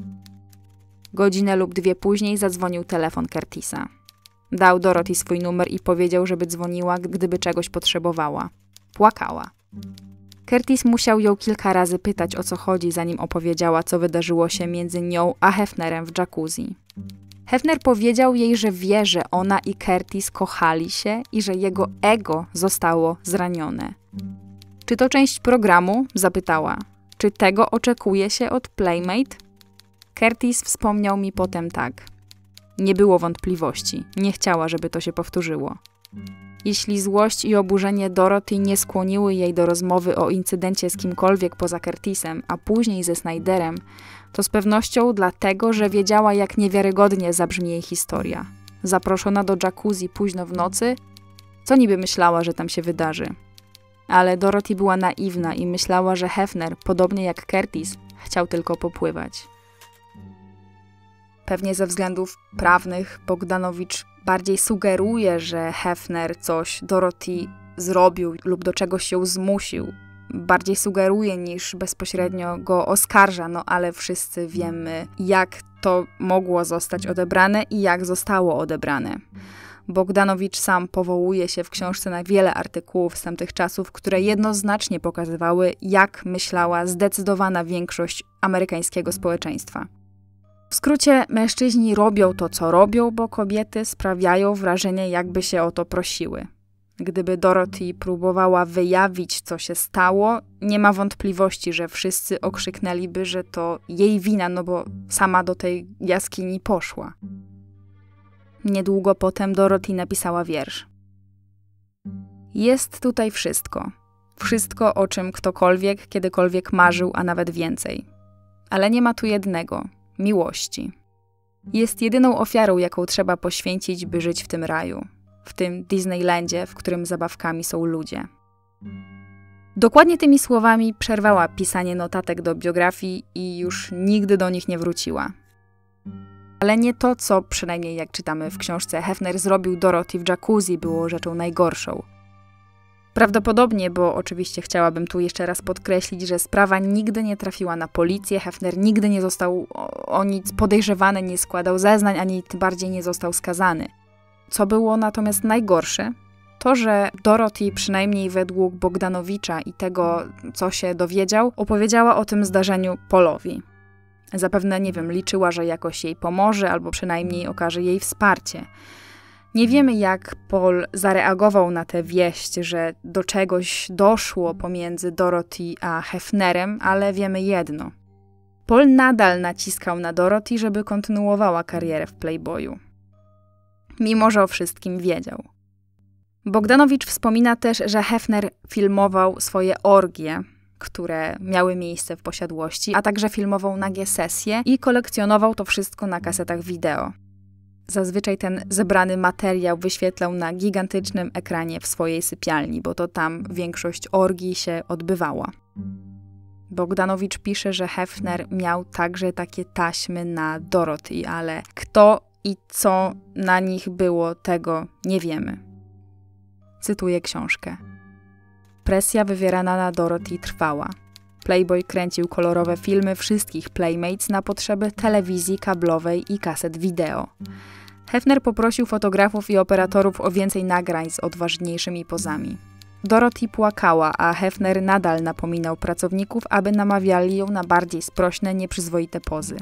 Godzinę lub dwie później zadzwonił telefon Curtisa. Dał Dorothy swój numer i powiedział, żeby dzwoniła, gdyby czegoś potrzebowała. Płakała. Curtis musiał ją kilka razy pytać, o co chodzi, zanim opowiedziała, co wydarzyło się między nią a Hefnerem w jacuzzi. Hefner powiedział jej, że wie, że ona i Curtis kochali się i że jego ego zostało zranione. Czy to część programu? Zapytała. Czy tego oczekuje się od Playmate? Curtis wspomniał mi potem tak. Nie było wątpliwości. Nie chciała, żeby to się powtórzyło. Jeśli złość i oburzenie Dorothy nie skłoniły jej do rozmowy o incydencie z kimkolwiek poza Curtisem, a później ze Snyderem, to z pewnością dlatego, że wiedziała, jak niewiarygodnie zabrzmi jej historia. Zaproszona do jacuzzi późno w nocy, co niby myślała, że tam się wydarzy. Ale Dorothy była naiwna i myślała, że Hefner, podobnie jak Curtis, chciał tylko popływać. Pewnie ze względów prawnych Bogdanowicz bardziej sugeruje, że Hefner coś Dorothy zrobił lub do czegoś ją zmusił. Bardziej sugeruje niż bezpośrednio go oskarża, no ale wszyscy wiemy, jak to mogło zostać odebrane i jak zostało odebrane. Bogdanowicz sam powołuje się w książce na wiele artykułów z tamtych czasów, które jednoznacznie pokazywały, jak myślała zdecydowana większość amerykańskiego społeczeństwa. W skrócie, mężczyźni robią to, co robią, bo kobiety sprawiają wrażenie, jakby się o to prosiły. Gdyby Dorothy próbowała wyjawić, co się stało, nie ma wątpliwości, że wszyscy okrzyknęliby, że to jej wina, no bo sama do tej jaskini poszła. Niedługo potem Dorothy napisała wiersz. Jest tutaj wszystko. Wszystko, o czym ktokolwiek kiedykolwiek marzył, a nawet więcej. Ale nie ma tu jednego – miłości. Jest jedyną ofiarą, jaką trzeba poświęcić, by żyć w tym raju. W tym Disneylandzie, w którym zabawkami są ludzie. Dokładnie tymi słowami przerwała pisanie notatek do biografii i już nigdy do nich nie wróciła. Ale nie to, co, przynajmniej jak czytamy w książce, Hefner zrobił Dorothy w jacuzzi, było rzeczą najgorszą. Prawdopodobnie, bo oczywiście chciałabym tu jeszcze raz podkreślić, że sprawa nigdy nie trafiła na policję, Hefner nigdy nie został o, o nic podejrzewany, nie składał zeznań, ani tym bardziej nie został skazany. Co było natomiast najgorsze, to, że Dorothy, przynajmniej według Bogdanowicza i tego, co się dowiedział, opowiedziała o tym zdarzeniu Paulowi. Zapewne, nie wiem, liczyła, że jakoś jej pomoże, albo przynajmniej okaże jej wsparcie. Nie wiemy, jak Paul zareagował na tę wieść, że do czegoś doszło pomiędzy Dorothy a Hefnerem, ale wiemy jedno. Paul nadal naciskał na Dorothy, żeby kontynuowała karierę w Playboyu. Mimo że o wszystkim wiedział. Bogdanowicz wspomina też, że Hefner filmował swoje orgie, które miały miejsce w posiadłości, a także filmował nagie sesje i kolekcjonował to wszystko na kasetach wideo. Zazwyczaj ten zebrany materiał wyświetlał na gigantycznym ekranie w swojej sypialni, bo to tam większość orgii się odbywała. Bogdanowicz pisze, że Hefner miał także takie taśmy na Dorothy, ale kto i co na nich było, tego nie wiemy. Cytuję książkę. Presja wywierana na Dorothy trwała. Playboy kręcił kolorowe filmy wszystkich Playmates na potrzeby telewizji kablowej i kaset wideo. Hefner poprosił fotografów i operatorów o więcej nagrań z odważniejszymi pozami. Dorothy płakała, a Hefner nadal napominał pracowników, aby namawiali ją na bardziej sprośne, nieprzyzwoite pozy.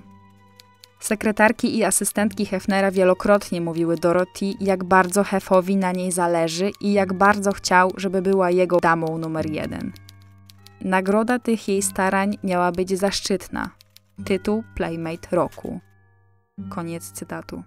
Sekretarki i asystentki Hefnera wielokrotnie mówiły Dorothy, jak bardzo Hefowi na niej zależy i jak bardzo chciał, żeby była jego damą numer jeden. Nagroda tych jej starań miała być zaszczytna. Tytuł Playmate Roku. Koniec cytatu.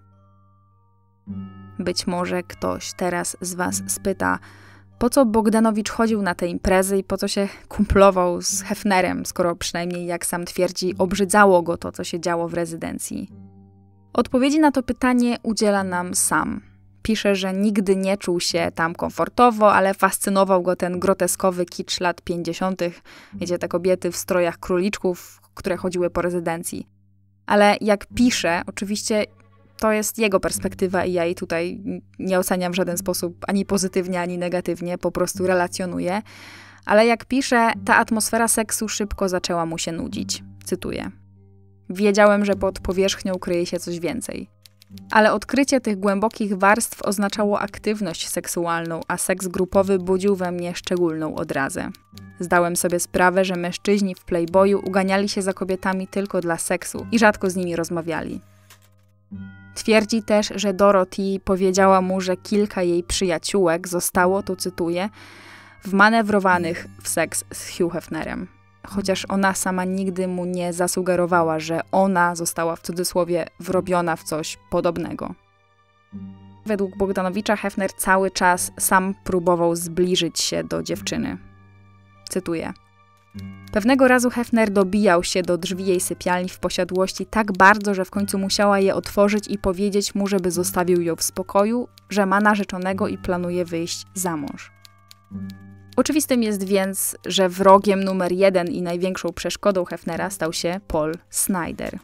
Być może ktoś teraz z was spyta, po co Bogdanowicz chodził na te imprezy i po co się kumplował z Hefnerem, skoro przynajmniej, jak sam twierdzi, obrzydzało go to, co się działo w rezydencji. Odpowiedzi na to pytanie udziela nam sam. Pisze, że nigdy nie czuł się tam komfortowo, ale fascynował go ten groteskowy kicz lat pięćdziesiątych. Wiecie, te kobiety w strojach króliczków, które chodziły po rezydencji. Ale jak pisze, oczywiście to jest jego perspektywa i ja jej tutaj nie oceniam w żaden sposób ani pozytywnie, ani negatywnie, po prostu relacjonuję. Ale jak pisze, ta atmosfera seksu szybko zaczęła mu się nudzić. Cytuję. Wiedziałem, że pod powierzchnią kryje się coś więcej. Ale odkrycie tych głębokich warstw oznaczało aktywność seksualną, a seks grupowy budził we mnie szczególną odrazę. Zdałem sobie sprawę, że mężczyźni w Playboyu uganiali się za kobietami tylko dla seksu i rzadko z nimi rozmawiali. Twierdzi też, że Dorothy powiedziała mu, że kilka jej przyjaciółek zostało, tu cytuję, wmanewrowanych w seks z Hugh Hefnerem. Chociaż ona sama nigdy mu nie zasugerowała, że ona została w cudzysłowie wrobiona w coś podobnego. Według Bogdanowicza Hefner cały czas sam próbował zbliżyć się do dziewczyny. Cytuję. Pewnego razu Hefner dobijał się do drzwi jej sypialni w posiadłości tak bardzo, że w końcu musiała je otworzyć i powiedzieć mu, żeby zostawił ją w spokoju, że ma narzeczonego i planuje wyjść za mąż. Oczywistym jest więc, że wrogiem numer jeden i największą przeszkodą Hefnera stał się Paul Snider.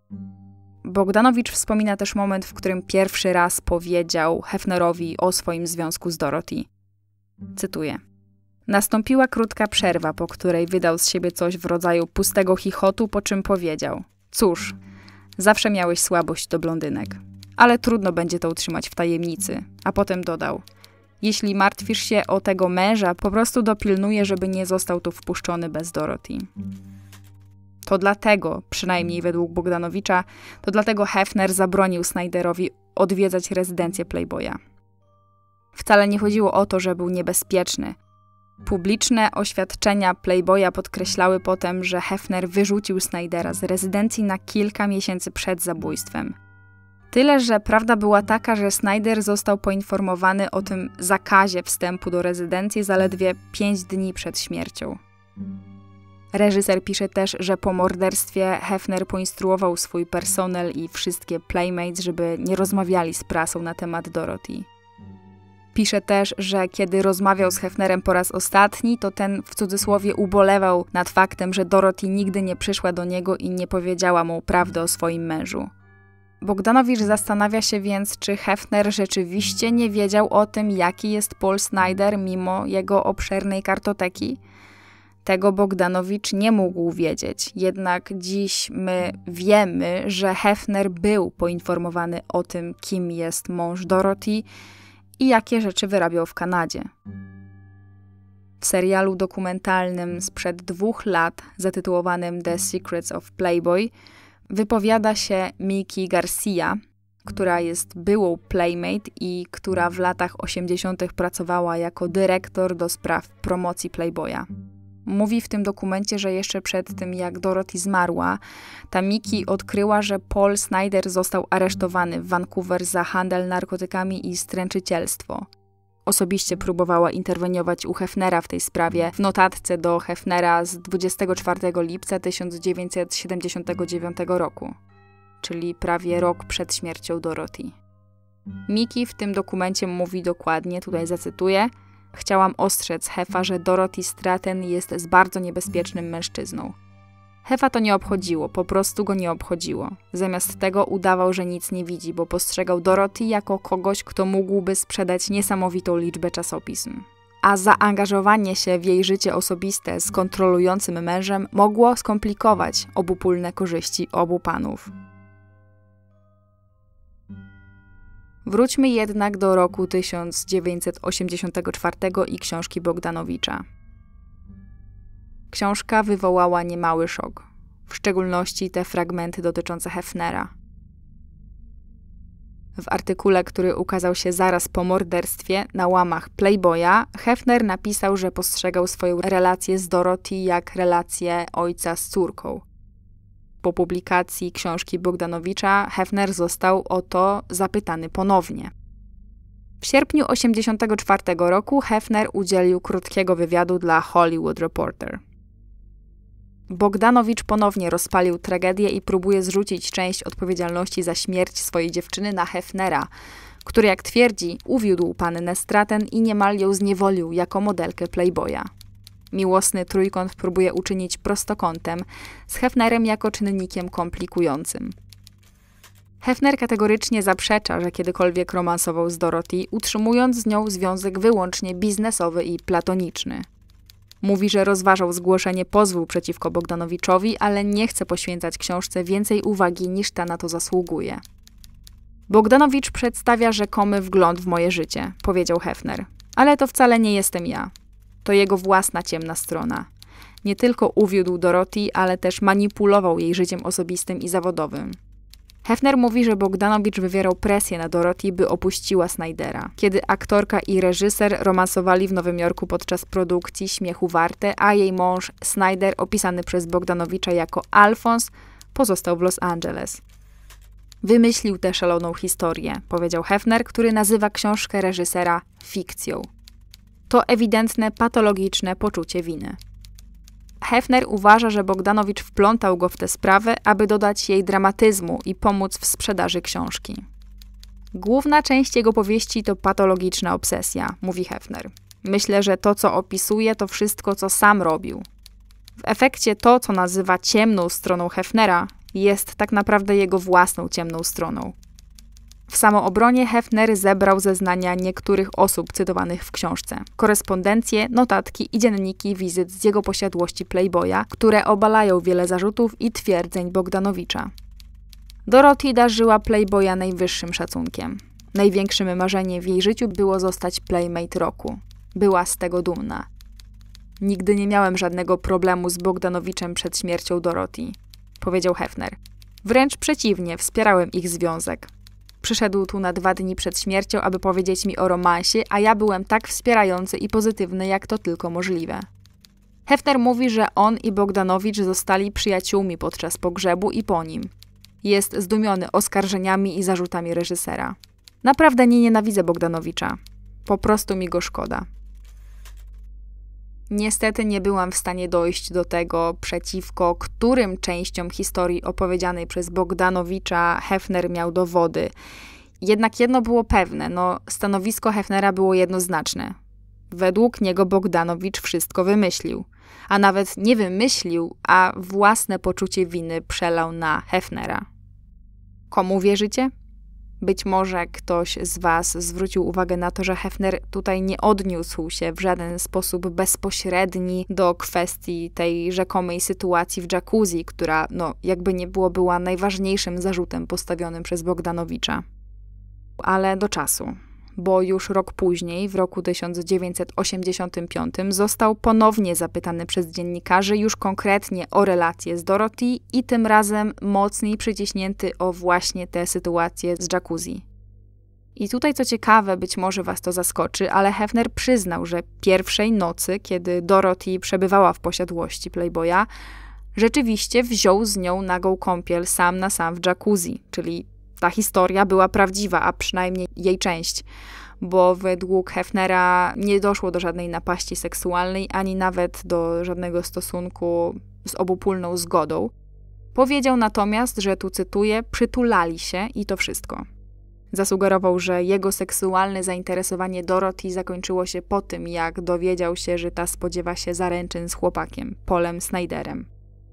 Bogdanowicz wspomina też moment, w którym pierwszy raz powiedział Hefnerowi o swoim związku z Dorothy. Cytuję. Nastąpiła krótka przerwa, po której wydał z siebie coś w rodzaju pustego chichotu, po czym powiedział: cóż, zawsze miałeś słabość do blondynek, ale trudno będzie to utrzymać w tajemnicy. A potem dodał: jeśli martwisz się o tego męża, po prostu dopilnuję, żeby nie został tu wpuszczony bez Dorothy. To dlatego, przynajmniej według Bogdanowicza, to dlatego Hefner zabronił Snyderowi odwiedzać rezydencję Playboya. Wcale nie chodziło o to, że był niebezpieczny. Publiczne oświadczenia Playboya podkreślały potem, że Hefner wyrzucił Snydera z rezydencji na kilka miesięcy przed zabójstwem. Tyle, że prawda była taka, że Snyder został poinformowany o tym zakazie wstępu do rezydencji zaledwie pięć dni przed śmiercią. Reżyser pisze też, że po morderstwie Hefner poinstruował swój personel i wszystkie playmates, żeby nie rozmawiali z prasą na temat Dorothy. Pisze też, że kiedy rozmawiał z Hefnerem po raz ostatni, to ten w cudzysłowie ubolewał nad faktem, że Dorothy nigdy nie przyszła do niego i nie powiedziała mu prawdy o swoim mężu. Bogdanowicz zastanawia się więc, czy Hefner rzeczywiście nie wiedział o tym, jaki jest Paul Snyder mimo jego obszernej kartoteki. Tego Bogdanowicz nie mógł wiedzieć, jednak dziś my wiemy, że Hefner był poinformowany o tym, kim jest mąż Dorothy i jakie rzeczy wyrabiał w Kanadzie. W serialu dokumentalnym sprzed dwóch lat zatytułowanym The Secrets of Playboy wypowiada się Miki Garcia, która jest byłą playmate i która w latach osiemdziesiątych pracowała jako dyrektor do spraw promocji Playboya. Mówi w tym dokumencie, że jeszcze przed tym, jak Dorothy zmarła, ta Miki odkryła, że Paul Snyder został aresztowany w Vancouver za handel narkotykami i stręczycielstwo. Osobiście próbowała interweniować u Hefnera w tej sprawie w notatce do Hefnera z dwudziestego czwartego lipca tysiąc dziewięćset siedemdziesiątego dziewiątego roku, czyli prawie rok przed śmiercią Dorothy. Miki w tym dokumencie mówi dokładnie, tutaj zacytuję: chciałam ostrzec Hefa, że Dorothy Stratton jest z bardzo niebezpiecznym mężczyzną. Hefa to nie obchodziło, po prostu go nie obchodziło. Zamiast tego udawał, że nic nie widzi, bo postrzegał Dorothy jako kogoś, kto mógłby sprzedać niesamowitą liczbę czasopism. A zaangażowanie się w jej życie osobiste z kontrolującym mężem mogło skomplikować obopólne korzyści obu panów. Wróćmy jednak do roku tysiąc dziewięćset osiemdziesiątego czwartego i książki Bogdanowicza. Książka wywołała niemały szok, w szczególności te fragmenty dotyczące Hefnera. W artykule, który ukazał się zaraz po morderstwie na łamach Playboya, Hefner napisał, że postrzegał swoją relację z Dorothy jak relację ojca z córką. Po publikacji książki Bogdanowicza Hefner został o to zapytany ponownie. W sierpniu osiemdziesiątego czwartego roku Hefner udzielił krótkiego wywiadu dla Hollywood Reporter. Bogdanowicz ponownie rozpalił tragedię i próbuje zrzucić część odpowiedzialności za śmierć swojej dziewczyny na Hefnera, który, jak twierdzi, uwiódł pannę Stratton i niemal ją zniewolił jako modelkę Playboya. Miłosny trójkąt próbuje uczynić prostokątem, z Hefnerem jako czynnikiem komplikującym. Hefner kategorycznie zaprzecza, że kiedykolwiek romansował z Dorothy, utrzymując z nią związek wyłącznie biznesowy i platoniczny. Mówi, że rozważał zgłoszenie pozwu przeciwko Bogdanowiczowi, ale nie chce poświęcać książce więcej uwagi niż ta na to zasługuje. Bogdanowicz przedstawia rzekomy wgląd w moje życie, powiedział Hefner. Ale to wcale nie jestem ja. To jego własna ciemna strona. Nie tylko uwiódł Dorothy, ale też manipulował jej życiem osobistym i zawodowym. Hefner mówi, że Bogdanowicz wywierał presję na Dorothy, by opuściła Snydera. Kiedy aktorka i reżyser romansowali w Nowym Jorku podczas produkcji Śmiechu Warte, a jej mąż Snyder, opisany przez Bogdanowicza jako Alfons, pozostał w Los Angeles. Wymyślił tę szaloną historię, powiedział Hefner, który nazywa książkę reżysera fikcją. To ewidentne, patologiczne poczucie winy. Hefner uważa, że Bogdanowicz wplątał go w tę sprawę, aby dodać jej dramatyzmu i pomóc w sprzedaży książki. Główna część jego powieści to patologiczna obsesja, mówi Hefner. Myślę, że to, co opisuje, to wszystko, co sam robił. W efekcie to, co nazywa ciemną stroną Hefnera, jest tak naprawdę jego własną ciemną stroną. W samoobronie Hefner zebrał zeznania niektórych osób cytowanych w książce, korespondencje, notatki i dzienniki wizyt z jego posiadłości Playboya, które obalają wiele zarzutów i twierdzeń Bogdanowicza. Dorothy darzyła Playboya najwyższym szacunkiem. Największym marzeniem w jej życiu było zostać Playmate roku. Była z tego dumna. Nigdy nie miałem żadnego problemu z Bogdanowiczem przed śmiercią Dorothy, powiedział Hefner. Wręcz przeciwnie, wspierałem ich związek. Przyszedł tu na dwa dni przed śmiercią, aby powiedzieć mi o romansie, a ja byłem tak wspierający i pozytywny, jak to tylko możliwe. Hefner mówi, że on i Bogdanowicz zostali przyjaciółmi podczas pogrzebu i po nim. Jest zdumiony oskarżeniami i zarzutami reżysera. Naprawdę nie nienawidzę Bogdanowicza. Po prostu mi go szkoda. Niestety nie byłam w stanie dojść do tego, przeciwko którym częściom historii opowiedzianej przez Bogdanowicza Hefner miał dowody. Jednak jedno było pewne, no stanowisko Hefnera było jednoznaczne. Według niego Bogdanowicz wszystko wymyślił. A nawet nie wymyślił, a własne poczucie winy przelał na Hefnera. Komu wierzycie? Być może ktoś z was zwrócił uwagę na to, że Hefner tutaj nie odniósł się w żaden sposób bezpośredni do kwestii tej rzekomej sytuacji w jacuzzi, która, no, jakby nie było, była najważniejszym zarzutem postawionym przez Bogdanowicza. Ale do czasu, bo już rok później, w roku tysiąc dziewięćset osiemdziesiątym piątym, został ponownie zapytany przez dziennikarzy już konkretnie o relacje z Dorothy i tym razem mocniej przyciśnięty o właśnie tę sytuację z jacuzzi. I tutaj co ciekawe, być może was to zaskoczy, ale Hefner przyznał, że pierwszej nocy, kiedy Dorothy przebywała w posiadłości Playboya, rzeczywiście wziął z nią nagą kąpiel sam na sam w jacuzzi, czyli ta historia była prawdziwa, a przynajmniej jej część, bo według Hefnera nie doszło do żadnej napaści seksualnej, ani nawet do żadnego stosunku z obopólną zgodą. Powiedział natomiast, że tu cytuję, przytulali się i to wszystko. Zasugerował, że jego seksualne zainteresowanie Dorothy zakończyło się po tym, jak dowiedział się, że ta spodziewa się zaręczyn z chłopakiem, Paulem Snyderem.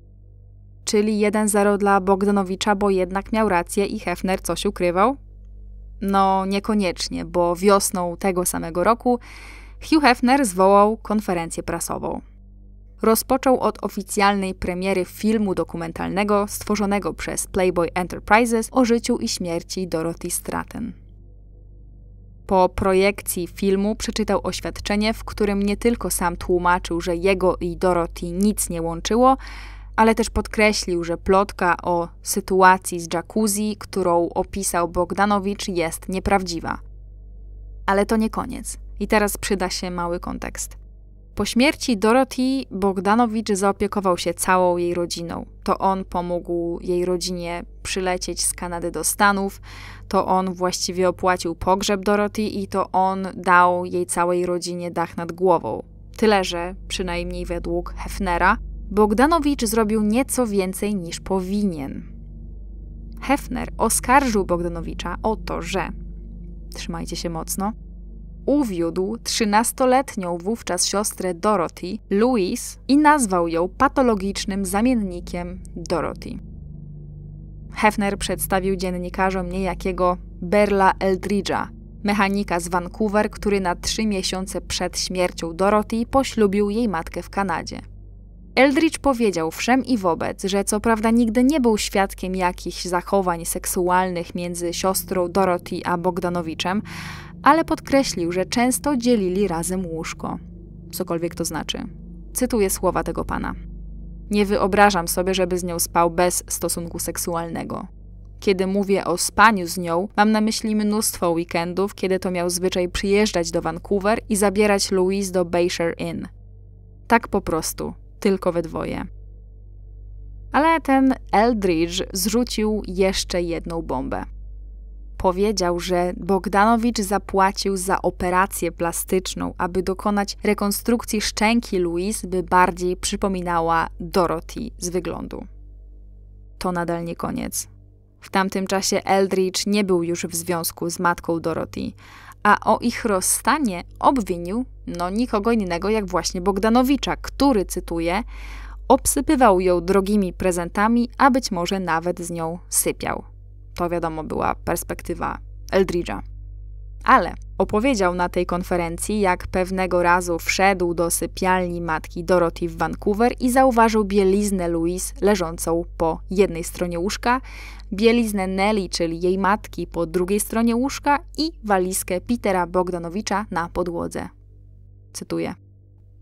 Czyli jeden zero dla Bogdanowicza, bo jednak miał rację i Hefner coś ukrywał? No niekoniecznie, bo wiosną tego samego roku Hugh Hefner zwołał konferencję prasową. Rozpoczął od oficjalnej premiery filmu dokumentalnego stworzonego przez Playboy Enterprises o życiu i śmierci Dorothy Stratton. Po projekcji filmu przeczytał oświadczenie, w którym nie tylko sam tłumaczył, że jego i Dorothy nic nie łączyło, ale też podkreślił, że plotka o sytuacji z jacuzzi, którą opisał Bogdanowicz, jest nieprawdziwa. Ale to nie koniec. I teraz przyda się mały kontekst. Po śmierci Dorothy Bogdanowicz zaopiekował się całą jej rodziną. To on pomógł jej rodzinie przylecieć z Kanady do Stanów, to on właściwie opłacił pogrzeb Dorothy i to on dał jej całej rodzinie dach nad głową. Tyle, że, przynajmniej według Hefnera, Bogdanowicz zrobił nieco więcej niż powinien. Hefner oskarżył Bogdanowicza o to, że, trzymajcie się mocno, uwiódł trzynastoletnią wówczas siostrę Dorothy, Louise, i nazwał ją patologicznym zamiennikiem Dorothy. Hefner przedstawił dziennikarzom niejakiego Berla Eldridge'a, mechanika z Vancouver, który na trzy miesiące przed śmiercią Dorothy poślubił jej matkę w Kanadzie. Eldridge powiedział wszem i wobec, że co prawda nigdy nie był świadkiem jakichś zachowań seksualnych między siostrą Dorothy a Bogdanowiczem, ale podkreślił, że często dzielili razem łóżko. Cokolwiek to znaczy. Cytuję słowa tego pana. Nie wyobrażam sobie, żeby z nią spał bez stosunku seksualnego. Kiedy mówię o spaniu z nią, mam na myśli mnóstwo weekendów, kiedy to miał zwyczaj przyjeżdżać do Vancouver i zabierać Louise do Bayshore Inn. Tak po prostu. Tylko we dwoje. Ale ten Eldridge zrzucił jeszcze jedną bombę. Powiedział, że Bogdanowicz zapłacił za operację plastyczną, aby dokonać rekonstrukcji szczęki Louise, by bardziej przypominała Dorothy z wyglądu. To nadal nie koniec. W tamtym czasie Eldridge nie był już w związku z matką Dorothy, a o ich rozstanie obwinił no nikogo innego jak właśnie Bogdanowicza, który, cytuję, obsypywał ją drogimi prezentami, a być może nawet z nią sypiał. To wiadomo była perspektywa Eldridge'a. Ale opowiedział na tej konferencji, jak pewnego razu wszedł do sypialni matki Dorothy w Vancouver i zauważył bieliznę Louise leżącą po jednej stronie łóżka, bieliznę Nellie, czyli jej matki, po drugiej stronie łóżka i walizkę Petera Bogdanowicza na podłodze. Cytuję.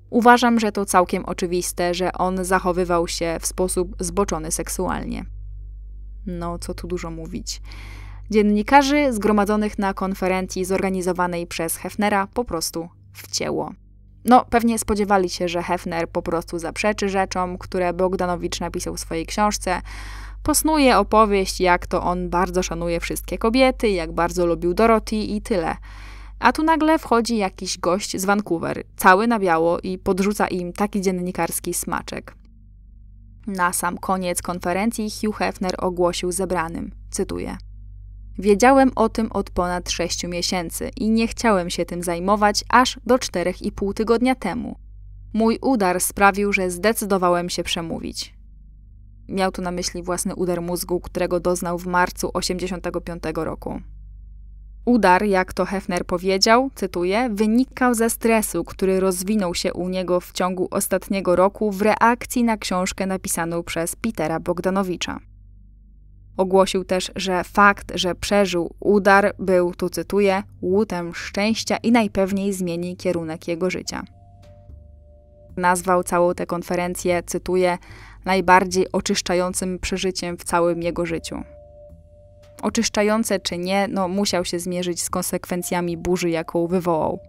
Uważam, że to całkiem oczywiste, że on zachowywał się w sposób zboczony seksualnie. No, co tu dużo mówić. Dziennikarzy zgromadzonych na konferencji zorganizowanej przez Hefnera po prostu wcięło. No, pewnie spodziewali się, że Hefner po prostu zaprzeczy rzeczom, które Bogdanowicz napisał w swojej książce. Posnuje opowieść, jak to on bardzo szanuje wszystkie kobiety, jak bardzo lubił Dorothy i tyle. A tu nagle wchodzi jakiś gość z Vancouver, cały na biało i podrzuca im taki dziennikarski smaczek. Na sam koniec konferencji Hugh Hefner ogłosił zebranym, cytuję: Wiedziałem o tym od ponad sześciu miesięcy i nie chciałem się tym zajmować aż do czterech i pół tygodnia temu. Mój udar sprawił, że zdecydowałem się przemówić. Miał tu na myśli własny udar mózgu, którego doznał w marcu osiemdziesiątego piątego roku. Udar, jak to Hefner powiedział, cytuję, wynikał ze stresu, który rozwinął się u niego w ciągu ostatniego roku w reakcji na książkę napisaną przez Petera Bogdanowicza. Ogłosił też, że fakt, że przeżył udar, był, tu cytuję, łutem szczęścia i najpewniej zmieni kierunek jego życia. Nazwał całą tę konferencję, cytuję, najbardziej oczyszczającym przeżyciem w całym jego życiu. Oczyszczające czy nie, no musiał się zmierzyć z konsekwencjami burzy, jaką wywołał.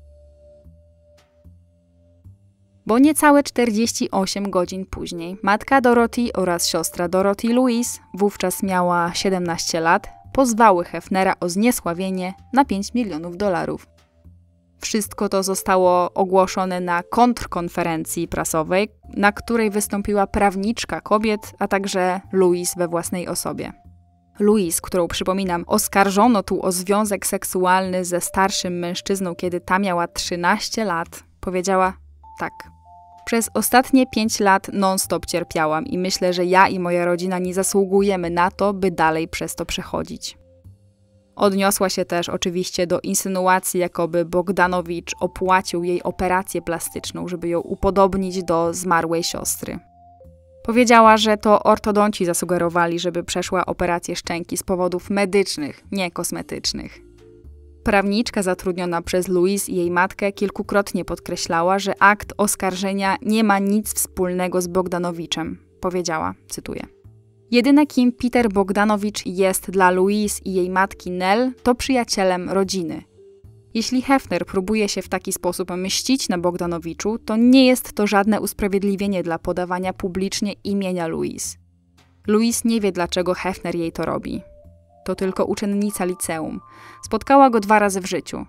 Bo niecałe czterdzieści osiem godzin później matka Dorothy oraz siostra Dorothy Louise, wówczas miała siedemnaście lat, pozwały Hefnera o zniesławienie na pięć milionów dolarów. Wszystko to zostało ogłoszone na kontrkonferencji prasowej, na której wystąpiła prawniczka kobiet, a także Louise we własnej osobie. Louise, którą, przypominam, oskarżono tu o związek seksualny ze starszym mężczyzną, kiedy ta miała trzynaście lat, powiedziała tak. Przez ostatnie pięć lat non-stop cierpiałam i myślę, że ja i moja rodzina nie zasługujemy na to, by dalej przez to przechodzić. Odniosła się też oczywiście do insynuacji, jakoby Bogdanowicz opłacił jej operację plastyczną, żeby ją upodobnić do zmarłej siostry. Powiedziała, że to ortodonci zasugerowali, żeby przeszła operację szczęki z powodów medycznych, nie kosmetycznych. Prawniczka zatrudniona przez Louise i jej matkę kilkukrotnie podkreślała, że akt oskarżenia nie ma nic wspólnego z Bogdanowiczem. Powiedziała, cytuję. Jedyne, kim Peter Bogdanowicz jest dla Louise i jej matki Nell, to przyjacielem rodziny. Jeśli Hefner próbuje się w taki sposób mścić na Bogdanowiczu, to nie jest to żadne usprawiedliwienie dla podawania publicznie imienia Louise. Louise nie wie, dlaczego Hefner jej to robi. To tylko uczennica liceum. Spotkała go dwa razy w życiu.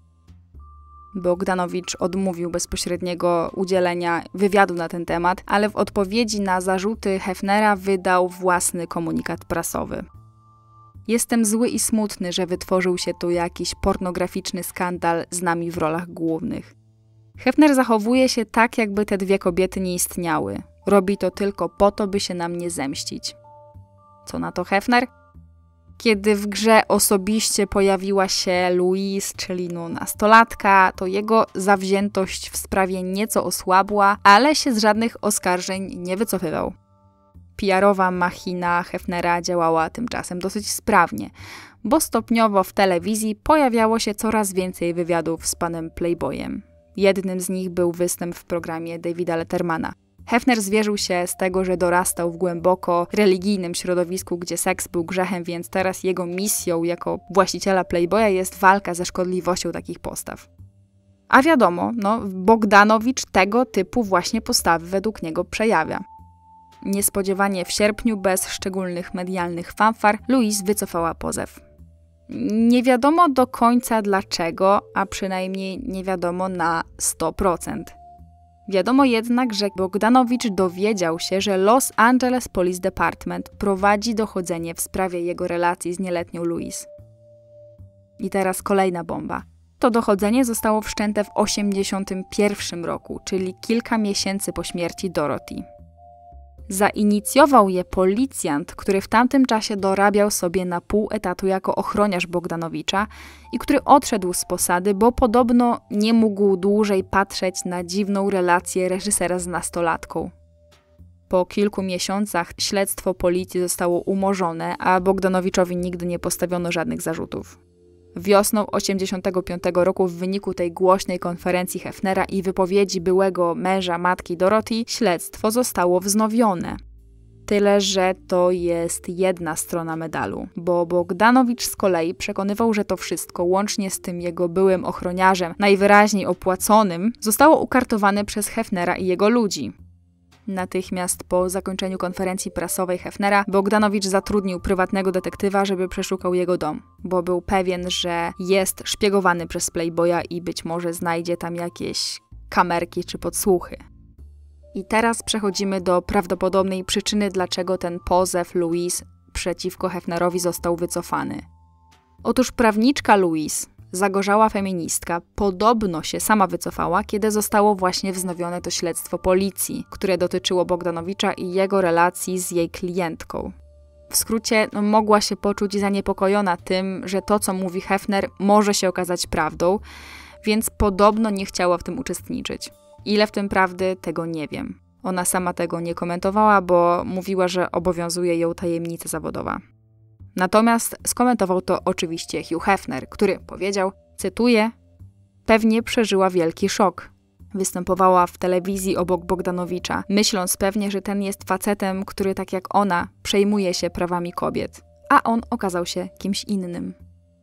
Bogdanowicz odmówił bezpośredniego udzielenia wywiadu na ten temat, ale w odpowiedzi na zarzuty Hefnera wydał własny komunikat prasowy. Jestem zły i smutny, że wytworzył się tu jakiś pornograficzny skandal z nami w rolach głównych. Hefner zachowuje się tak, jakby te dwie kobiety nie istniały. Robi to tylko po to, by się na mnie zemścić. Co na to Hefner? Kiedy w grze osobiście pojawiła się Louise, czyli no nastolatka, to jego zawziętość w sprawie nieco osłabła, ale się z żadnych oskarżeń nie wycofywał. P R-owa machina Hefnera działała tymczasem dosyć sprawnie, bo stopniowo w telewizji pojawiało się coraz więcej wywiadów z panem Playboyem. Jednym z nich był występ w programie Davida Lettermana. Hefner zwierzył się z tego, że dorastał w głęboko religijnym środowisku, gdzie seks był grzechem, więc teraz jego misją jako właściciela Playboya jest walka ze szkodliwością takich postaw. A wiadomo, no, Bogdanowicz tego typu właśnie postawy według niego przejawia. Niespodziewanie w sierpniu, bez szczególnych medialnych fanfar, Louise wycofała pozew. Nie wiadomo do końca dlaczego, a przynajmniej nie wiadomo na sto procent. Wiadomo jednak, że Bogdanowicz dowiedział się, że Los Angeles Police Department prowadzi dochodzenie w sprawie jego relacji z nieletnią Louise. I teraz kolejna bomba. To dochodzenie zostało wszczęte w osiemdziesiątym pierwszym roku, czyli kilka miesięcy po śmierci Dorothy. Zainicjował je policjant, który w tamtym czasie dorabiał sobie na pół etatu jako ochroniarz Bogdanowicza i który odszedł z posady, bo podobno nie mógł dłużej patrzeć na dziwną relację reżysera z nastolatką. Po kilku miesiącach śledztwo policji zostało umorzone, a Bogdanowiczowi nigdy nie postawiono żadnych zarzutów. Wiosną osiemdziesiątego piątego roku w wyniku tej głośnej konferencji Hefnera i wypowiedzi byłego męża matki Dorothy śledztwo zostało wznowione. Tyle, że to jest jedna strona medalu, bo Bogdanowicz z kolei przekonywał, że to wszystko, łącznie z tym jego byłym ochroniarzem, najwyraźniej opłaconym, zostało ukartowane przez Hefnera i jego ludzi. Natychmiast po zakończeniu konferencji prasowej Hefnera, Bogdanowicz zatrudnił prywatnego detektywa, żeby przeszukał jego dom, bo był pewien, że jest szpiegowany przez Playboya i być może znajdzie tam jakieś kamerki czy podsłuchy. I teraz przechodzimy do prawdopodobnej przyczyny, dlaczego ten pozew Louise przeciwko Hefnerowi został wycofany. Otóż prawniczka Louise, zagorzała feministka, podobno się sama wycofała, kiedy zostało właśnie wznowione to śledztwo policji, które dotyczyło Bogdanowicza i jego relacji z jej klientką. W skrócie, no, mogła się poczuć zaniepokojona tym, że to, co mówi Hefner, może się okazać prawdą, więc podobno nie chciała w tym uczestniczyć. Ile w tym prawdy, tego nie wiem. Ona sama tego nie komentowała, bo mówiła, że obowiązuje ją tajemnica zawodowa. Natomiast skomentował to oczywiście Hugh Hefner, który powiedział, cytuję, pewnie przeżyła wielki szok. Występowała w telewizji obok Bogdanowicza, myśląc pewnie, że ten jest facetem, który tak jak ona przejmuje się prawami kobiet, a on okazał się kimś innym.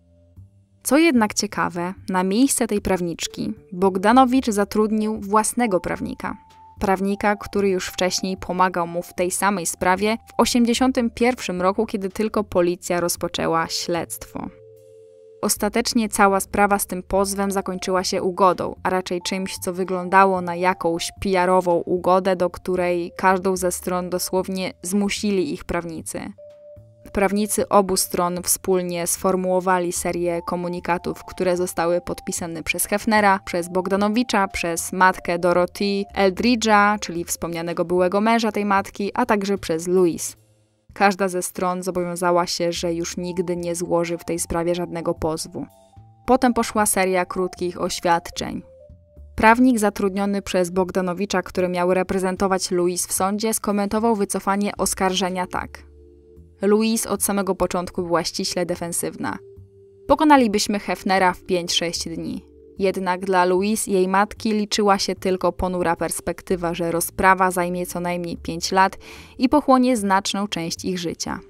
Co jednak ciekawe, na miejsce tej prawniczki Bogdanowicz zatrudnił własnego prawnika. Prawnika, który już wcześniej pomagał mu w tej samej sprawie w osiemdziesiątym pierwszym roku, kiedy tylko policja rozpoczęła śledztwo. Ostatecznie cała sprawa z tym pozwem zakończyła się ugodą, a raczej czymś, co wyglądało na jakąś P R-ową ugodę, do której każdą ze stron dosłownie zmusili ich prawnicy. Prawnicy obu stron wspólnie sformułowali serię komunikatów, które zostały podpisane przez Hefnera, przez Bogdanowicza, przez matkę Dorothy Eldridge'a, czyli wspomnianego byłego męża tej matki, a także przez Louise. Każda ze stron zobowiązała się, że już nigdy nie złoży w tej sprawie żadnego pozwu. Potem poszła seria krótkich oświadczeń. Prawnik zatrudniony przez Bogdanowicza, który miał reprezentować Louise w sądzie, skomentował wycofanie oskarżenia tak. Louise od samego początku była ściśle defensywna. Pokonalibyśmy Hefnera w pięć sześć dni. Jednak dla Louise i jej matki liczyła się tylko ponura perspektywa, że rozprawa zajmie co najmniej pięć lat i pochłonie znaczną część ich życia.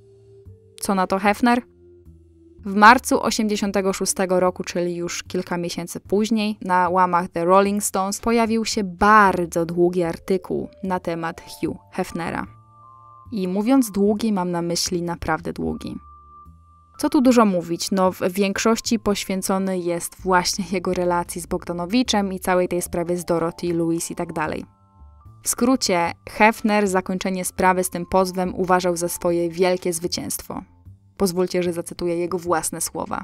Co na to Hefner? W marcu osiemdziesiątego szóstego roku, czyli już kilka miesięcy później, na łamach The Rolling Stones pojawił się bardzo długi artykuł na temat Hugh Hefnera. I mówiąc długi, mam na myśli naprawdę długi. Co tu dużo mówić, no w większości poświęcony jest właśnie jego relacji z Bogdanowiczem i całej tej sprawie z Dorothy, Louise i tak dalej. W skrócie, Hefner zakończenie sprawy z tym pozwem uważał za swoje wielkie zwycięstwo. Pozwólcie, że zacytuję jego własne słowa.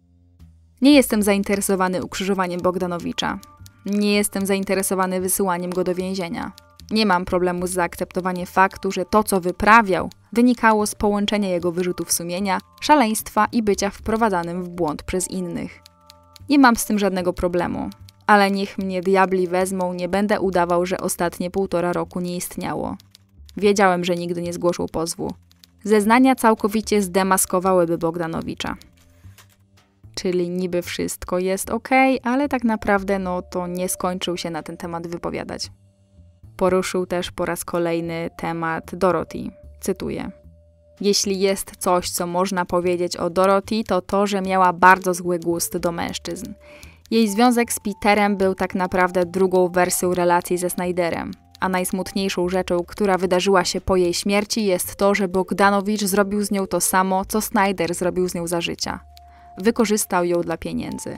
Nie jestem zainteresowany ukrzyżowaniem Bogdanowicza. Nie jestem zainteresowany wysyłaniem go do więzienia. Nie mam problemu z zaakceptowaniem faktu, że to, co wyprawiał, wynikało z połączenia jego wyrzutów sumienia, szaleństwa i bycia wprowadzanym w błąd przez innych. Nie mam z tym żadnego problemu, ale niech mnie diabli wezmą, nie będę udawał, że ostatnie półtora roku nie istniało. Wiedziałem, że nigdy nie zgłoszą pozwu. Zeznania całkowicie zdemaskowałyby Bogdanowicza. Czyli niby wszystko jest okej, ale tak naprawdę no to nie skończył się na ten temat wypowiadać. Poruszył też po raz kolejny temat Dorothy. Cytuję. Jeśli jest coś, co można powiedzieć o Dorothy, to to, że miała bardzo zły gust do mężczyzn. Jej związek z Peterem był tak naprawdę drugą wersją relacji ze Snyderem. A najsmutniejszą rzeczą, która wydarzyła się po jej śmierci, jest to, że Bogdanowicz zrobił z nią to samo, co Snyder zrobił z nią za życia. Wykorzystał ją dla pieniędzy.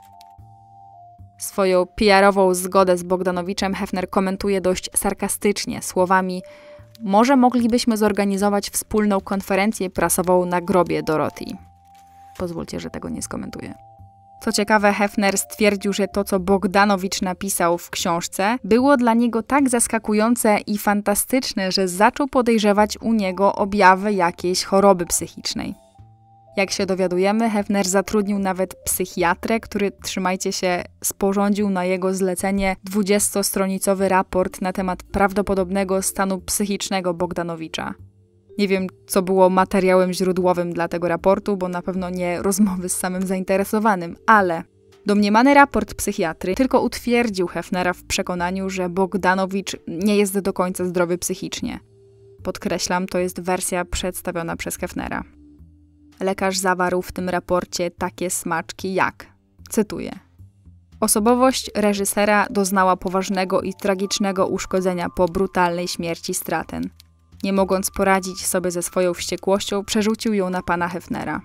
Swoją P R-ową zgodę z Bogdanowiczem Hefner komentuje dość sarkastycznie słowami: może moglibyśmy zorganizować wspólną konferencję prasową na grobie Dorothy. Pozwólcie, że tego nie skomentuję. Co ciekawe, Hefner stwierdził, że to, co Bogdanowicz napisał w książce, było dla niego tak zaskakujące i fantastyczne, że zaczął podejrzewać u niego objawy jakiejś choroby psychicznej. Jak się dowiadujemy, Hefner zatrudnił nawet psychiatrę, który, trzymajcie się, sporządził na jego zlecenie dwudziestostronicowy raport na temat prawdopodobnego stanu psychicznego Bogdanowicza. Nie wiem, co było materiałem źródłowym dla tego raportu, bo na pewno nie rozmowy z samym zainteresowanym, ale domniemany raport psychiatry tylko utwierdził Hefnera w przekonaniu, że Bogdanowicz nie jest do końca zdrowy psychicznie. Podkreślam, to jest wersja przedstawiona przez Hefnera. Lekarz zawarł w tym raporcie takie smaczki jak, cytuję: osobowość reżysera doznała poważnego i tragicznego uszkodzenia po brutalnej śmierci Straten. Nie mogąc poradzić sobie ze swoją wściekłością, przerzucił ją na pana Hefnera.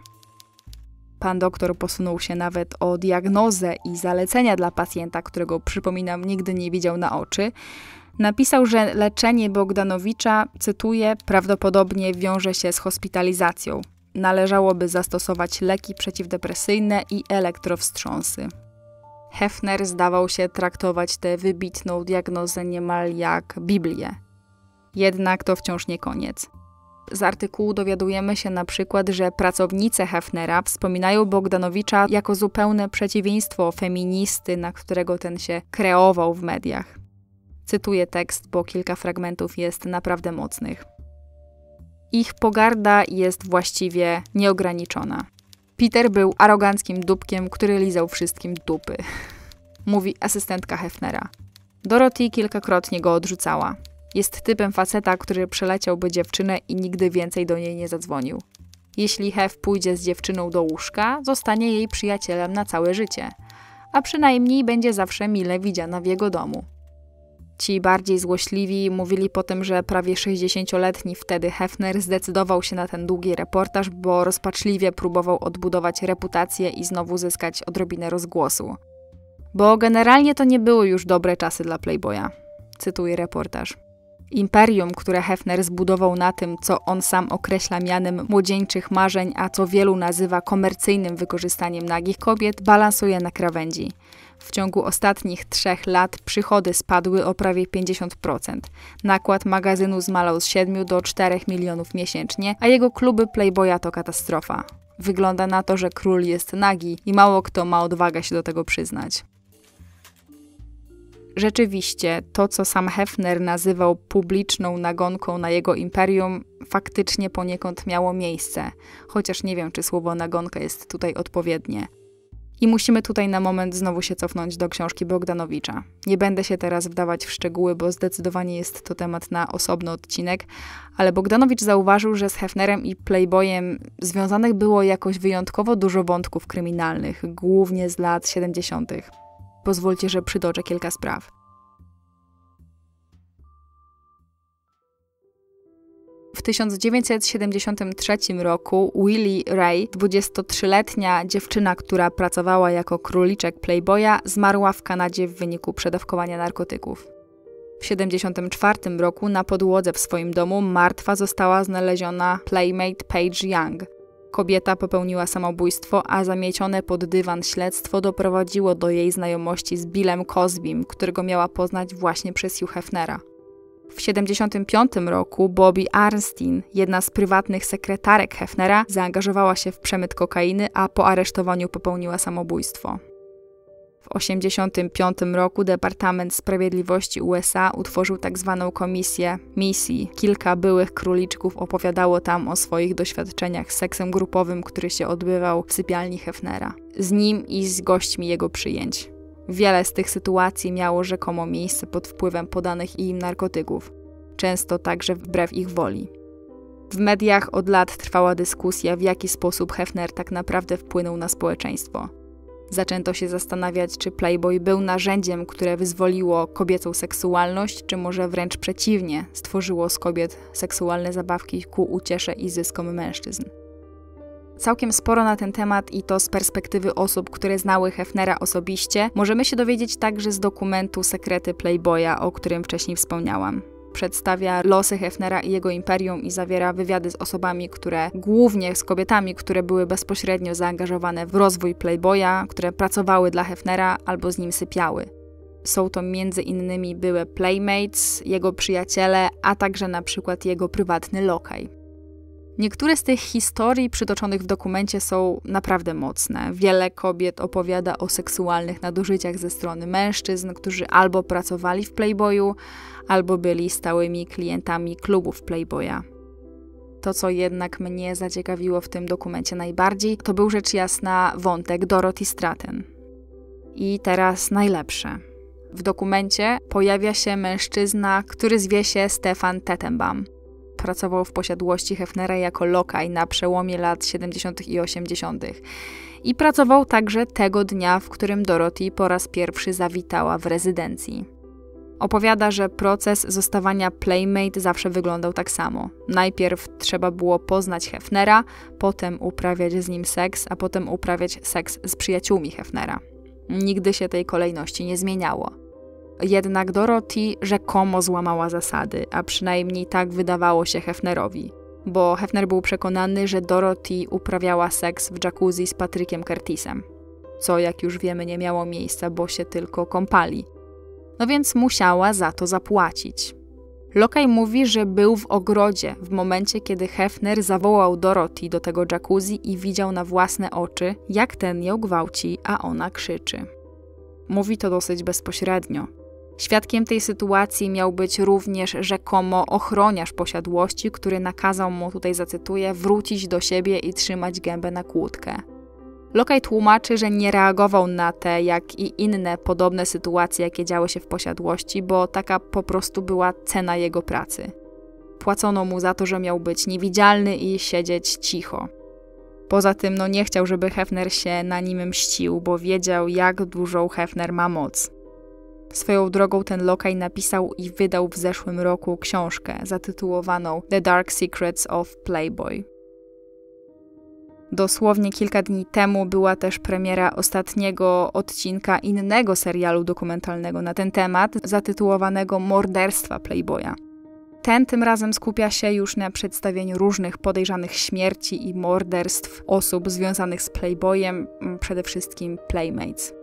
Pan doktor posunął się nawet o diagnozę i zalecenia dla pacjenta, którego, przypominam, nigdy nie widział na oczy. Napisał, że leczenie Bogdanowicza, cytuję, prawdopodobnie wiąże się z hospitalizacją. Należałoby zastosować leki przeciwdepresyjne i elektrowstrząsy. Hefner zdawał się traktować tę wybitną diagnozę niemal jak Biblię. Jednak to wciąż nie koniec. Z artykułu dowiadujemy się na przykład, że pracownice Hefnera wspominają Bogdanowicza jako zupełne przeciwieństwo feministy, na którego ten się kreował w mediach. Cytuję tekst, bo kilka fragmentów jest naprawdę mocnych. Ich pogarda jest właściwie nieograniczona. Peter był aroganckim dupkiem, który lizał wszystkim dupy. Mówi asystentka Hefnera. Dorothy kilkakrotnie go odrzucała. Jest typem faceta, który przeleciałby dziewczynę i nigdy więcej do niej nie zadzwonił. Jeśli Hef pójdzie z dziewczyną do łóżka, zostanie jej przyjacielem na całe życie. A przynajmniej będzie zawsze mile widziana w jego domu. Ci bardziej złośliwi mówili potem, że prawie sześćdziesięcioletni wtedy Hefner zdecydował się na ten długi reportaż, bo rozpaczliwie próbował odbudować reputację i znowu zyskać odrobinę rozgłosu. Bo generalnie to nie były już dobre czasy dla Playboya. Cytuję reportaż. Imperium, które Hefner zbudował na tym, co on sam określa mianem młodzieńczych marzeń, a co wielu nazywa komercyjnym wykorzystaniem nagich kobiet, balansuje na krawędzi. W ciągu ostatnich trzech lat przychody spadły o prawie pięćdziesiąt procent. Nakład magazynu zmalał z siedmiu do czterech milionów miesięcznie, a jego kluby Playboya to katastrofa. Wygląda na to, że król jest nagi i mało kto ma odwagę się do tego przyznać. Rzeczywiście, to co sam Hefner nazywał publiczną nagonką na jego imperium, faktycznie poniekąd miało miejsce, chociaż nie wiem, czy słowo nagonka jest tutaj odpowiednie. I musimy tutaj na moment znowu się cofnąć do książki Bogdanowicza. Nie będę się teraz wdawać w szczegóły, bo zdecydowanie jest to temat na osobny odcinek, ale Bogdanowicz zauważył, że z Hefnerem i Playboyem związanych było jakoś wyjątkowo dużo wątków kryminalnych, głównie z lat siedemdziesiątych. Pozwólcie, że przytoczę kilka spraw. W tysiąc dziewięćset siedemdziesiątym trzecim roku Willie Ray, dwudziestotrzyletnia dziewczyna, która pracowała jako króliczek Playboya, zmarła w Kanadzie w wyniku przedawkowania narkotyków. W siedemdziesiątym czwartym roku na podłodze w swoim domu martwa została znaleziona playmate Paige Young. Kobieta popełniła samobójstwo, a zamiecione pod dywan śledztwo doprowadziło do jej znajomości z Billem Cosbym, którego miała poznać właśnie przez Hugh Hefnera. W siedemdziesiątym piątym roku Bobby Arnstein, jedna z prywatnych sekretarek Hefnera, zaangażowała się w przemyt kokainy, a po aresztowaniu popełniła samobójstwo. W osiemdziesiątym piątym roku Departament Sprawiedliwości U S A utworzył tzw. komisję Missy. Kilka byłych króliczków opowiadało tam o swoich doświadczeniach z seksem grupowym, który się odbywał w sypialni Hefnera. Z nim i z gośćmi jego przyjęć. Wiele z tych sytuacji miało rzekomo miejsce pod wpływem podanych im narkotyków, często także wbrew ich woli. W mediach od lat trwała dyskusja, w jaki sposób Hefner tak naprawdę wpłynął na społeczeństwo. Zaczęto się zastanawiać, czy Playboy był narzędziem, które wyzwoliło kobiecą seksualność, czy może wręcz przeciwnie, stworzyło z kobiet seksualne zabawki ku uciesze i zyskom mężczyzn. Całkiem sporo na ten temat i to z perspektywy osób, które znały Hefnera osobiście, możemy się dowiedzieć także z dokumentu Sekrety Playboya, o którym wcześniej wspomniałam. Przedstawia losy Hefnera i jego imperium i zawiera wywiady z osobami, które, głównie z kobietami, które były bezpośrednio zaangażowane w rozwój Playboya, które pracowały dla Hefnera albo z nim sypiały. Są to między innymi były playmates, jego przyjaciele, a także na przykład jego prywatny lokaj. Niektóre z tych historii przytoczonych w dokumencie są naprawdę mocne. Wiele kobiet opowiada o seksualnych nadużyciach ze strony mężczyzn, którzy albo pracowali w Playboyu, albo byli stałymi klientami klubów Playboya. to, co jednak mnie zaciekawiło w tym dokumencie najbardziej, to był rzecz jasna wątek Dorothy Stratton. I teraz najlepsze. W dokumencie pojawia się mężczyzna, który zwie się Stefan Tettenbaum. Pracował w posiadłości Hefnera jako lokaj na przełomie lat siedemdziesiątych i osiemdziesiątych. I pracował także tego dnia, w którym Dorothy po raz pierwszy zawitała w rezydencji. Opowiada, że proces zostawania playmate zawsze wyglądał tak samo. Najpierw trzeba było poznać Hefnera, potem uprawiać z nim seks, a potem uprawiać seks z przyjaciółmi Hefnera. Nigdy się tej kolejności nie zmieniało. Jednak Dorothy rzekomo złamała zasady, a przynajmniej tak wydawało się Hefnerowi. Bo Hefner był przekonany, że Dorothy uprawiała seks w jacuzzi z Patrickiem Curtisem. Co, jak już wiemy, nie miało miejsca, bo się tylko kąpali. No więc musiała za to zapłacić. Lokaj mówi, że był w ogrodzie w momencie, kiedy Hefner zawołał Dorothy do tego jacuzzi i widział na własne oczy, jak ten ją gwałci, a ona krzyczy. Mówi to dosyć bezpośrednio. Świadkiem tej sytuacji miał być również rzekomo ochroniarz posiadłości, który nakazał mu, tutaj zacytuję, wrócić do siebie i trzymać gębę na kłódkę. Lokaj tłumaczy, że nie reagował na te, jak i inne podobne sytuacje, jakie działy się w posiadłości, bo taka po prostu była cena jego pracy. Płacono mu za to, że miał być niewidzialny i siedzieć cicho. Poza tym no nie chciał, żeby Hefner się na nim mścił, bo wiedział, jak dużą Hefner ma moc. Swoją drogą ten lokaj napisał i wydał w zeszłym roku książkę zatytułowaną The Dark Secrets of Playboy. Dosłownie kilka dni temu była też premiera ostatniego odcinka innego serialu dokumentalnego na ten temat, zatytułowanego Morderstwa Playboya. Ten tym razem skupia się już na przedstawieniu różnych podejrzanych śmierci i morderstw osób związanych z Playboyem, przede wszystkim Playmates.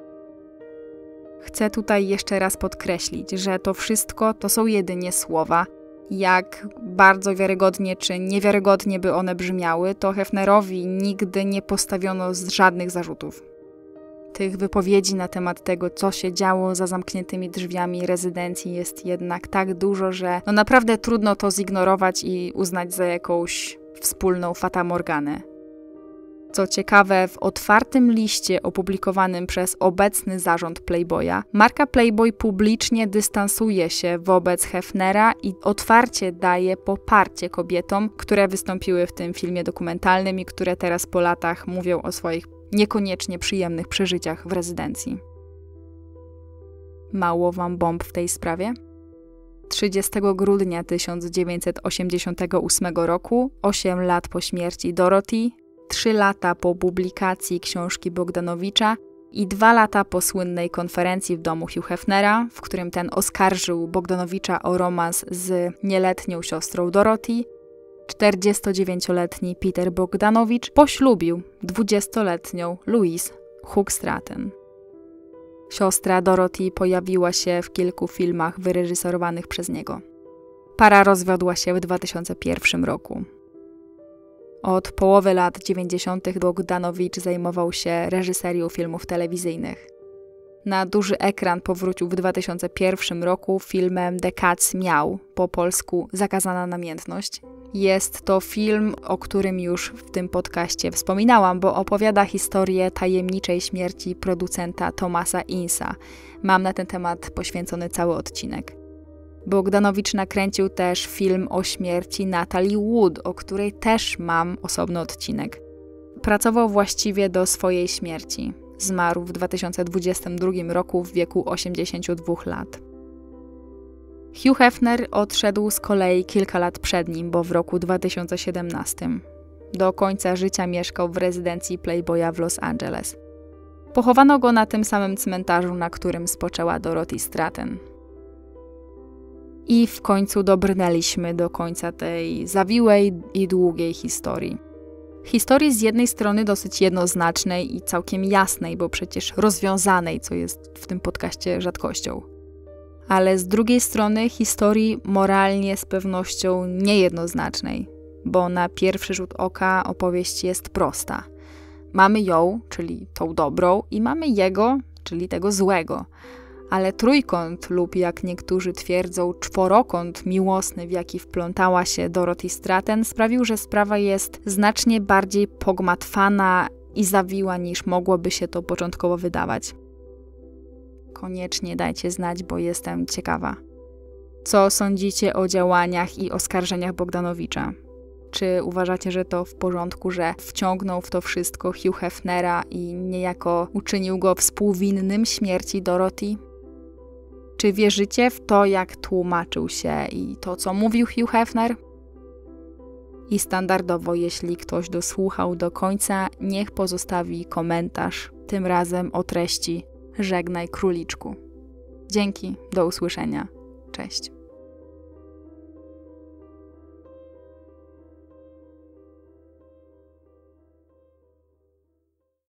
Chcę tutaj jeszcze raz podkreślić, że to wszystko to są jedynie słowa. Jak bardzo wiarygodnie czy niewiarygodnie by one brzmiały, to Hefnerowi nigdy nie postawiono żadnych zarzutów. Tych wypowiedzi na temat tego, co się działo za zamkniętymi drzwiami rezydencji, jest jednak tak dużo, że no naprawdę trudno to zignorować i uznać za jakąś wspólną fatamorganę. Co ciekawe, w otwartym liście opublikowanym przez obecny zarząd Playboya, marka Playboy publicznie dystansuje się wobec Hefnera i otwarcie daje poparcie kobietom, które wystąpiły w tym filmie dokumentalnym i które teraz po latach mówią o swoich niekoniecznie przyjemnych przeżyciach w rezydencji. Mało wam bomb w tej sprawie? trzydziestego grudnia tysiąc dziewięćset osiemdziesiątego ósmego roku, osiem lat po śmierci Dorothy, trzy lata po publikacji książki Bogdanowicza i dwa lata po słynnej konferencji w domu Hugh Hefnera, w którym ten oskarżył Bogdanowicza o romans z nieletnią siostrą Dorothy, czterdziestodziewięcioletni Peter Bogdanowicz poślubił dwudziestoletnią Louise Hugh Stratton. Siostra Dorothy pojawiła się w kilku filmach wyreżyserowanych przez niego. Para rozwiodła się w dwa tysiące pierwszym roku. Od połowy lat dziewięćdziesiątych Bogdanowicz zajmował się reżyserią filmów telewizyjnych. Na duży ekran powrócił w dwa tysiące pierwszym roku filmem The Cat's Meow, po polsku Zakazana namiętność. Jest to film, o którym już w tym podcaście wspominałam, bo opowiada historię tajemniczej śmierci producenta Thomasa Insa. Mam na ten temat poświęcony cały odcinek. Bogdanowicz nakręcił też film o śmierci Natalie Wood, o której też mam osobny odcinek. Pracował właściwie do swojej śmierci. Zmarł w dwa tysiące dwudziestym drugim roku w wieku osiemdziesięciu dwóch lat. Hugh Hefner odszedł z kolei kilka lat przed nim, bo w roku dwa tysiące siedemnastym. Do końca życia mieszkał w rezydencji Playboya w Los Angeles. Pochowano go na tym samym cmentarzu, na którym spoczęła Dorothy Stratton. I w końcu dobrnęliśmy do końca tej zawiłej i długiej historii. Historii z jednej strony dosyć jednoznacznej i całkiem jasnej, bo przecież rozwiązanej, co jest w tym podcaście rzadkością. Ale z drugiej strony historii moralnie z pewnością niejednoznacznej, bo na pierwszy rzut oka opowieść jest prosta. Mamy ją, czyli tą dobrą, i mamy jego, czyli tego złego. Ale trójkąt lub jak niektórzy twierdzą czworokąt miłosny, w jaki wplątała się Dorothy Stratton, sprawił, że sprawa jest znacznie bardziej pogmatwana i zawiła niż mogłoby się to początkowo wydawać. Koniecznie dajcie znać, bo jestem ciekawa. Co sądzicie o działaniach i oskarżeniach Bogdanowicza? Czy uważacie, że to w porządku, że wciągnął w to wszystko Hugh Hefnera i niejako uczynił go współwinnym śmierci Dorothy? Czy wierzycie w to, jak tłumaczył się i to, co mówił Hugh Hefner? I standardowo, jeśli ktoś dosłuchał do końca, niech pozostawi komentarz, tym razem o treści: żegnaj króliczku. Dzięki, do usłyszenia. Cześć.